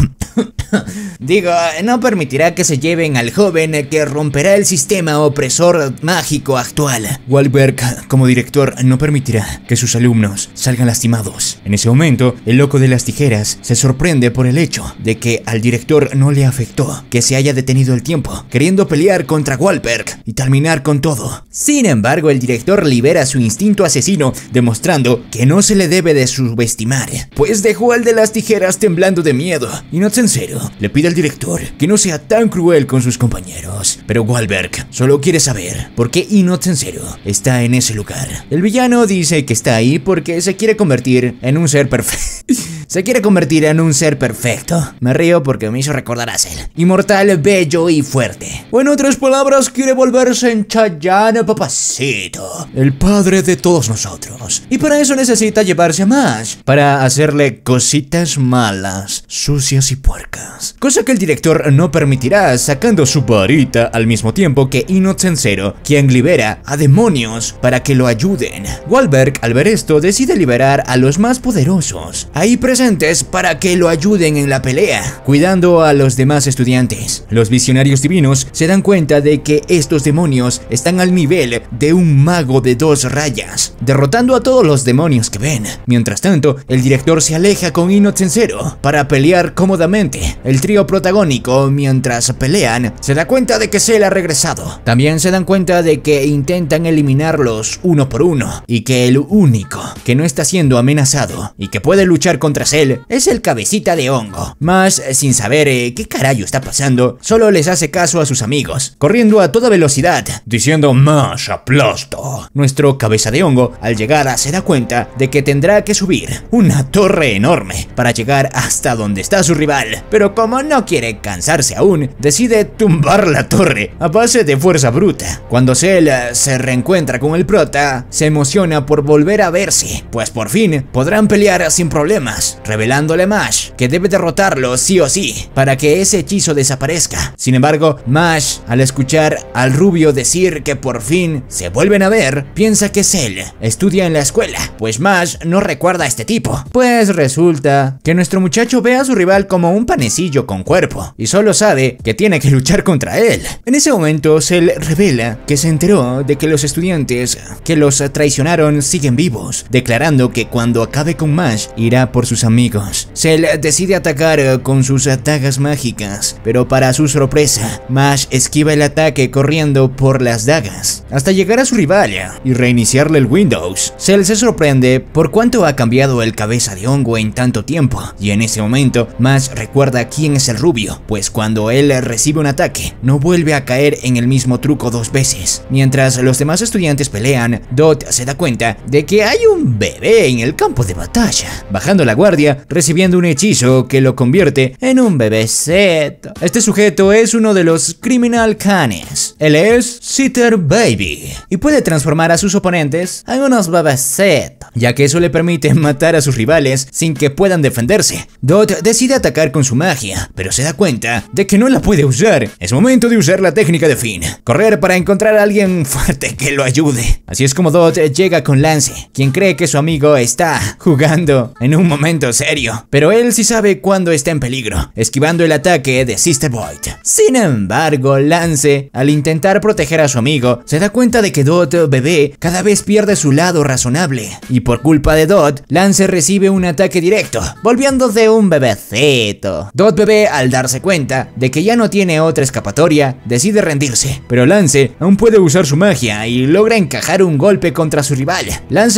Digo, no permitirá que se lleven al joven que romperá el sistema opresor mágico actual. Wahlberg, como director, no permitirá que sus alumnos salgan lastimados. En ese momento, el loco de las tijeras se sorprende por el hecho de que al director no le afectó que se haya detenido el tiempo, queriendo pelear contra Wahlberg y terminar con todo. Sin embargo, el director libera su instinto asesino, demostrando que no se le debe de subestimar, pues dejó al de las tijeras temblando de miedo. Inouten Zero le pide al director que no sea tan cruel con sus compañeros, pero Wahlberg solo quiere saber por qué Inouten Zero está en ese lugar. El villano dice que está ahí porque se quiere convertir en un ser perfecto. Se quiere convertir en un ser perfecto. Me río porque me hizo recordar a Cell. Inmortal, bello y fuerte. O en otras palabras, quiere volverse en Chayanne Papacito, el padre de todos nosotros. Y para eso necesita llevarse a Mash, para hacerle cositas malas, sucias y puercas. Cosa que el director no permitirá, sacando su varita al mismo tiempo que Inouten Zero, quien libera a demonios para que lo ayuden. Wahlberg, al ver esto, decide liberar a los más poderosos, ahí presentes para que lo ayuden en la pelea, cuidando a los demás estudiantes. Los visionarios divinos se dan cuenta de que estos demonios están al nivel de un mago de dos rayas, derrotando a todos los demonios que ven. Mientras tanto, el director se aleja con Inouten Zero para pelear cómodamente. El trío protagónico, mientras pelean, se da cuenta de que Cell ha regresado. También se dan cuenta de que intentan eliminarlos uno por uno, y que el único que no está siendo amenazado y que puede luchar contra Cell es el cabecita de hongo. Mash, sin saber eh, qué carajo está pasando, solo les hace caso a sus amigos, corriendo a toda velocidad, diciendo Mash aplasto. Nuestro cabeza de hongo, al llegar, se da cuenta de que tendrá que subir una torre enorme para llegar hasta donde está su rival, pero como no quiere cansarse aún, decide tumbar la torre a base de fuerza bruta. Cuando Cell se reencuentra con el prota, se emociona por volver a verse, pues por fin podrán pelear sin problemas, revelándole a Mash que debe derrotarlo sí o sí para que ese hechizo desaparezca. Sin embargo, Mash, al escuchar al rubio decir que por fin se vuelven a ver, piensa que Cell estudia en la escuela, pues Mash no recuerda a este tipo. Pues resulta que nuestro muchacho ve a su rival como un panecillo con cuerpo y solo sabe que tiene que luchar contra él. En ese momento, Cell revela que se enteró de que los estudiantes que los traicionaron siguen vivos, declarando que cuando acabe con Mash irá por sus amigos. Cell decide atacar con sus dagas mágicas, pero para su sorpresa, Mash esquiva el ataque corriendo por las dagas, hasta llegar a su rival y reiniciarle el Windows. Cell se sorprende por cuánto ha cambiado el cabeza de hongo en tanto tiempo, y en ese momento, Mash recuerda quién es el rubio, pues cuando él recibe un ataque, no vuelve a caer en el mismo truco dos veces. Mientras los demás estudiantes pelean, Dot se da cuenta de que hay un bebé en el campo de batalla, bajando la guardia, recibiendo un hechizo que lo convierte en un bebecito. Este sujeto es uno de los Criminal Canes. Él es Sitter Baby y puede transformar a sus oponentes en unos bebecitos, ya que eso le permite matar a sus rivales sin que puedan defenderse. Dot decide atacar con su magia, pero se da cuenta de que no la puede usar. Es momento de usar la técnica de Finn, correr para encontrar a alguien fuerte que lo ayude. Así es como Dot llega con Lance, quien cree que su amigo está jugando en un momento serio, pero él sí sabe cuándo está en peligro, esquivando el ataque de Sister Void. Sin embargo, Lance, al intentar proteger a su amigo, se da cuenta de que Dot bebé cada vez pierde su lado razonable, y por culpa de Dot, Lance recibe un ataque directo, volviéndose un bebecito. Dot bebé, al darse cuenta de que ya no tiene otra escapatoria, decide rendirse, pero Lance aún puede usar su magia y logra encajar un golpe contra su rival. Lance pudo hacer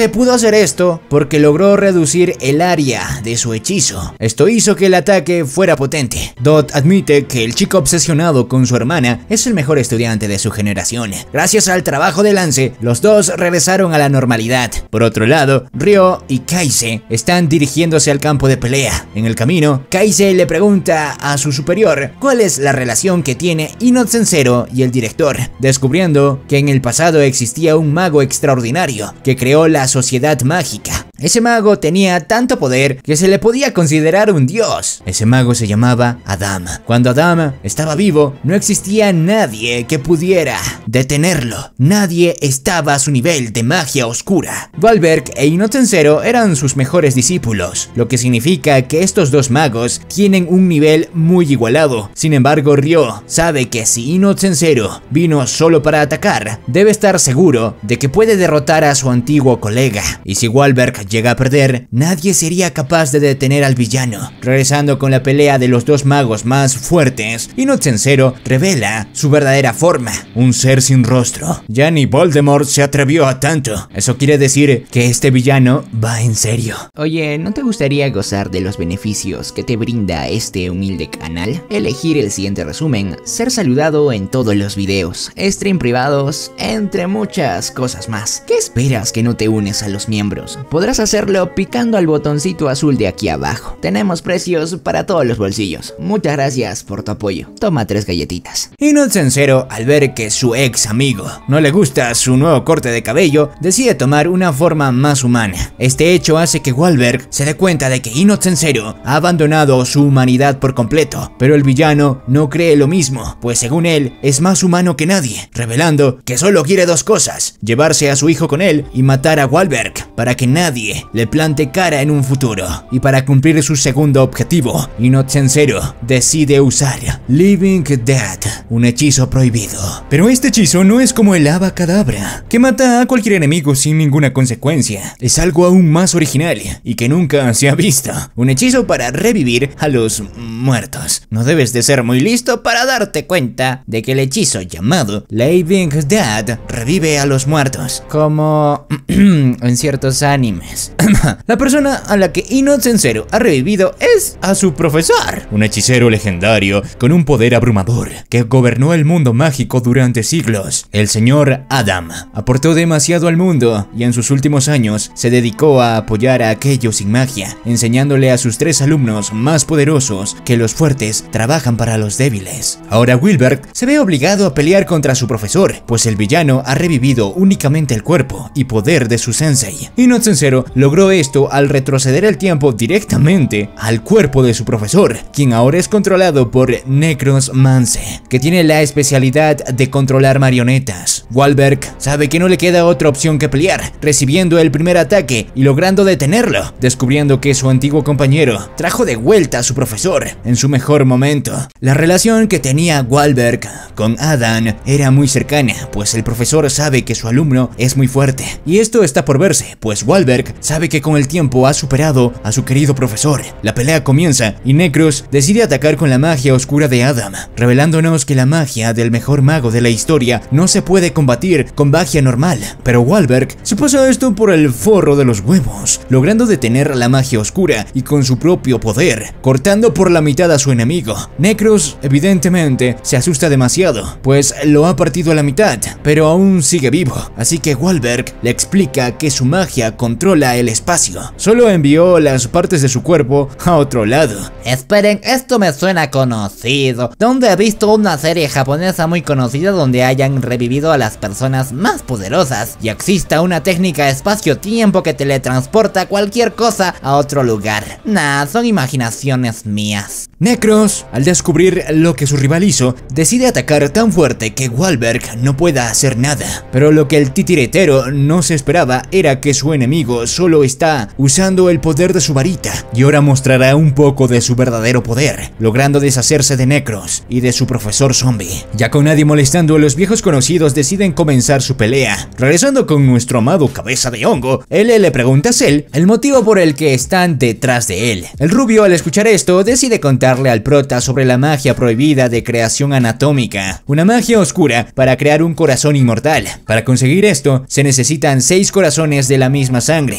hacer esto porque logró reducir el área de su hechizo. Esto hizo que el ataque fuera potente. Dot admite que el chico obsesionado con su hermana es el mejor estudiante de su generación. Gracias al trabajo de Lance, los dos regresaron a la normalidad. Por otro lado, Ryo y Kaise están dirigiéndose al campo de pelea. En el camino, Kaise le pregunta a su superior cuál es la relación que tiene Inoue Zero y el director, descubriendo que en el pasado existía un mago extraordinario que creó la sociedad mágica. Ese mago tenía tanto poder que se le podía considerar un dios. Ese mago se llamaba Adam. Cuando Adam estaba vivo, no existía nadie que pudiera detenerlo. Nadie estaba a su nivel de magia oscura. Gualberg e Inoue Zero eran sus mejores discípulos, lo que significa que estos dos magos tienen un nivel muy igualado. Sin embargo, Ryo sabe que si Inoue Zero vino solo para atacar, debe estar seguro de que puede derrotar a su antiguo colega. Y si Gualberg llega a perder, nadie sería capaz de detener al villano. Regresando con la pelea de los dos magos más fuertes, Inoue Zero revela su verdadera forma, un ser sin rostro. Ya ni Voldemort se atrevió a tanto. Eso quiere decir que este villano va en serio. Oye, ¿no te gustaría gozar de los beneficios que te brinda este humilde canal? Elegir el siguiente resumen, ser saludado en todos los videos, stream privados, entre muchas cosas más. ¿Qué esperas que no te unes a los miembros? Podrás hacerlo picando al botoncito azul de aquí abajo. Tenemos precios para todos los bolsillos. Muchas gracias por tu apoyo. Toma tres galletitas. Inoue Zero, al ver que su ex amigo no le gusta su nuevo corte de cabello, decide tomar una forma más humana. Este hecho hace que Gualberg se dé cuenta de que Inoue Zero ha abandonado su humanidad por completo, pero el villano no cree lo mismo, pues según él es más humano que nadie, revelando que solo quiere dos cosas: llevarse a su hijo con él y matar a Gualberg para que nadie le plante cara en un futuro. Y para cumplir su segundo objetivo, Inoue Zero decide usar Living Dead, un hechizo prohibido. Pero este hechizo no es como el Abacadabra, que mata a cualquier enemigo sin ninguna consecuencia. Es algo aún más original y que nunca se ha visto. Un hechizo para revivir a los muertos. No debes de ser muy listo para darte cuenta de que el hechizo llamado Living Dead revive a los muertos, como en ciertos animes. La persona a la que Inoue Zero ha revivido es a su profesor, un hechicero legendario con un poder abrumador que gobernó el mundo mágico durante siglos. El señor Adam aportó demasiado al mundo y en sus últimos años se dedicó a apoyar a aquellos sin magia, enseñándole a sus tres alumnos más poderosos que los fuertes trabajan para los débiles. Ahora Guilbert se ve obligado a pelear contra su profesor, pues el villano ha revivido únicamente el cuerpo y poder de su sensei. Inoue Zero logró esto al retroceder el tiempo directamente al cuerpo de su profesor, quien ahora es controlado por Necromance, que tiene la especialidad de controlar marionetas. Gualberg sabe que no le queda otra opción que pelear, recibiendo el primer ataque y logrando detenerlo, descubriendo que su antiguo compañero trajo de vuelta a su profesor en su mejor momento. La relación que tenía Gualberg con Adam era muy cercana, pues el profesor sabe que su alumno es muy fuerte, y esto está por verse, pues Gualberg sabe que con el tiempo ha superado a su querido profesor. La pelea comienza y Necros decide atacar con la magia oscura de Adam, revelándonos que la magia del mejor mago de la historia no se puede combatir con magia normal. Pero Gualberg se pasa esto por el forro de los huevos, logrando detener la magia oscura y con su propio poder, cortando por la mitad a su enemigo. Necros evidentemente se asusta demasiado, pues lo ha partido a la mitad, pero aún sigue vivo, así que Gualberg le explica que su magia controla el espacio. Solo envió las partes de su cuerpo a otro lado. Esperen, esto me suena conocido. ¿Dónde he visto una serie japonesa muy conocida donde hayan revivido a las personas más poderosas y exista una técnica espacio-tiempo que teletransporta cualquier cosa a otro lugar? Nah, son imaginaciones mías. Necros, al descubrir lo que su rival hizo, decide atacar tan fuerte que Gualberg no pueda hacer nada. Pero lo que el titiritero no se esperaba era que su enemigo solo está usando el poder de su varita, y ahora mostrará un poco de su verdadero poder, logrando deshacerse de Necros y de su profesor zombie. Ya con nadie molestando, los viejos conocidos deciden comenzar su pelea. Regresando con nuestro amado cabeza de hongo, él le pregunta a Cell el motivo por el que están detrás de él. El rubio, al escuchar esto, decide contarle al prota sobre la magia prohibida de creación anatómica, una magia oscura para crear un corazón inmortal. Para conseguir esto, se necesitan seis corazones de la misma sangre,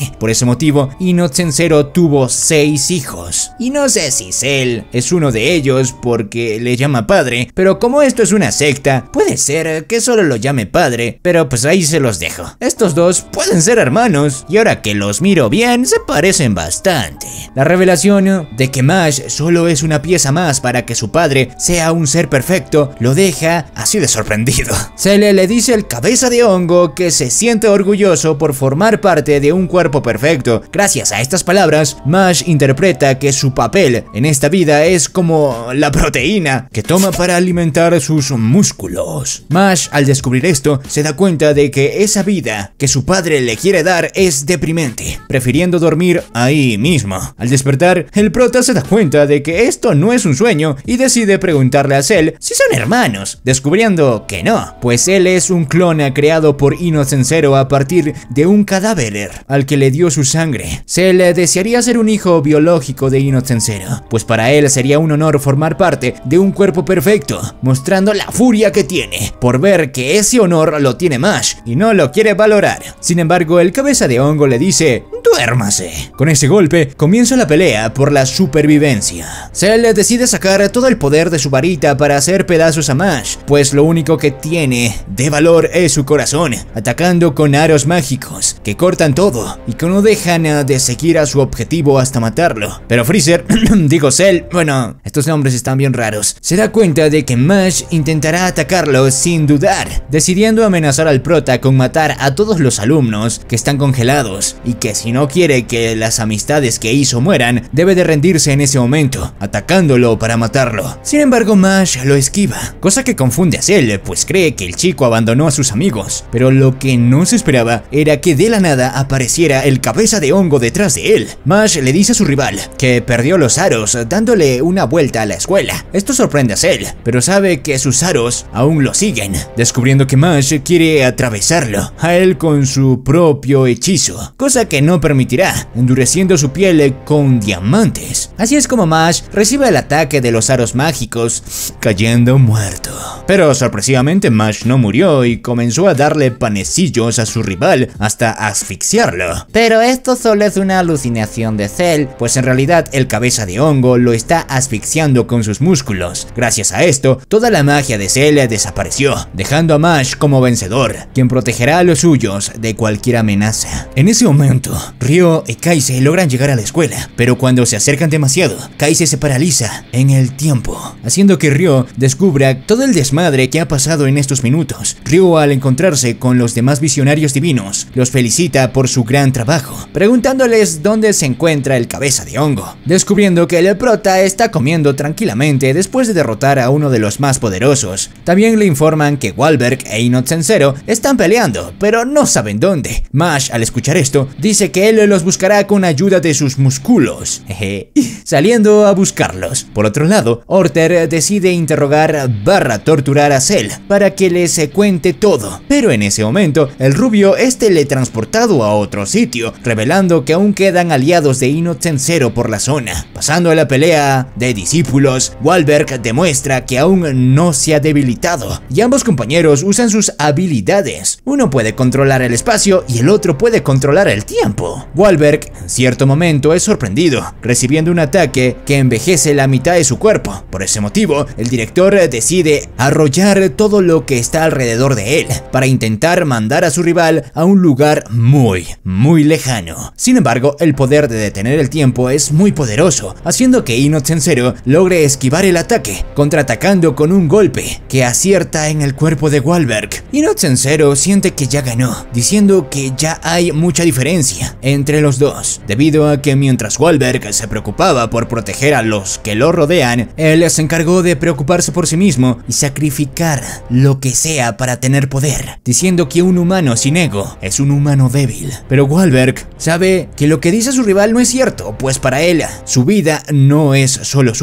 padre. Por ese motivo, Inoten Zero tuvo seis hijos. Y no sé si Cell es uno de ellos porque le llama padre, pero como esto es una secta, puede ser que solo lo llame padre, pero pues ahí se los dejo. Estos dos pueden ser hermanos, y ahora que los miro bien, se parecen bastante. La revelación de que Mash solo es una pieza más para que su padre sea un ser perfecto lo deja así de sorprendido. Cell le dice al cabeza de hongo que se siente orgulloso por formar parte de un cuerpo perfecto. Gracias a estas palabras, Mash interpreta que su papel en esta vida es como la proteína que toma para alimentar sus músculos. Mash, al descubrir esto, se da cuenta de que esa vida que su padre le quiere dar es deprimente, prefiriendo dormir ahí mismo. Al despertar, el prota se da cuenta de que esto no es un sueño y decide preguntarle a Cell si son hermanos, descubriendo que no, pues él es un clon creado por Inoten Zero a partir de un cadáver al que le dio su sangre. Cell desearía ser un hijo biológico de Inoten Zero, pues para él sería un honor formar parte de un cuerpo perfecto, mostrando la furia que tiene por ver que ese honor lo tiene Mash y no lo quiere valorar. Sin embargo, el cabeza de hongo le dice: duérmase. Con ese golpe comienza la pelea por la supervivencia. Cell decide sacar todo el poder de su varita para hacer pedazos a Mash, pues lo único que tiene de valor es su corazón, atacando con aros mágicos que cortan todo y que no dejan de seguir a su objetivo hasta matarlo. Pero Freezer, digo Cell, bueno, estos nombres están bien raros, se da cuenta de que Mash intentará atacarlo sin dudar, decidiendo amenazar al prota con matar a todos los alumnos que están congelados y que si no quiere que las amistades que hizo mueran, debe de rendirse en ese momento, atacándolo para matarlo. Sin embargo, Mash lo esquiva, cosa que confunde a Cell, pues cree que el chico abandonó a sus amigos, pero lo que no se esperaba era que de la nada apareciera el cabeza de hongo detrás de él. Mash le dice a su rival que perdió los aros dándole una vuelta a la escuela. Esto sorprende a Cell, pero sabe que sus aros aún lo siguen, descubriendo que Mash quiere atravesarlo a él con su propio hechizo, cosa que no permitirá, endureciendo su piel con diamantes. Así es como Mash recibe el ataque de los aros mágicos, cayendo muerto. Pero sorpresivamente Mash no murió y comenzó a darle panecillos a su rival hasta asfixiarlo. Pero esto solo es una alucinación de Cell, pues en realidad el cabeza de hongo lo está asfixiando con sus músculos. Gracias a esto, toda la magia de Cell desapareció, dejando a Mash como vencedor, quien protegerá a los suyos de cualquier amenaza. En ese momento, Ryo y Kaise logran llegar a la escuela, pero cuando se acercan demasiado, Kaise se paraliza en el tiempo, haciendo que Ryo descubra todo el desmadre que ha pasado en estos minutos. Ryo, al encontrarse con los demás visionarios divinos, los felicita por su gran trabajo, preguntándoles dónde se encuentra el cabeza de hongo, descubriendo que el prota está comiendo tranquilamente después de derrotar a uno de los más poderosos. También le informan que Wahlberg e Inoten Zero están peleando, pero no saben dónde. Mash, al escuchar esto, dice que él los buscará con ayuda de sus músculos, jeje, saliendo a buscarlos. Por otro lado, Orter decide interrogar barra torturar a Cell para que les cuente todo, pero en ese momento el rubio es teletransportado a otro sitio, revelando que aún quedan aliados de Inoten Zero por la zona. Pasando a la pelea de discípulos, Wahlberg demuestra que aún no se ha debilitado y ambos compañeros usan sus habilidades. Uno puede controlar el espacio y el otro puede controlar el tiempo. Wahlberg en cierto momento es sorprendido, recibiendo un ataque que envejece la mitad de su cuerpo. Por ese motivo, el director decide arrollar todo lo que está alrededor de él para intentar mandar a su rival a un lugar muy, muy lejano. Sin embargo, el poder de detener el tiempo es muy poderoso, haciendo que Inoten Zero logre esquivar el ataque, contraatacando con un golpe que acierta en el cuerpo de Wahlberg. Inoten Zero siente que ya ganó, diciendo que ya hay mucha diferencia entre los dos, debido a que mientras Wahlberg se preocupaba por proteger a los que lo rodean, él se encargó de preocuparse por sí mismo y sacrificar lo que sea para tener poder, diciendo que un humano sin ego es un humano débil. Pero Wahlberg sabe que lo que dice su rival no es cierto, pues para él su vida no es solo suya.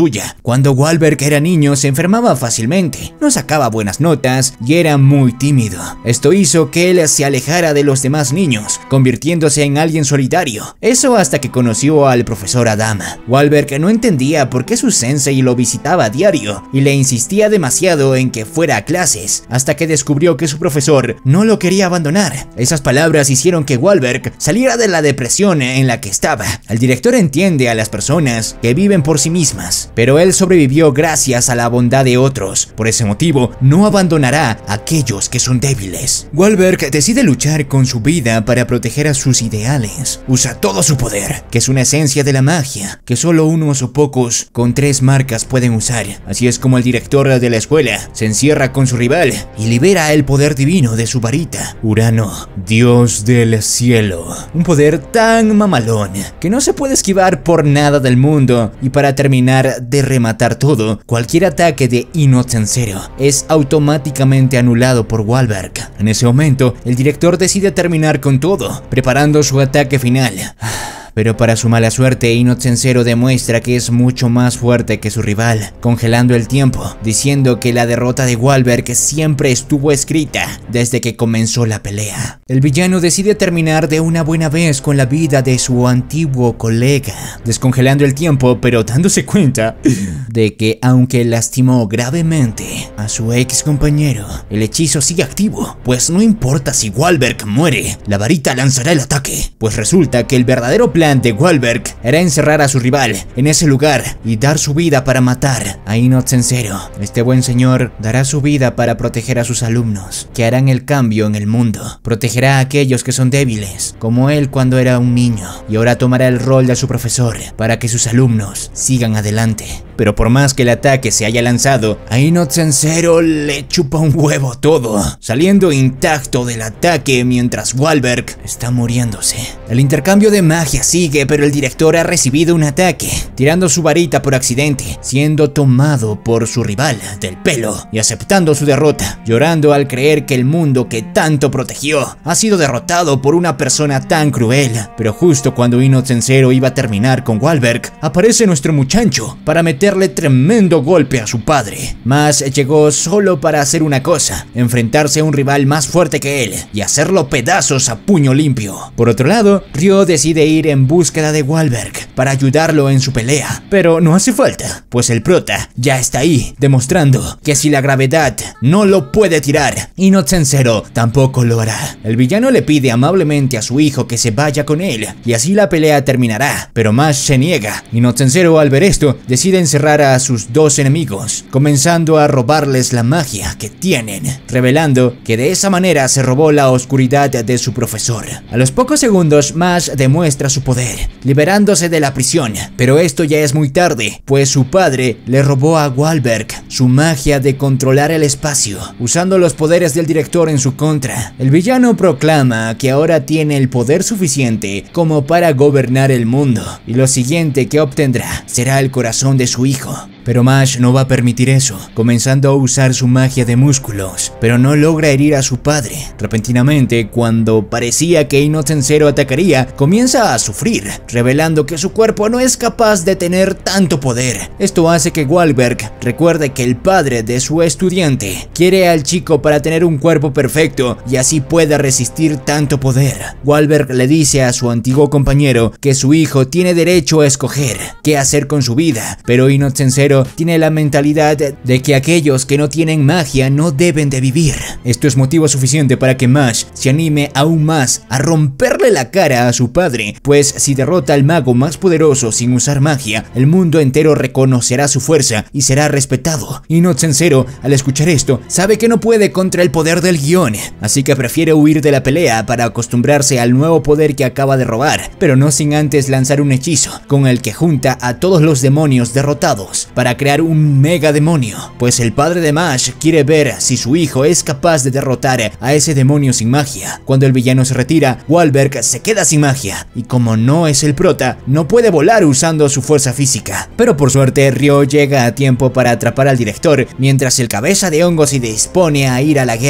suya. Cuando Wahlberg era niño se enfermaba fácilmente, no sacaba buenas notas y era muy tímido. Esto hizo que él se alejara de los demás niños, convirtiéndose en alguien solitario. Eso hasta que conoció al profesor Adam. Wahlberg no entendía por qué su sensei lo visitaba a diario y le insistía demasiado en que fuera a clases, hasta que descubrió que su profesor no lo quería abandonar. Esas palabras hicieron que Wahlberg saliera de la depresión en la que estaba. El director entiende a las personas que viven por sí mismas, pero él sobrevivió gracias a la bondad de otros. Por ese motivo, no abandonará a aquellos que son débiles. Wahlberg decide luchar con su vida para proteger a sus ideales. Usa todo su poder, que es una esencia de la magia, que solo unos o pocos con tres marcas pueden usar. Así es como el director de la escuela se encierra con su rival y libera el poder divino de su varita, Urano, dios del cielo. Un poder tan mamalón que no se puede esquivar por nada del mundo, y para terminar de rematar todo, cualquier ataque de Inouten Zero es automáticamente anulado por Wahlberg. En ese momento, el director decide terminar con todo, preparando su ataque final. Pero para su mala suerte, Inouten Zero demuestra que es mucho más fuerte que su rival, congelando el tiempo, diciendo que la derrota de Wahlberg siempre estuvo escrita desde que comenzó la pelea. El villano decide terminar de una buena vez con la vida de su antiguo colega, descongelando el tiempo, pero dándose cuenta de que aunque lastimó gravemente a su ex compañero, el hechizo sigue activo, pues no importa si Wahlberg muere, la varita lanzará el ataque, pues resulta que el verdadero plan de Wahlberg era encerrar a su rival en ese lugar y dar su vida para matar a Inouten Zero. Este buen señor dará su vida para proteger a sus alumnos, que harán el cambio en el mundo. Protegerá a aquellos que son débiles, como él cuando era un niño, y ahora tomará el rol de su profesor para que sus alumnos sigan adelante. Pero por más que el ataque se haya lanzado, a Inouten Zero le chupa un huevo todo, saliendo intacto del ataque mientras Wahlberg está muriéndose. El intercambio de magia sigue, pero el director ha recibido un ataque, tirando su varita por accidente, siendo tomado por su rival del pelo y aceptando su derrota, llorando al creer que el mundo que tanto protegió ha sido derrotado por una persona tan cruel. Pero justo cuando Inouten Zero iba a terminar con Wahlberg, aparece nuestro muchacho para meterle tremendo golpe a su padre. Mas llegó solo para hacer una cosa: enfrentarse a un rival más fuerte que él y hacerlo pedazos a puño limpio. Por otro lado, Ryo decide ir en búsqueda de Wahlberg para ayudarlo en su pelea, pero no hace falta, pues el prota ya está ahí, demostrando que si la gravedad no lo puede tirar, Inouten Zero tampoco lo hará. El villano le pide amablemente a su hijo que se vaya con él, y así la pelea terminará, pero Mash se niega. Inouten Zero, al ver esto, decide encerrar a sus dos enemigos, comenzando a robarles la magia que tienen, revelando que de esa manera se robó la oscuridad de su profesor. A los pocos segundos, Mash demuestra su poder, liberándose de la prisión, pero esto ya es muy tarde, pues su padre le robó a Wahlberg su magia de controlar el espacio, usando los poderes del director en su contra. El villano proclama que ahora tiene el poder suficiente como para gobernar el mundo, y lo siguiente que obtendrá será el corazón de su hijo. Pero Mash no va a permitir eso, comenzando a usar su magia de músculos, pero no logra herir a su padre. Repentinamente, cuando parecía que Inouten Zero atacaría, comienza a sufrir, revelando que su cuerpo no es capaz de tener tanto poder. Esto hace que Wahlberg recuerde que el padre de su estudiante quiere al chico para tener un cuerpo perfecto y así pueda resistir tanto poder. Wahlberg le dice a su antiguo compañero que su hijo tiene derecho a escoger qué hacer con su vida, pero Inouten Zero tiene la mentalidad de que aquellos que no tienen magia no deben de vivir. Esto es motivo suficiente para que Mash se anime aún más a romperle la cara a su padre, pues si derrota al mago más poderoso sin usar magia, el mundo entero reconocerá su fuerza y será respetado. Inouten Zero, al escuchar esto, sabe que no puede contra el poder del guión, así que prefiere huir de la pelea para acostumbrarse al nuevo poder que acaba de robar, pero no sin antes lanzar un hechizo con el que junta a todos los demonios derrotados para crear un mega demonio, pues el padre de Mash quiere ver si su hijo es capaz de derrotar a ese demonio sin magia. Cuando el villano se retira, Wahlberg se queda sin magia, y como no es el prota, no puede volar usando su fuerza física. Pero por suerte, Ryo llega a tiempo para atrapar al director, mientras el cabeza de hongo se dispone a ir a la guerra.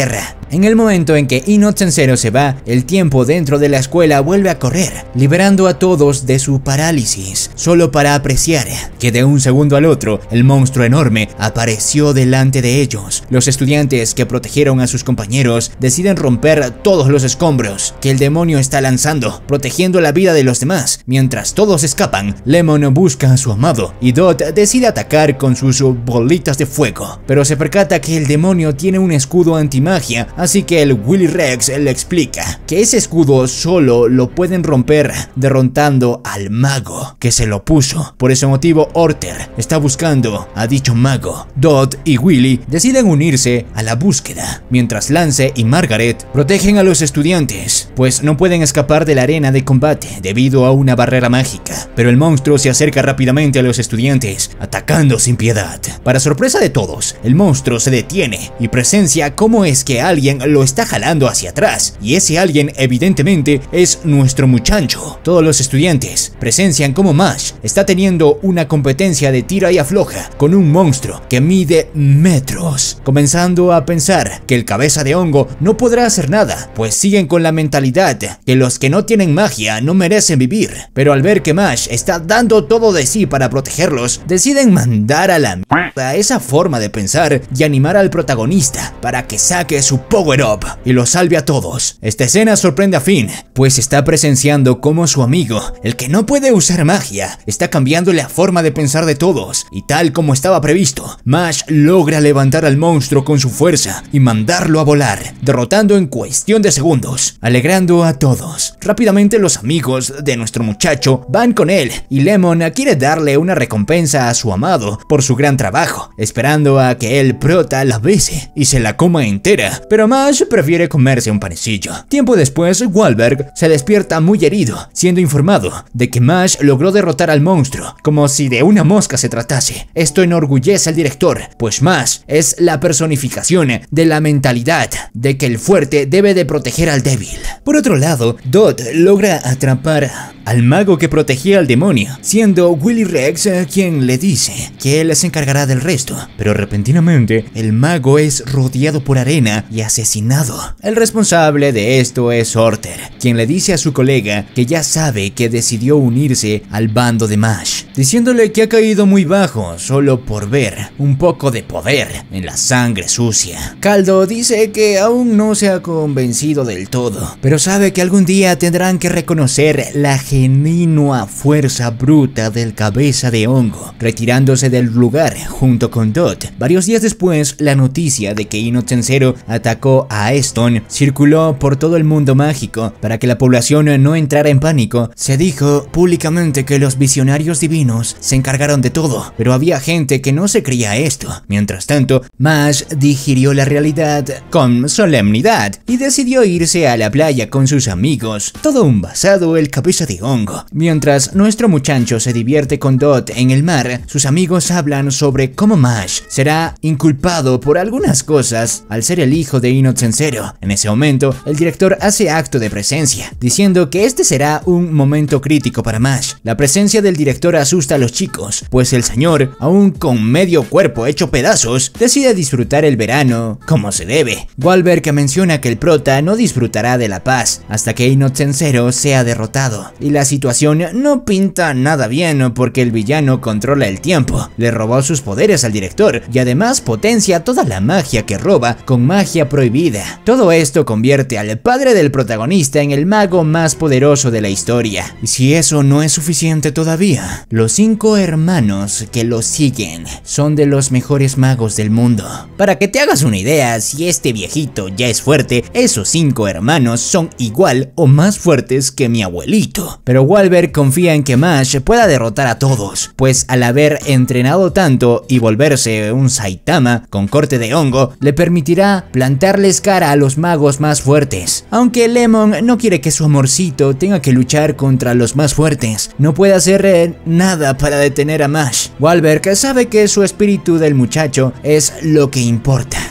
En el momento en que Ino Tensero se va, el tiempo dentro de la escuela vuelve a correr, liberando a todos de su parálisis, solo para apreciar que de un segundo al otro, el monstruo enorme apareció delante de ellos. Los estudiantes que protegieron a sus compañeros deciden romper todos los escombros que el demonio está lanzando, protegiendo la vida de los demás. Mientras todos escapan, Lemon busca a su amado y Dot decide atacar con sus bolitas de fuego, pero se percata que el demonio tiene un escudo antimagia, así que el Willy Rex le explica que ese escudo solo lo pueden romper derrotando al mago que se lo puso. Por ese motivo, Orter está buscando a dicho mago. Dot y Willy deciden unirse a la búsqueda, mientras Lance y Margaret protegen a los estudiantes, pues no pueden escapar de la arena de combate debido a una barrera mágica. Pero el monstruo se acerca rápidamente a los estudiantes, atacando sin piedad. Para sorpresa de todos, el monstruo se detiene y presencia cómo es que alguien lo está jalando hacia atrás, y ese alguien evidentemente es nuestro muchacho. Todos los estudiantes presencian cómo Mash está teniendo una competencia de tira y afloja con un monstruo que mide metros, comenzando a pensar que el cabeza de hongo no podrá hacer nada, pues siguen con la mentalidad que los que no tienen magia no merecen vivir. Pero al ver que Mash está dando todo de sí para protegerlos, deciden mandar a la mierda esa forma de pensar y animar al protagonista para que saque su power up y lo salve a todos. Esta escena sorprende a Finn, pues está presenciando cómo su amigo, el que no puede usar magia, está cambiando la forma de pensar de todos, y tal como estaba previsto, Mash logra levantar al monstruo con su fuerza y mandarlo a volar, derrotando en cuestión de segundos, alegrando a todos. Rápidamente los amigos de nuestro muchacho van con él y Lemon quiere darle una recompensa a su amado por su gran trabajo, esperando a que el prota la bese y se la coma entera, pero Mash prefiere comerse un panecillo. Tiempo después, Wahlberg se despierta muy herido, siendo informado de que Mash logró derrotar al monstruo, como si de una mosca se tratase. Esto enorgullece al director, pues Mash es la personificación de la mentalidad de que el fuerte debe de proteger al débil. Por otro lado, Dot logra atrapar al mago que protegía al demonio, siendo Willy Rex quien le dice que él se encargará del resto, pero repentinamente el mago es rodeado por arena y asesinado. El responsable de esto es Orter, quien le dice a su colega que ya sabe que decidió unirse al bando de Mash, diciéndole que ha caído muy bajo solo por ver un poco de poder en la sangre sucia. Caldo dice que aún no se ha convencido del todo, pero sabe que algún día tendrán que reconocer la genuina fuerza bruta del cabeza de hongo, retirándose del lugar junto con Dot. Varios días después, la noticia de que Ino Tensero atacó a Eston circuló por todo el mundo mágico. Para que la población no entrara en pánico, se dijo públicamente que los visionarios divinos se encargaron de todo, pero había gente que no se creía esto. Mientras tanto, Mash digirió la realidad con solemnidad y decidió irse a la playa con sus amigos, todo un basado el cabeza de hongo. Mientras nuestro muchacho se divierte con Dot en el mar, sus amigos hablan sobre cómo Mash será inculpado por algunas cosas al ser el hijo de Ino Tensero. En ese momento, el director hace acto de presencia, diciendo que este será un momento crítico para Mash. La presencia del director asusta a los chicos, pues el señor, aún con medio cuerpo hecho pedazos, decide disfrutar el verano como se debe. Wahlberg menciona que el prota no disfrutará de la paz hasta que Ino Tensero sea derrotado, y la situación no pinta nada bien porque el villano controla el tiempo, le robó sus poderes al director y además potencia toda la magia que roba con magia prohibida. Todo esto convierte al padre del protagonista en el mago más poderoso de la historia. Y si eso no es suficiente todavía, los cinco hermanos que lo siguen son de los mejores magos del mundo. Para que te hagas una idea, si este viejito ya es fuerte, esos cinco hermanos son igual o más fuertes que mi abuelito. Pero Wahlberg confía en que Mash pueda derrotar a todos, pues al haber entrenado tanto y volverse un Saitama con corte de hongo, le permitirá plantarles cara a los magos más fuertes. Aunque Lemon no quiere que su amorcito tenga que luchar contra los más fuertes, no puede hacer eh, nada para detener a Mash. Wahlberg sabe que su espíritu del muchacho es lo que importa,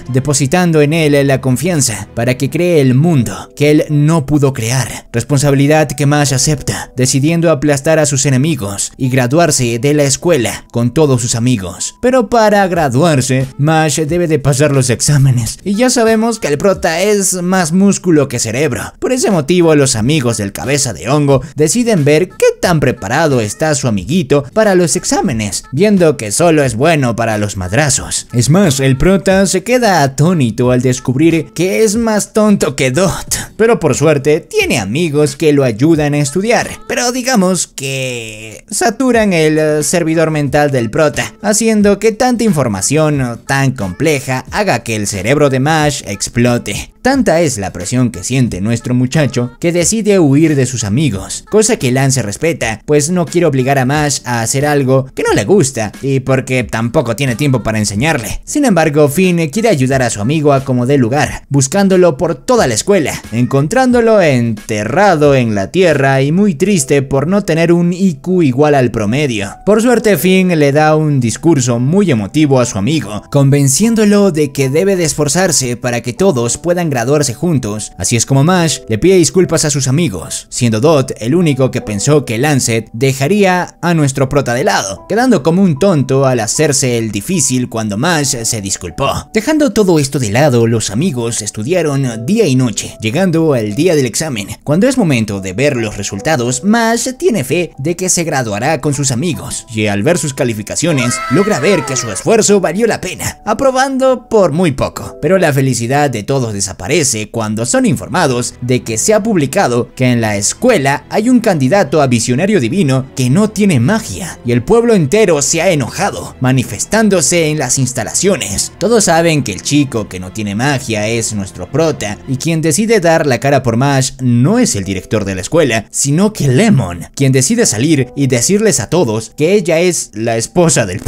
depositando en él la confianza para que cree el mundo que él no pudo crear. Responsabilidad que Mash acepta, decidiendo aplastar a sus enemigos y graduarse de la escuela con todos sus amigos. Pero para graduarse, Mash debe de pasar los exámenes, y ya sabemos que el prota es más músculo que cerebro. Por ese motivo, los amigos del cabeza de hongo deciden ver qué tan preparado está su amiguito para los exámenes, viendo que solo es bueno para los madrazos. Es más, el prota se queda atónito al descubrir que es más tonto que Dot, pero por suerte tiene amigos que lo ayudan a estudiar, pero digamos que saturan el servidor mental del prota, haciendo que tanta información tan compleja haga que el cerebro de Mash explote. Tanta es la presión que siente nuestro muchacho que decide huir de sus amigos, cosa que Lance respeta, pues no quiere obligar a Mash a hacer algo que no le gusta y porque tampoco tiene tiempo para enseñarle. Sin embargo, Finn quiere ayudar a su amigo a como dé lugar, buscándolo por toda la escuela, encontrándolo enterrado en la tierra y muy triste por no tener un I Q igual al promedio. Por suerte, Finn le da un discurso muy emotivo a su amigo, convenciéndolo de que debe de esforzarse para que todos puedan graduarse juntos. Así es como Mash le pide disculpas a sus amigos, siendo Dot el único que pensó que Lancet dejaría a nuestro prota de lado, quedando como un tonto al hacerse el difícil cuando Mash se disculpó. Dejando todo esto de lado, los amigos estudiaron día y noche, llegando al día del examen. Cuando es momento de ver los resultados, Mash tiene fe de que se graduará con sus amigos, y al ver sus calificaciones, logra ver que su esfuerzo valió la pena, aprobando por muy poco. Pero la felicidad de todos desaparece cuando son informados de que se ha publicado que en la escuela hay un candidato a visionario divino que no tiene magia, y el pueblo entero se ha enojado, manifestándose en las instalaciones. Todos saben que el chico que no tiene magia es nuestro prota, y quien decide dar la cara por Mash no es el director de la escuela, sino que Lemon, quien decide salir y decirles a todos que ella es la esposa del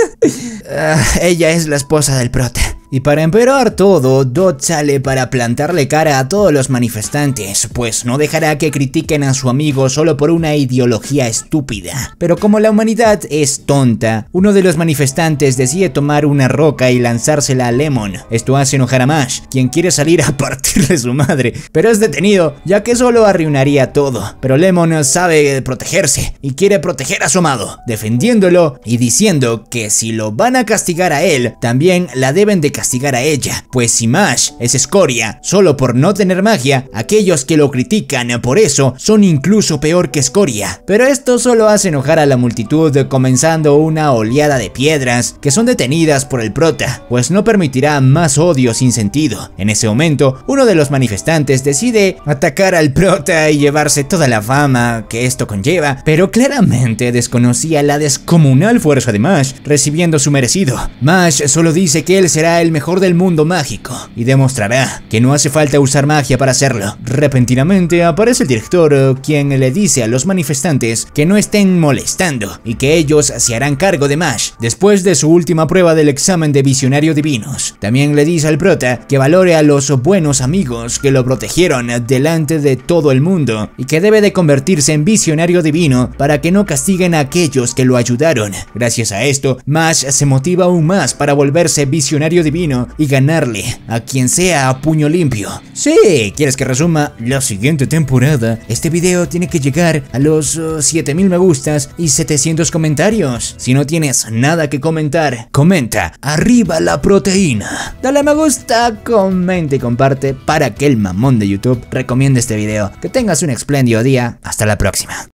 uh, ella es la esposa del prota. Y para empeorar todo, Dot sale para plantarle cara a todos los manifestantes, pues no dejará que critiquen a su amigo solo por una ideología estúpida. Pero como la humanidad es tonta, uno de los manifestantes decide tomar una roca y lanzársela a Lemon. Esto hace enojar a Mash, quien quiere salir a partirle su madre, pero es detenido, ya que solo arruinaría todo. Pero Lemon sabe protegerse y quiere proteger a su amado, defendiéndolo y diciendo que si lo van a castigar a él, también la deben de castigar a ella, pues si Mash es escoria solo por no tener magia, aquellos que lo critican por eso son incluso peor que escoria. Pero esto solo hace enojar a la multitud, comenzando una oleada de piedras que son detenidas por el prota, pues no permitirá más odio sin sentido. En ese momento, uno de los manifestantes decide atacar al prota y llevarse toda la fama que esto conlleva, pero claramente desconocía la descomunal fuerza de Mash, recibiendo su merecido. Mash solo dice que él será el mejor del mundo mágico y demostrará que no hace falta usar magia para hacerlo. Repentinamente aparece el director, quien le dice a los manifestantes que no estén molestando y que ellos se harán cargo de Mash después de su última prueba del examen de visionario divinos. También le dice al prota que valore a los buenos amigos que lo protegieron delante de todo el mundo y que debe de convertirse en visionario divino para que no castiguen a aquellos que lo ayudaron. Gracias a esto, Mash se motiva aún más para volverse visionario divino y ganarle a quien sea a puño limpio. Sí, ¿quieres que resuma la siguiente temporada? Este video tiene que llegar a los uh, siete mil me gustas y setecientos comentarios. Si no tienes nada que comentar, comenta arriba la proteína. Dale a me gusta, comenta y comparte para que el mamón de YouTube recomiende este video. Que tengas un espléndido día. Hasta la próxima.